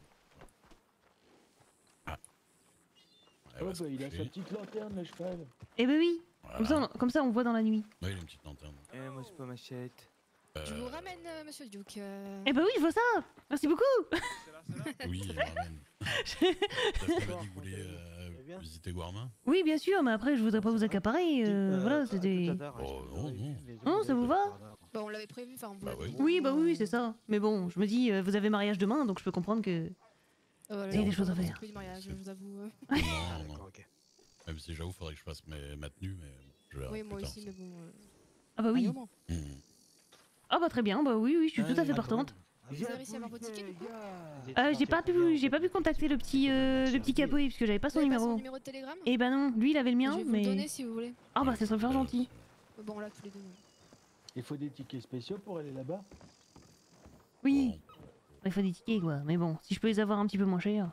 Ah. Oh, bah, il a sa petite lanterne, le cheval. Eh ben oui. Voilà. Comme ça, on voit dans la nuit. Ouais, il a une petite lanterne. Moi, c'est pas machette. Je vous ramène, monsieur le Duc. Eh ben oui, je vois ça. Merci beaucoup. Oui, il ramène. T'as dit que vous voulez visiter Guarmin? Oui, bien sûr, mais après, je voudrais pas vous accaparer. Voilà, c'était. Oh non, non. Non, ça vous va? Bah, on l'avait prévu, enfin, on vous l'avait dit. Oui, bah oui, c'est ça. Mais bon, je me dis, vous avez mariage demain, donc je peux comprendre que. Vous avez des choses à faire. Plus du mariage, je vous avoue. Non, non. Même si j'avoue, faudrait que je fasse ma tenue, mais je verrai Oui, plus moi tard. aussi, mais bon. Ah bah oui. au moins. Ah bah très bien, bah oui, je suis tout à fait partante. Vous avez réussi à avoir votre ticket du coup? J'ai pas pu contacter le petit Capoe parce que j'avais pas son Vous avez numéro. son numéro de télégramme? Et bah non, lui il avait le mien, Je vais vous mais. le donner si vous voulez. Ah bah ça serait faire gentil. Bon, là, tous les deux. Il faut des tickets spéciaux pour aller là-bas. Oui. Il faut des tickets quoi, mais bon, si je peux les avoir un petit peu moins cher.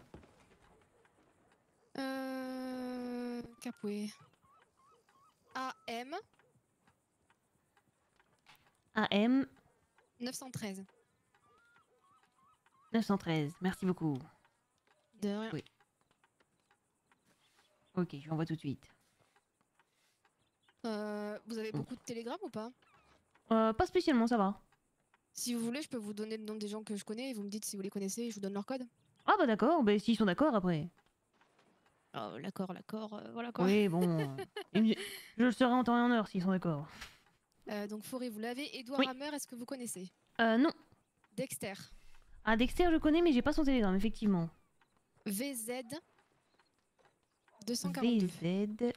Capoe. AM AM 913. 913, merci beaucoup. De rien. Oui. Ok, je l'envoie tout de suite. Vous avez beaucoup de télégrammes ou pas? Pas spécialement, ça va. Si vous voulez, je peux vous donner le nom des gens que je connais et vous me dites si vous les connaissez et je vous donne leur code. Ah bah d'accord, bah s'ils sont d'accord après. Oh, l'accord, voilà quoi. Oui, bon. Je le serai en temps et en heure s'ils sont d'accord. Donc Forêt, vous l'avez. Edouard Oui. Hammer, est-ce que vous connaissez? Non. Dexter. Ah, Dexter, je connais, mais j'ai pas son télégramme, effectivement. VZ 242. VZ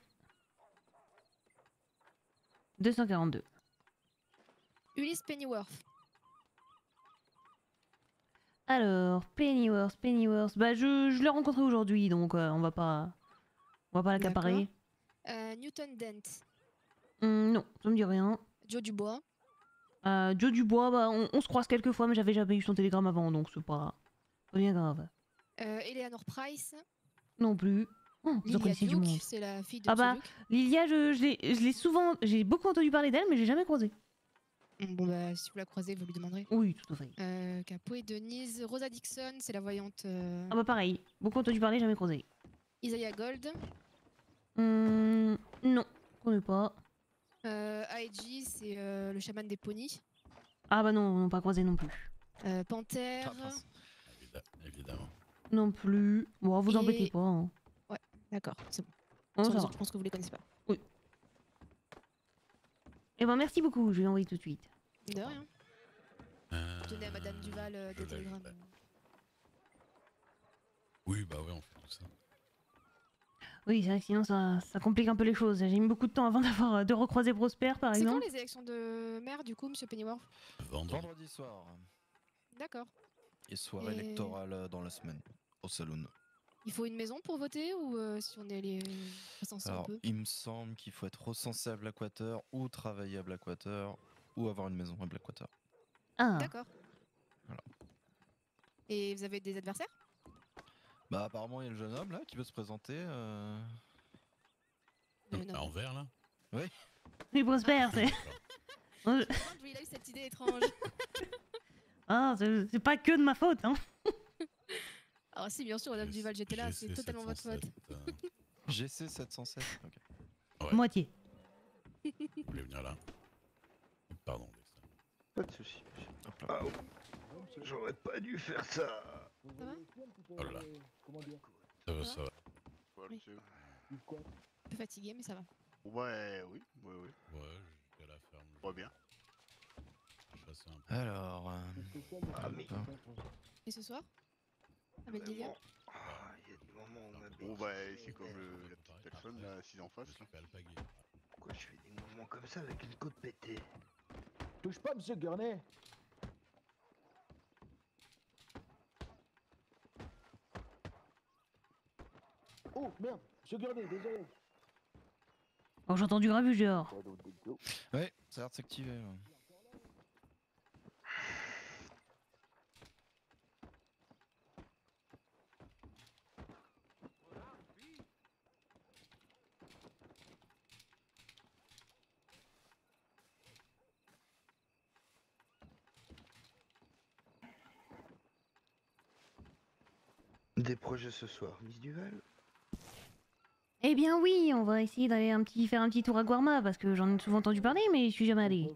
242. Ulysse Pennyworth. Alors, Pennyworth. Bah, je l'ai rencontré aujourd'hui, donc on va pas l'accaparer. Newton Dent. Non, ça me dit rien. Joe Dubois. Joe Dubois, bah, on se croise quelques fois, mais j'avais jamais eu son télégramme avant, donc c'est pas bien grave. Eleanor Price. Non plus. Oh, vous en Lilia connaissez du Duke, monde. c'est la fille de Ah bah, Duke. Lilia, je l'ai souvent, j'ai beaucoup entendu parler d'elle, mais j'ai jamais croisé. Bon bah, si vous la croisez, vous lui demanderez. Oui, tout à fait. Capoe Denise. Rosa Dixon, c'est la voyante. Ah bah pareil, beaucoup entendu parler, jamais croisé. Isaiah Gold. Non, je connais pas. IG, c'est le chaman des ponies. Ah bah non, pas croisé non plus. Panthère. Évidemment. Non plus. Bon, vous Et- embêtez pas. Hein. Ouais, d'accord, c'est bon. Oh, Sur ça les va. autres, je pense que vous les connaissez pas. Oui. Eh ben merci beaucoup, je vais l'envoyer tout de suite. De rien. Tenez à Madame Duval des télégrammes. Oui, bah ouais, on fait tout ça. Oui, c'est vrai que sinon ça complique un peu les choses. J'ai mis beaucoup de temps avant de recroiser Prosper par C'est quand exemple. les élections de maire du coup, monsieur Pennyworth? Vendredi soir. D'accord. Et soirée Et- électorale dans la semaine, au saloon. Il faut une maison pour voter ou si on est allé recensé un Alors, peu? il me semble qu'il faut être recensé à Blackwater ou travailler à Blackwater ou avoir une maison à Blackwater. Ah. D'accord. Voilà. Et vous avez des adversaires? Bah apparemment il y a le jeune homme là qui veut se présenter. En vert là? Oui. Oui, Prosper, c'est. D'où il a eu cette idée étrange. Ah, c'est pas que de ma faute, hein. Alors si, bien sûr, Madame Duval, j'étais là, c'est totalement votre faute. GC 707. Ok. Moitié. Vous voulez venir là? Pardon. Pas de soucis. Ah, j'aurais pas dû faire ça. Ça va? Oh là là. Ça va, ça va. Oui. Un peu fatigué, mais ça va. Ouais, oui. Ouais, jusqu'à la ferme. Va bien. Chasser un peu. Alors. Et ce soir? Avec Lilia? Il y a des moments où on a Bon, bah, c'est comme la petite personne là, assise en face. Là. Pourquoi je fais des mouvements comme ça avec une côte pétée? Touche pas, monsieur Gurney. Oh merde, Monsieur Gurnet, désolé. Oh, j'ai entendu grabuge dehors. Ouais, ça a l'air de s'activer. Là. Des projets ce soir, Miss Duval? Eh bien oui, on va essayer d'aller faire un petit tour à Guarma parce que j'en ai souvent entendu parler mais je suis jamais allé.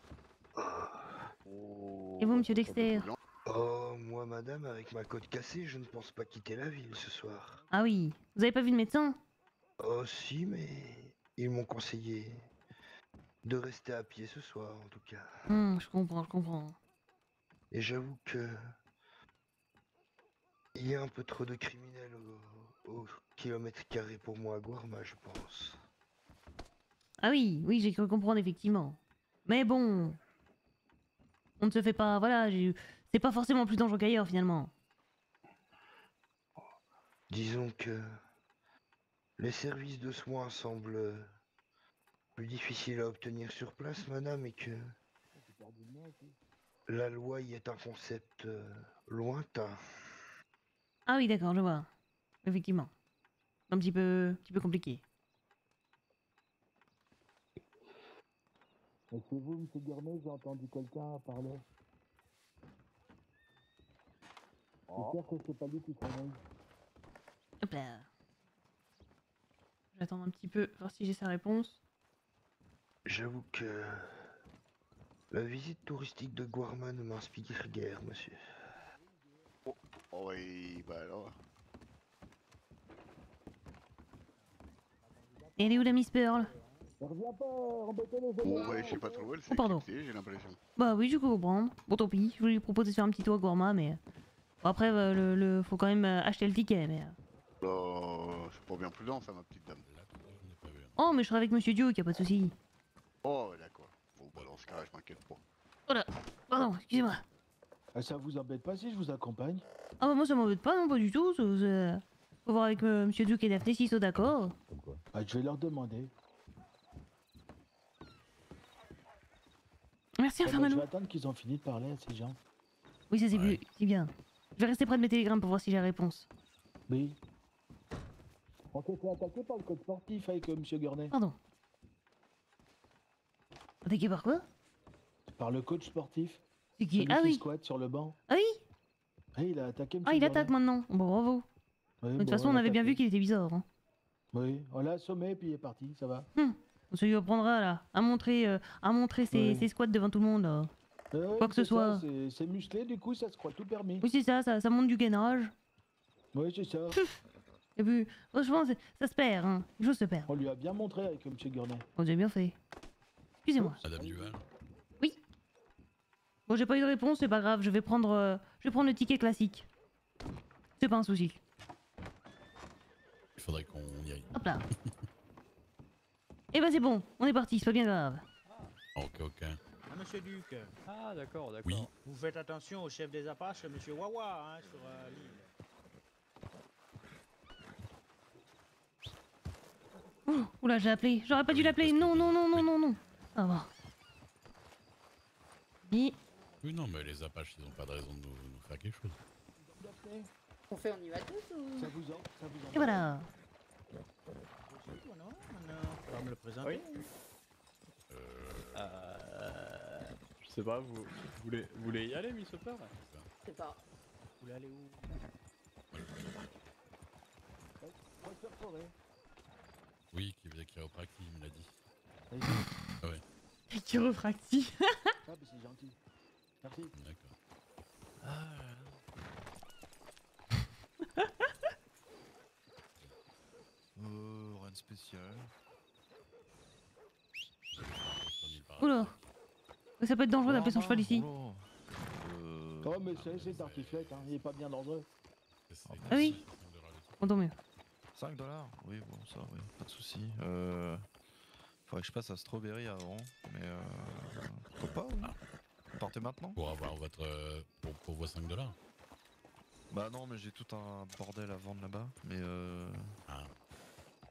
Et vous, monsieur Dexter? Oh, moi, madame, avec ma côte cassée, je ne pense pas quitter la ville ce soir. Ah oui, vous avez pas vu de médecin? Oh, si, mais ils m'ont conseillé de rester à pied ce soir, en tout cas. Je comprends, je comprends. Et j'avoue que il y a un peu trop de criminels au kilomètre carré pour moi à Guarma, je pense. Ah oui, oui, j'ai cru comprendre effectivement. Mais bon, on ne se fait pas, voilà, c'est pas forcément plus dangereux qu'ailleurs finalement. Disons que les services de soins semblent plus difficiles à obtenir sur place, madame, et que la loi y est un concept lointain. Ah oui, d'accord, je vois. Effectivement. Un petit peu compliqué. C'est vous, monsieur Gurnet, j'ai entendu quelqu'un parler. J'espère que c'est pas lui qui travaille. Hop là. J'attends un petit peu, voir si j'ai sa réponse. J'avoue que la visite touristique de Guarma ne m'inspire guère, monsieur. Oh oui, bah alors. Et elle est où la Miss Pearl? Reviens pas embêter les Bon, ouais, je sais pas trop, elle s'est pardon. éclipsée, j'ai l'impression. Bah oui, je peux comprendre. Bon, tant pis, je voulais lui proposer de faire un petit tour à Guarma, mais... Bon, après, faut quand même acheter le ticket, mais... C'est pas bien prudent, ça, ma petite dame. Oh, mais je serai avec Monsieur Duke, y a pas de souci. Oh, d'accord. Bon, bah, dans ce cas-là, je m'inquiète pas. Oh là, pardon, excusez-moi. Ah, ça vous embête pas si je vous accompagne? Ah bah moi ça m'embête pas, non, pas du tout. Faut voir avec Monsieur Duke et Daphné s'ils sont d'accord. Ah, je vais leur demander. Merci Je Infernalo. vais attendre qu'ils ont fini de parler à ces gens. Oui, ça c'est bien. Je vais rester près de mes télégrammes pour voir si j'ai la réponse. Oui. On s'est fait attaquer par le code sportif avec monsieur Gurnet. Pardon. Attaqué par quoi? Par le coach sportif. C'est qui? Celui Ah qui oui. squatte sur le banc. Ah oui. Ah, il a attaqué monsieur Ah, il Gurnet. attaque maintenant. Bon, bravo. Oui, De toute bon, façon, on avait bien vu qu'il était bizarre. Hein. Oui, on l'a assommé puis il est parti, ça va. On se lui apprendra là, à montrer ses squats devant tout le monde. Là. Quoi que ce soit. C'est musclé, du coup ça se croit tout permis. Oui, c'est ça monte du gainage. Oui, c'est ça. Et puis, franchement, ça se perd, hein. Les choses se perdent. On lui a bien montré avec monsieur Gurnet. Vous avez bien fait. Excusez-moi. Madame Duval. Oui. Bon, j'ai pas eu de réponse, c'est pas grave, je vais prendre le ticket classique. C'est pas un souci. Il faudrait qu'on y aille. Hop là. Eh ben c'est bon, on est parti, c'est pas bien grave. Ok, ok. Ah, monsieur Duc. Ah, d'accord, d'accord. Oui. Vous faites attention au chef des Apaches, monsieur Wawa, hein, sur l'île. Oula, j'ai appelé. J'aurais pas dû l'appeler. Non, non, non, non, non, non. Ah bon. Oui. Oui, non, mais les Apaches, ils ont pas de raison de nous faire quelque chose. On fait, on y va tous ou... Ça vous en... Et voilà. On va me le présenter. Je sais pas, vous voulez y aller, Miss Hopper? Je sais pas. Vous voulez aller où? Oui, qui faisait chiropractie, il me l'a dit. Ah ouais. Chiropractie. Ah, mais c'est gentil. Merci. D'accord. Rien de spécial. Oula. Ça peut être dangereux d'appeler son cheval ici. Oh, mais c'est tartiflette, hein. Il est pas bien dangereux. Ah oui. Bon, tant mieux. 5 $? Oui, bon, ça, oui, pas de soucis. Faudrait que je passe à Strawberry avant, mais faut pas, oui. Partez maintenant. Pour avoir votre. Pour vos 5 $. Bah non, mais j'ai tout un bordel à vendre là-bas, mais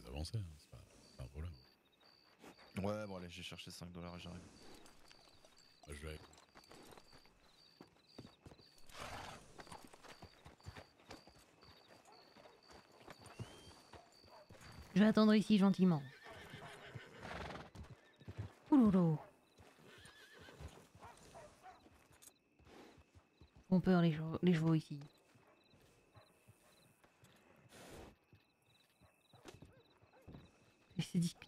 avancer, hein, c'est pas un problème. Ouais, bon, allez, j'ai cherché 5 $ et j'arrive. Moi, je vais. Je vais attendre ici gentiment. Ouloulou. Ils font peur les chevaux ici. Laissez discuter.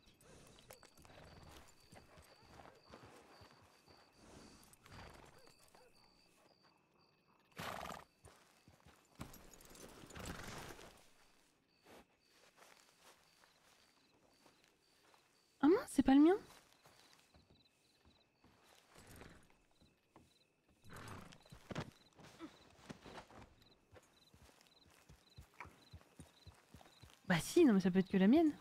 Ah mince, c'est pas le mien? Bah si, non mais ça peut être que la mienne.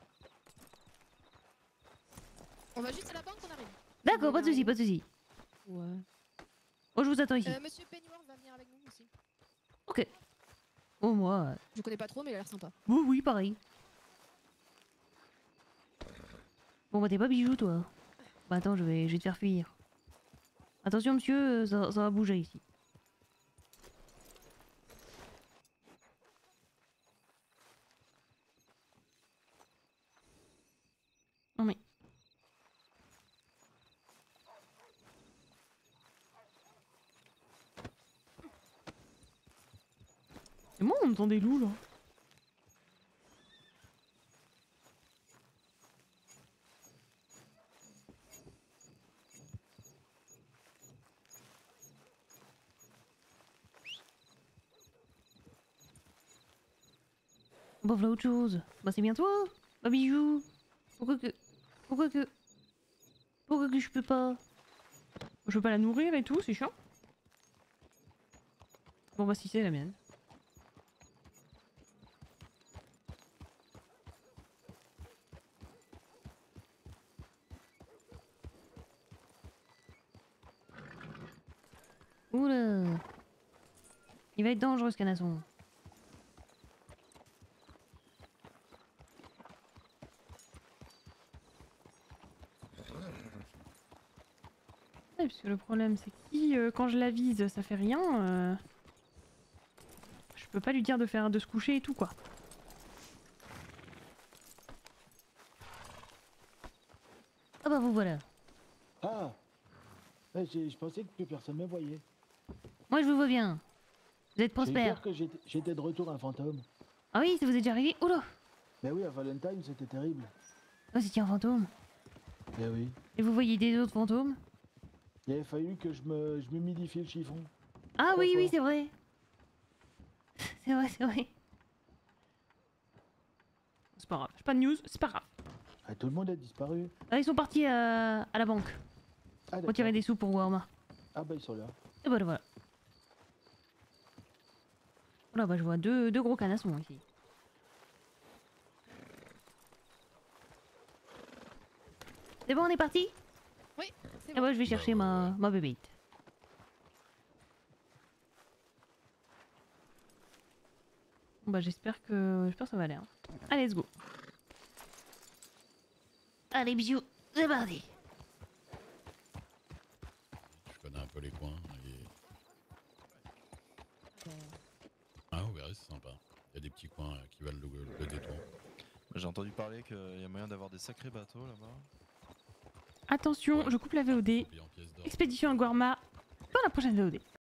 On va juste à la banque, on arrive. D'accord, pas de soucis, pas de soucis. Ouais. Oh, je vous attends ici. Monsieur Pennyworth va venir avec nous aussi. Ok. Oh, moi. Je connais pas trop, mais il a l'air sympa. Oui, oui, pareil. Bon, bah, t'es pas bijou, toi. Bah, attends, je vais te faire fuir. Attention, monsieur, ça va bouger ici. Non, mais. C'est moi, on entend des loups, là. Bon, voilà autre chose. Bah, c'est bien toi. Bah, bijou. Pourquoi que je peux pas? Je peux pas la nourrir et tout, c'est chiant. Bon, bah, si c'est la mienne. Oula. Il va être dangereux ce canasson. Ouais, parce que le problème c'est que si quand je la vise ça fait rien, je peux pas lui dire de se coucher et tout quoi. Ah bah vous voilà. Ah ouais, je pensais que plus personne me voyait. Moi je vous vois bien. Vous êtes prospère. J'ai peur que j'étais de retour un fantôme. Ah oui, ça vous est déjà arrivé? Oula. Mais oui, à Valentine c'était terrible. Oh, c'était un fantôme. Mais oui. Et vous voyez des autres fantômes? Il avait fallu que je m'humidifie le chiffon. Ah oui, fois. oui, c'est vrai. C'est vrai, c'est vrai. C'est pas grave, j'ai pas de news, c'est pas grave. Ah, tout le monde a disparu. Ah, ils sont partis à la banque. Ah, Retirer des sous pour Warma. Ah bah ils sont là. Et bah voilà. Voilà, bah je vois deux gros canassons ici. C'est bon, on est parti? Oui, c'est Et bon. bah je vais chercher ma bébête. Bon, bah j'espère que ça va aller. Hein. Allez, let's go. Allez, bisous, c'est parti. Je connais un peu les coins. Ah, vous verrez, c'est sympa. Il y a des petits coins qui valent le détour. J'ai entendu parler qu'il y a moyen d'avoir des sacrés bateaux là-bas. Attention, je coupe la VOD. Expédition à Guarma dans la prochaine VOD.